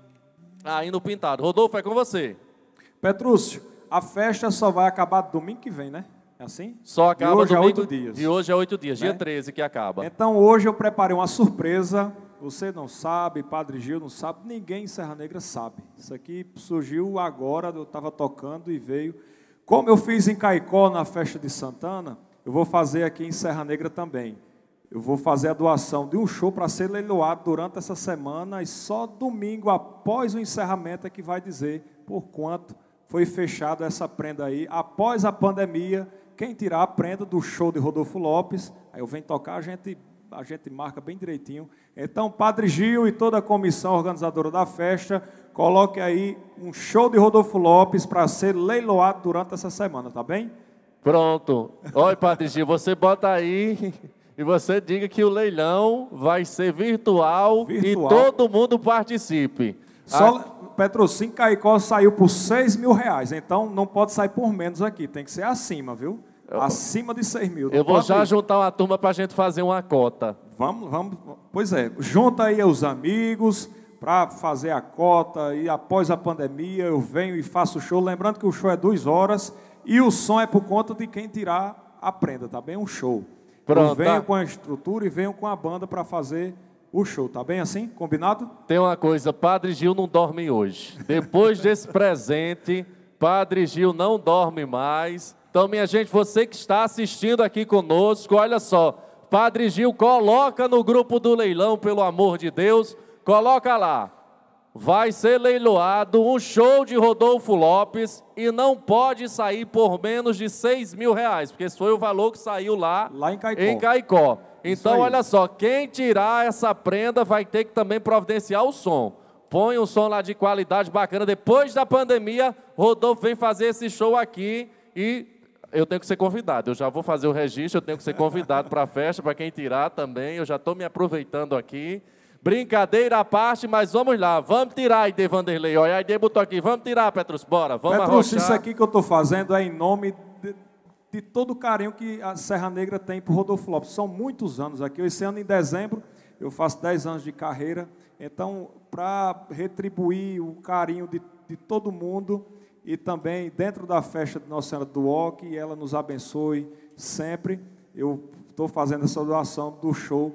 aí no Pintado. Rodolfo, é com você. Petrúcio, a festa só vai acabar domingo que vem, né? É assim? Só acaba e hoje domingo, é oito dias. E hoje é oito dias, né? dia treze que acaba. Então, hoje eu preparei uma surpresa. Você não sabe, Padre Gil não sabe, ninguém em Serra Negra sabe. Isso aqui surgiu agora, eu estava tocando e veio. Como eu fiz em Caicó na festa de Santana, eu vou fazer aqui em Serra Negra também. Eu vou fazer a doação de um show para ser leiloado durante essa semana e só domingo, após o encerramento, é que vai dizer por quanto foi fechado essa prenda aí. Após a pandemia, quem tirar a prenda do show de Rodolfo Lopes, aí eu venho tocar, a gente... a gente marca bem direitinho. Então, Padre Gil e toda a comissão organizadora da festa, coloque aí um show de Rodolfo Lopes para ser leiloado durante essa semana, tá bem? Pronto. Oi, Padre Gil, você bota aí e você diga que o leilão vai ser virtual, virtual. E todo mundo participe. Só, a... Petrocínio em Caicó saiu por seis mil reais, então não pode sair por menos aqui, tem que ser acima, viu? Acima de seis mil. Eu vou já ir. juntar uma turma para a gente fazer uma cota. Vamos, vamos. Pois é, junta aí os amigos para fazer a cota e após a pandemia eu venho e faço o show. Lembrando que o show é duas horas e o som é por conta de quem tirar a prenda, tá bem? Um show. Pronto, eu venho tá. com a estrutura e venho com a banda para fazer o show, tá bem assim? Combinado? Tem uma coisa, Padre Gil não dorme hoje. Depois desse presente, Padre Gil não dorme mais. Então, minha gente, você que está assistindo aqui conosco, olha só, Padre Gil, coloca no grupo do leilão, pelo amor de Deus, coloca lá, vai ser leiloado um show de Rodolfo Lopes e não pode sair por menos de seis mil reais, porque esse foi o valor que saiu lá, lá em Caicó. Em Caicó. Então, olha só, quem tirar essa prenda vai ter que também providenciar o som. Põe um som lá de qualidade bacana. Depois da pandemia, Rodolfo vem fazer esse show aqui e... eu tenho que ser convidado, eu já vou fazer o registro, eu tenho que ser convidado para a festa, para quem tirar também, eu já estou me aproveitando aqui. Brincadeira à parte, mas vamos lá, vamos tirar a Aide Vanderlei, olha, a Aide botou aqui, vamos tirar, Petrus, bora, vamos Petrus, arrochar. Isso aqui que eu estou fazendo é em nome de, de todo o carinho que a Serra Negra tem por Rodolfo Lopes, são muitos anos aqui, esse ano em dezembro, eu faço dez anos de carreira, então, para retribuir o carinho de, de todo mundo, e também dentro da festa de Nossa Senhora do Ó, que ela nos abençoe sempre. Eu estou fazendo essa doação do show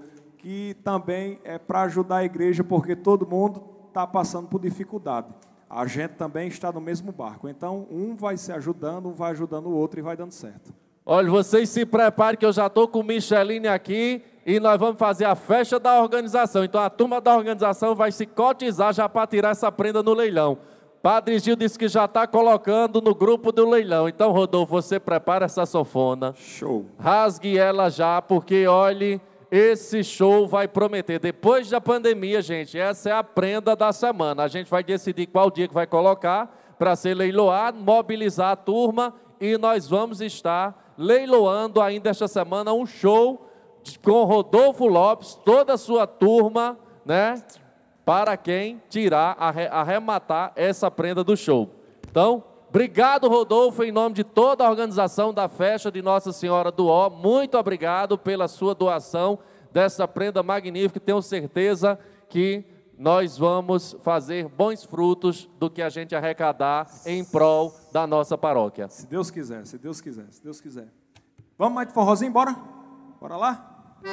que também é para ajudar a igreja, porque todo mundo está passando por dificuldade. A gente também está no mesmo barco. Então, um vai se ajudando, um vai ajudando o outro e vai dando certo. Olha, vocês se preparem que eu já estou com o Micheline aqui e nós vamos fazer a festa da organização. Então, a turma da organização vai se cotizar já para tirar essa prenda no leilão. Padre Gil disse que já está colocando no grupo do leilão. Então, Rodolfo, você prepara essa sanfona. Show. Rasgue ela já, porque, olhe, esse show vai prometer. Depois da pandemia, gente, essa é a prenda da semana. A gente vai decidir qual dia que vai colocar para ser leiloado, mobilizar a turma e nós vamos estar leiloando ainda esta semana um show com Rodolfo Lopes, toda a sua turma, né? Para quem tirar, arrematar essa prenda do show. Então, obrigado, Rodolfo, em nome de toda a organização da festa de Nossa Senhora do Ó. Muito obrigado pela sua doação dessa prenda magnífica. Tenho certeza que nós vamos fazer bons frutos do que a gente arrecadar em prol da nossa paróquia. Se Deus quiser, se Deus quiser, se Deus quiser. Vamos mais de forrozinho, bora? Bora lá?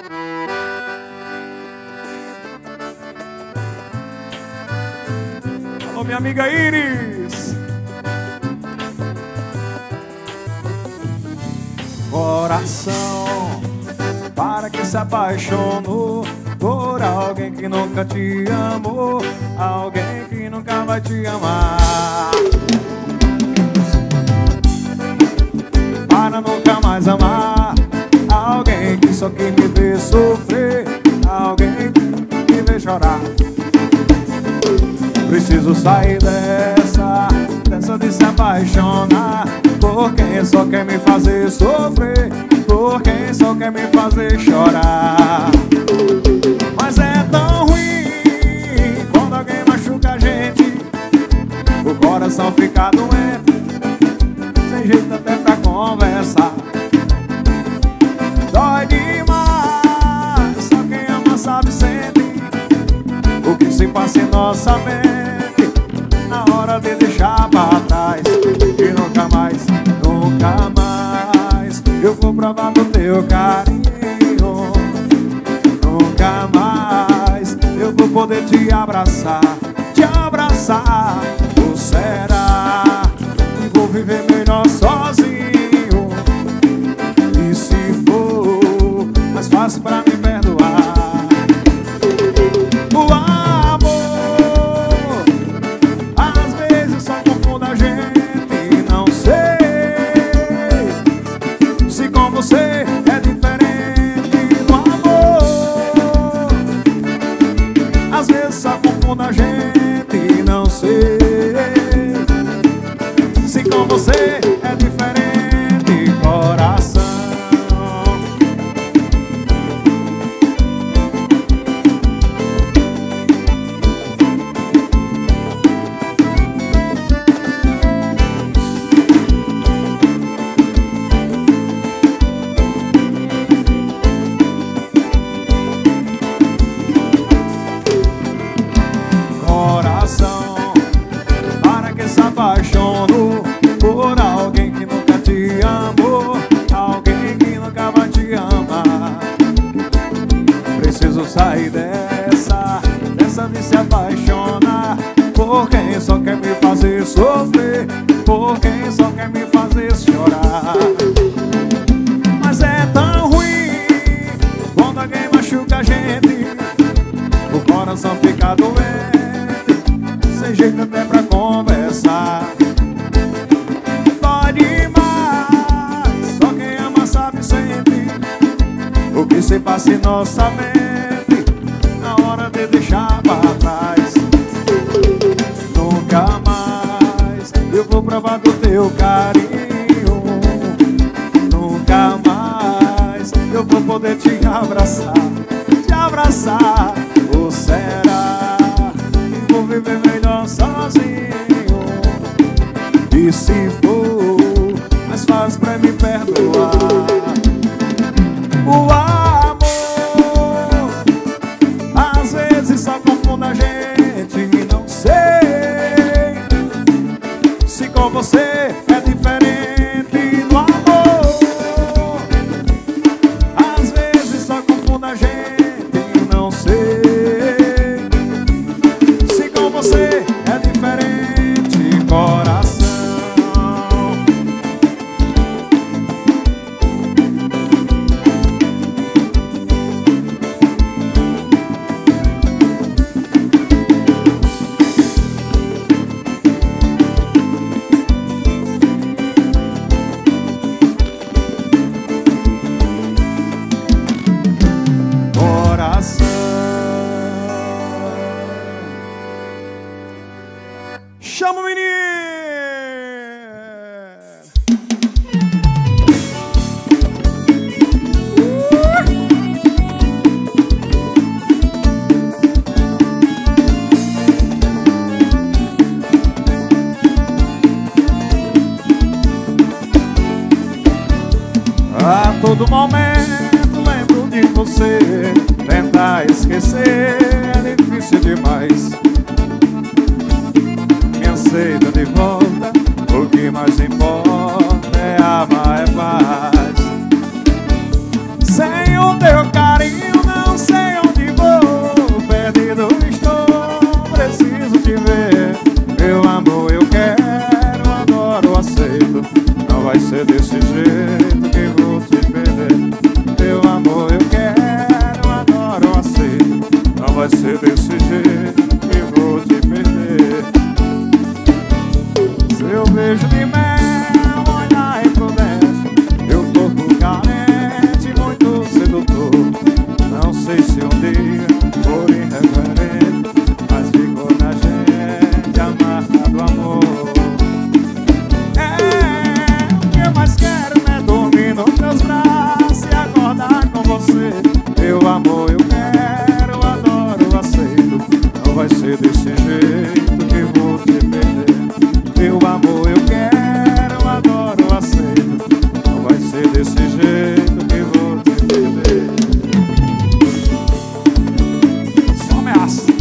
Alô, minha amiga Iris. Coração, para que se apaixonou por alguém que nunca te amou, alguém que nunca vai te amar. Para nunca mais amar alguém que só quer me ver sofrer, alguém que me vê chorar. Preciso sair dessa, dessa de se apaixonar por quem só quer me fazer sofrer, por quem só quer me fazer chorar. Mas é tão ruim quando alguém machuca a gente, o coração fica doente, sem jeito até pra conversar. Dói demais, só quem ama sabe, sente o que se passa em nossa mente na hora de deixar pra trás. E nunca mais, nunca mais eu vou provar do teu carinho. Nunca mais eu vou poder te abraçar, te abraçar. Ou será que vou viver melhor sozinho? E se for mais fácil pra me perdoar? O amor às vezes só confunde a gente. Não sei se com você é diferente do amor. Às vezes só confunde a gente. Não sei se com você é diferente, coração. Coração, para que se apaixonou por alguém que nunca te amou, alguém que nunca vai te amar. Preciso sair dessa, dessa de se apaixonar por quem só quer me fazer sofrer, por quem só quer me fazer chorar. Mas é tão ruim quando alguém machuca a gente, o coração fica doente, sem jeito até pra conversar. Dói demais, só quem ama sabe, sente o que se passa em nossa mente na hora de deixar pra trás. Nunca mais eu vou provar do teu carinho. Nunca mais eu vou poder te abraçar, te abraçar. Ou será que vou viver melhor sozinho? E se for mais fácil pra me perdoar? O amor às vezes só confunde a gente. Não sei se com você é diferente do amor. Às vezes só confunde a gente. A todo momento lembro de você. Tentar esquecer é difícil demais. Me aceita de volta, o que mais importa é amar, é paz. Sem o teu carinho não sei onde vou. Perdido estou, preciso te ver. Meu amor, eu quero, adoro, aceito. Não vai ser desse jeito que vou te perder. Meu amor, eu quero, adoro, aceito. Não vai ser desse jeito que vou te perder. Seu beijo de mel, olhar imprudente, meu corpo carente, muito sedutor. Não sei se um dia for irreverente, mas ficou na gente amarrado amor. É, o que eu mais quero é dormir nos teus braços e acordar com você. Meu amor, eu quero, adoro, aceito. Não vai ser desse jeito que vou te perder. Meu amor, eu quero, adoro, aceito. Não vai ser desse jeito que vou te perder. Só ameaça.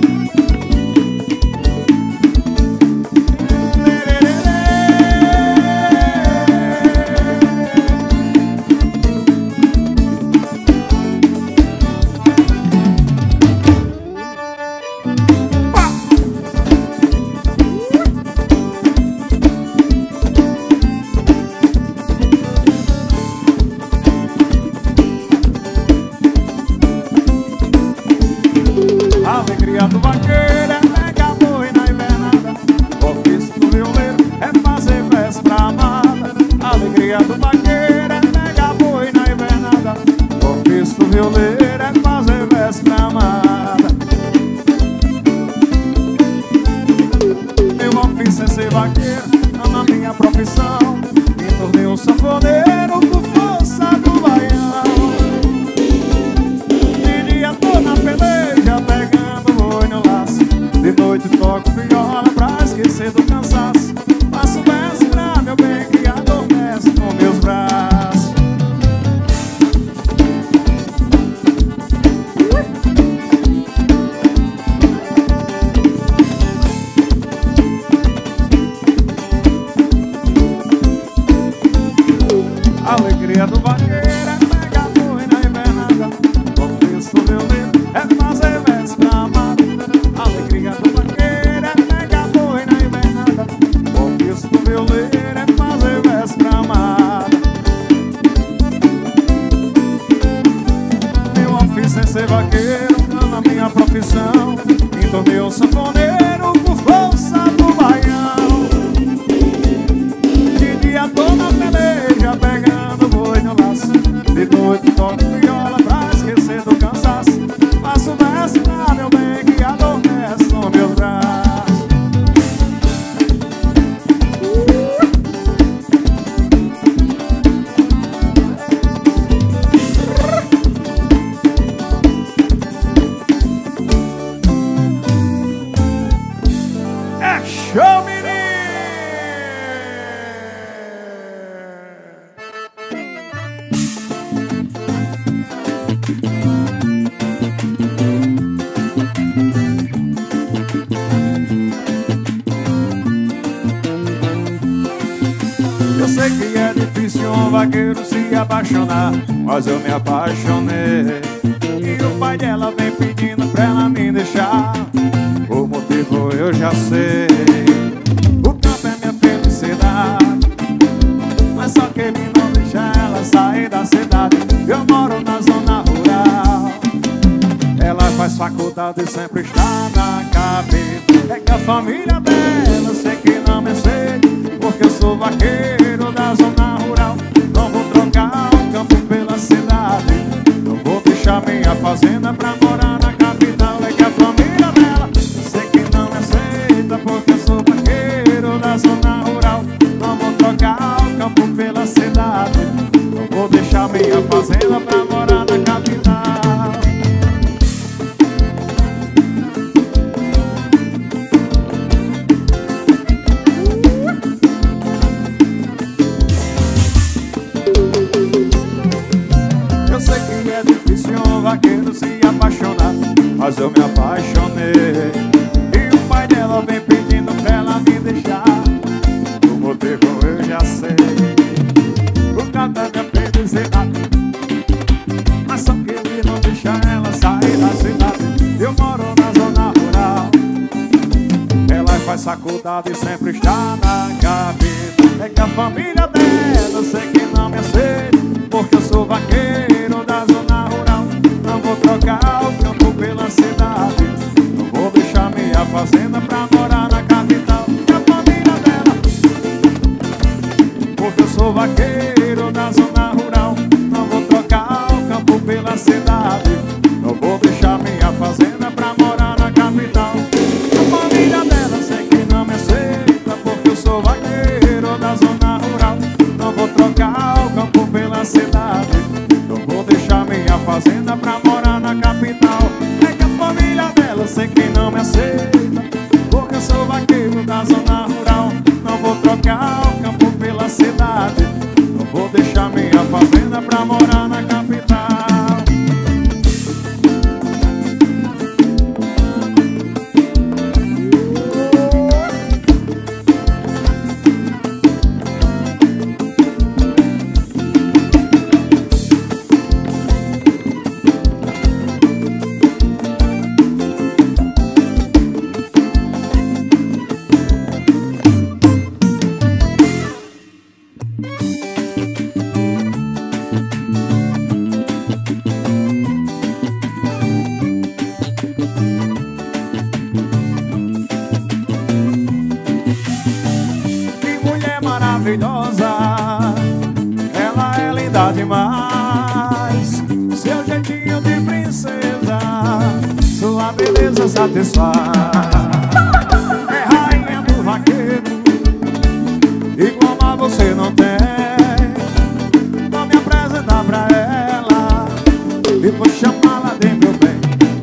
A alegria do vaqueiro é pegar boi na invernada. O ofício do violeiro é fazer festa pra amada. A alegria do vaqueiro é pegar boi na invernada. O ofício do violeiro é fazer festa pra amada. Meu ofício é ser vaqueiro, amo a minha profissão. Me tornei um sanfoneiro com força do baião. De dia tô na peleja, pegando boi no laço. De noite toco viola pra esquecer do cansaço. Faço verso pra meu bem que adormece com meus braços. A alegria do vaqueiro é pegar boi na invernada. O ofício do violeiro é fazer verso pra amada. A alegria do vaqueiro é pegar boi na invernada. O ofício do violeiro é fazer verso pra amada. Meu ofício é ser vaqueiro, amo a minha profissão. Me tornei um sanfoneiro com força do baião. De dia tô na peleja, pegando boi no laço. De noite toco viola pra esquecer do cansaço. Faço verso pra meu bem que adormece no meu braço. É show, menino! Eu sei que é difícil um vaqueiro se apaixonar, mas eu me apaixonei. E o pai dela vem pedindo pra ela me deixar. O motivo eu já sei. O campo é minha felicidade, mas só que ele não deixa ela sair da cidade. Eu moro na zona rural. Ela faz faculdade e sempre está na capital. É que a família dela sei que não me aceita, porque eu sou vaqueiro da zona rural. Não vou trocar o campo pela cidade. Não vou deixar minha fazenda pra morar na capital. É que a família dela sei que não me aceita, porque eu sou vaqueiro da zona rural. Não vou trocar o campo pela cidade. Não vou deixar minha fazenda pra morar na capital. mas eu me apaixonei. E o pai dela vem pedindo pra ela me deixar. O motivo eu já sei. O cara me fez dizer nada, mas só que ele não deixa ela sair da cidade. Eu moro na zona rural. Ela faz faculdade e sempre está na cabeça. É que a família dela eu sei que não me aceita, porque eu sou vaqueiro da zona rural. Não vou trocar o campo pela cidade, não vou deixar minha fazenda pra morar na capital. E a família dela, porque eu sou vaqueiro da zona rural. Não vou trocar o campo pela cidade, não vou deixar minha fazenda pra morar na capital. E a família dela sei que não me aceita, porque eu sou vaqueiro da zona rural. Não vou trocar o campo pela cidade, não vou deixar minha fazenda pra morar na capital. É que a família dela sei que não me aceita, porque eu sou vaqueiro da zona rural. Não vou trocar o campo pela cidade, não vou deixar minha fazenda pra morar na capital. Ela é linda demais, seu jeitinho de princesa, sua beleza satisfaz. É rainha do vaqueiro, igual a você não tem. Vou me apresentar pra ela e vou chamá-la de meu bem.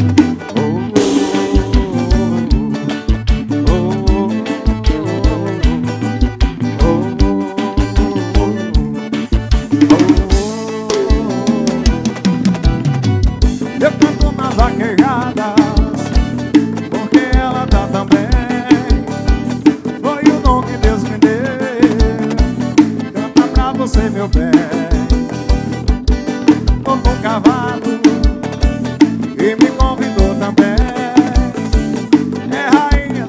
Porque ela tá também. Foi o dom que Deus me deu. Canta pra você, meu bem. Tô com cavalo e me convidou também. É rainha,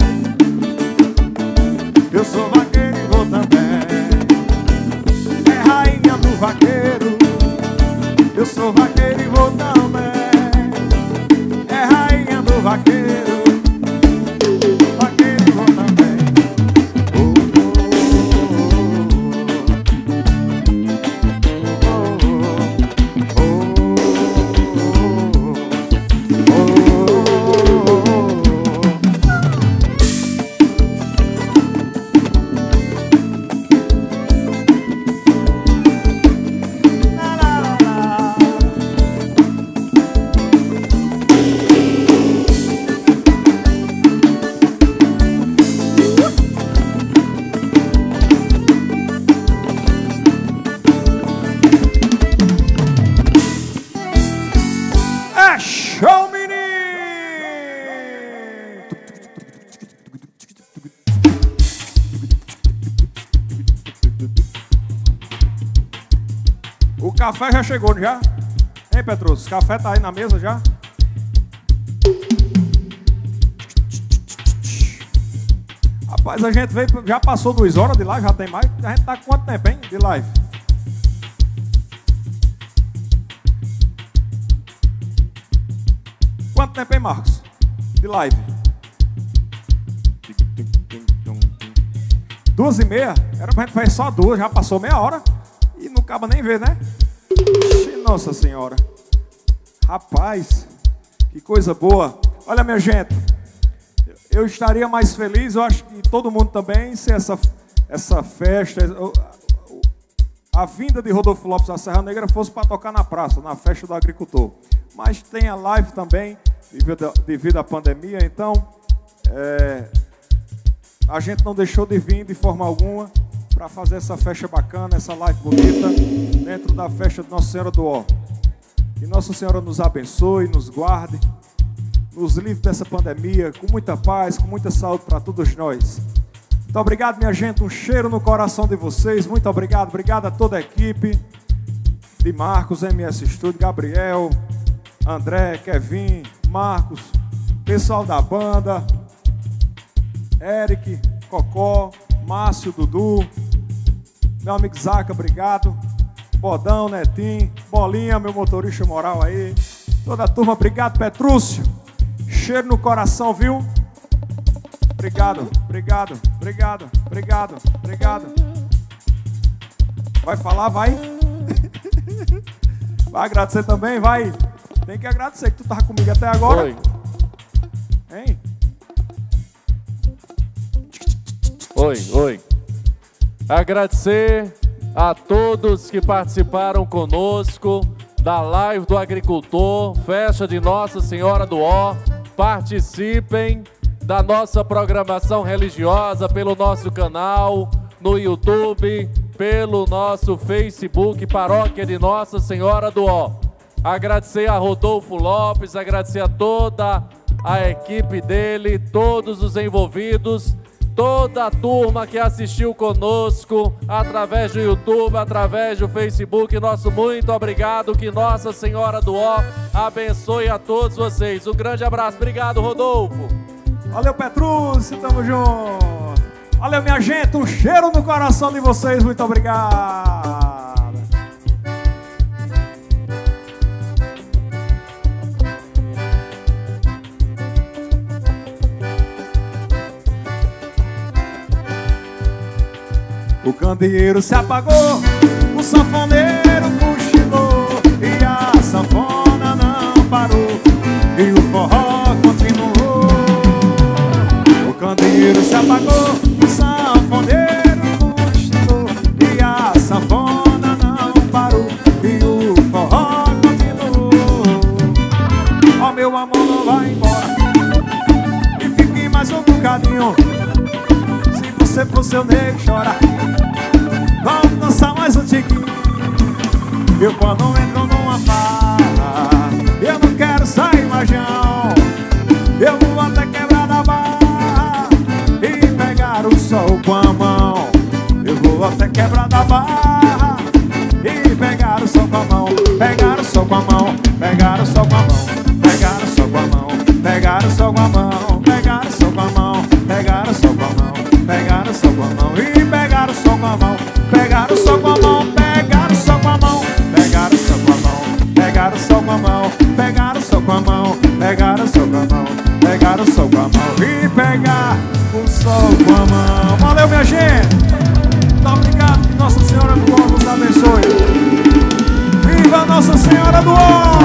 eu sou vaqueiro e vou também. É rainha do vaqueiro, eu sou vaqueiro e vou também. Vaqueiro, vaqueiro e vou também. Oh, oh, O café já chegou, já? Hein, Petrus? O café tá aí na mesa já? Rapaz, a gente veio, já passou duas horas de live, já tem mais. A gente tá com quanto tempo, hein, de live? Quanto tempo, hein, Marcos? De live? Duas e meia? Era pra gente fazer só duas, já passou meia hora. E não acaba nem ver, né? Nossa Senhora. Rapaz, que coisa boa. Olha, minha gente, eu estaria mais feliz, eu acho que todo mundo também, se essa, essa festa, a vinda de Rodolfo Lopes à Serra Negra fosse para tocar na praça, na festa do agricultor. Mas tem a live também, devido, devido à pandemia, então é, a gente não deixou de vir de forma alguma para fazer essa festa bacana, essa live bonita, dentro da festa de Nossa Senhora do Ó. Que Nossa Senhora nos abençoe, nos guarde, nos livre dessa pandemia, com muita paz, com muita saúde para todos nós. Muito obrigado, minha gente, um cheiro no coração de vocês, muito obrigado, obrigado a toda a equipe de Marcos, M S Studio, Gabriel, André, Kevin, Marcos, pessoal da banda, Eric, Cocó, Márcio, Dudu, meu amigo Zaca, obrigado, Bodão, Netinho, Bolinha, meu motorista moral aí, toda a turma, obrigado, Petrúcio, cheiro no coração, viu? Obrigado, obrigado, obrigado, obrigado, obrigado. Vai falar, vai? Vai agradecer também, vai. Tem que agradecer que tu tava comigo até agora. Oi. Hein? Oi, oi. Agradecer a todos que participaram conosco da live do agricultor, festa de Nossa Senhora do Ó. Participem da nossa programação religiosa pelo nosso canal, no YouTube, pelo nosso Facebook, Paróquia de Nossa Senhora do Ó. Agradecer a Rodolfo Lopes, agradecer a toda a equipe dele, todos os envolvidos, toda a turma que assistiu conosco através do YouTube, através do Facebook. Nosso muito obrigado, que Nossa Senhora do Ó abençoe a todos vocês. Um grande abraço, obrigado, Rodolfo. Valeu, Petrúcio, tamo junto. Valeu, minha gente, um cheiro no coração de vocês, muito obrigado. O candeeiro se apagou, o sanfoneiro cochilou e a sanfona não parou e o forró continuou. O candeeiro se apagou, o sanfoneiro cochilou e a sanfona não parou e o forró continuou. Ó, meu amor, não vai embora e fique mais um bocadinho. Se você for seu nego chorar, vamos dançar mais um tiquinho. Eu quando entro numa farra, eu não quero sair mais não. Eu vou até quebrar da barra e pegar o sol com a mão. Eu vou até quebrar da barra e pegar o sol com a mão. Pegar o sol com a mão, pegar o sol com a mão. Pegar o sol com a mão, pegar o sol com a mão. Pegar o sol com a mão, pegar o sol com a mão. Pegar o sol com a mão e pegar o sol com a mão. Pegar o sol com a mão, pegar o sol com a mão. Pegar o sol com a mão, pegar o sol com a mão. Pegar o sol com a mão, pegar o sol com a mão. Pegar o sol com a mão e pegar o sol com a mão. Valeu, minha gente. Muito obrigado, que Nossa Senhora do Ó nos abençoe. Viva Nossa Senhora do Ó.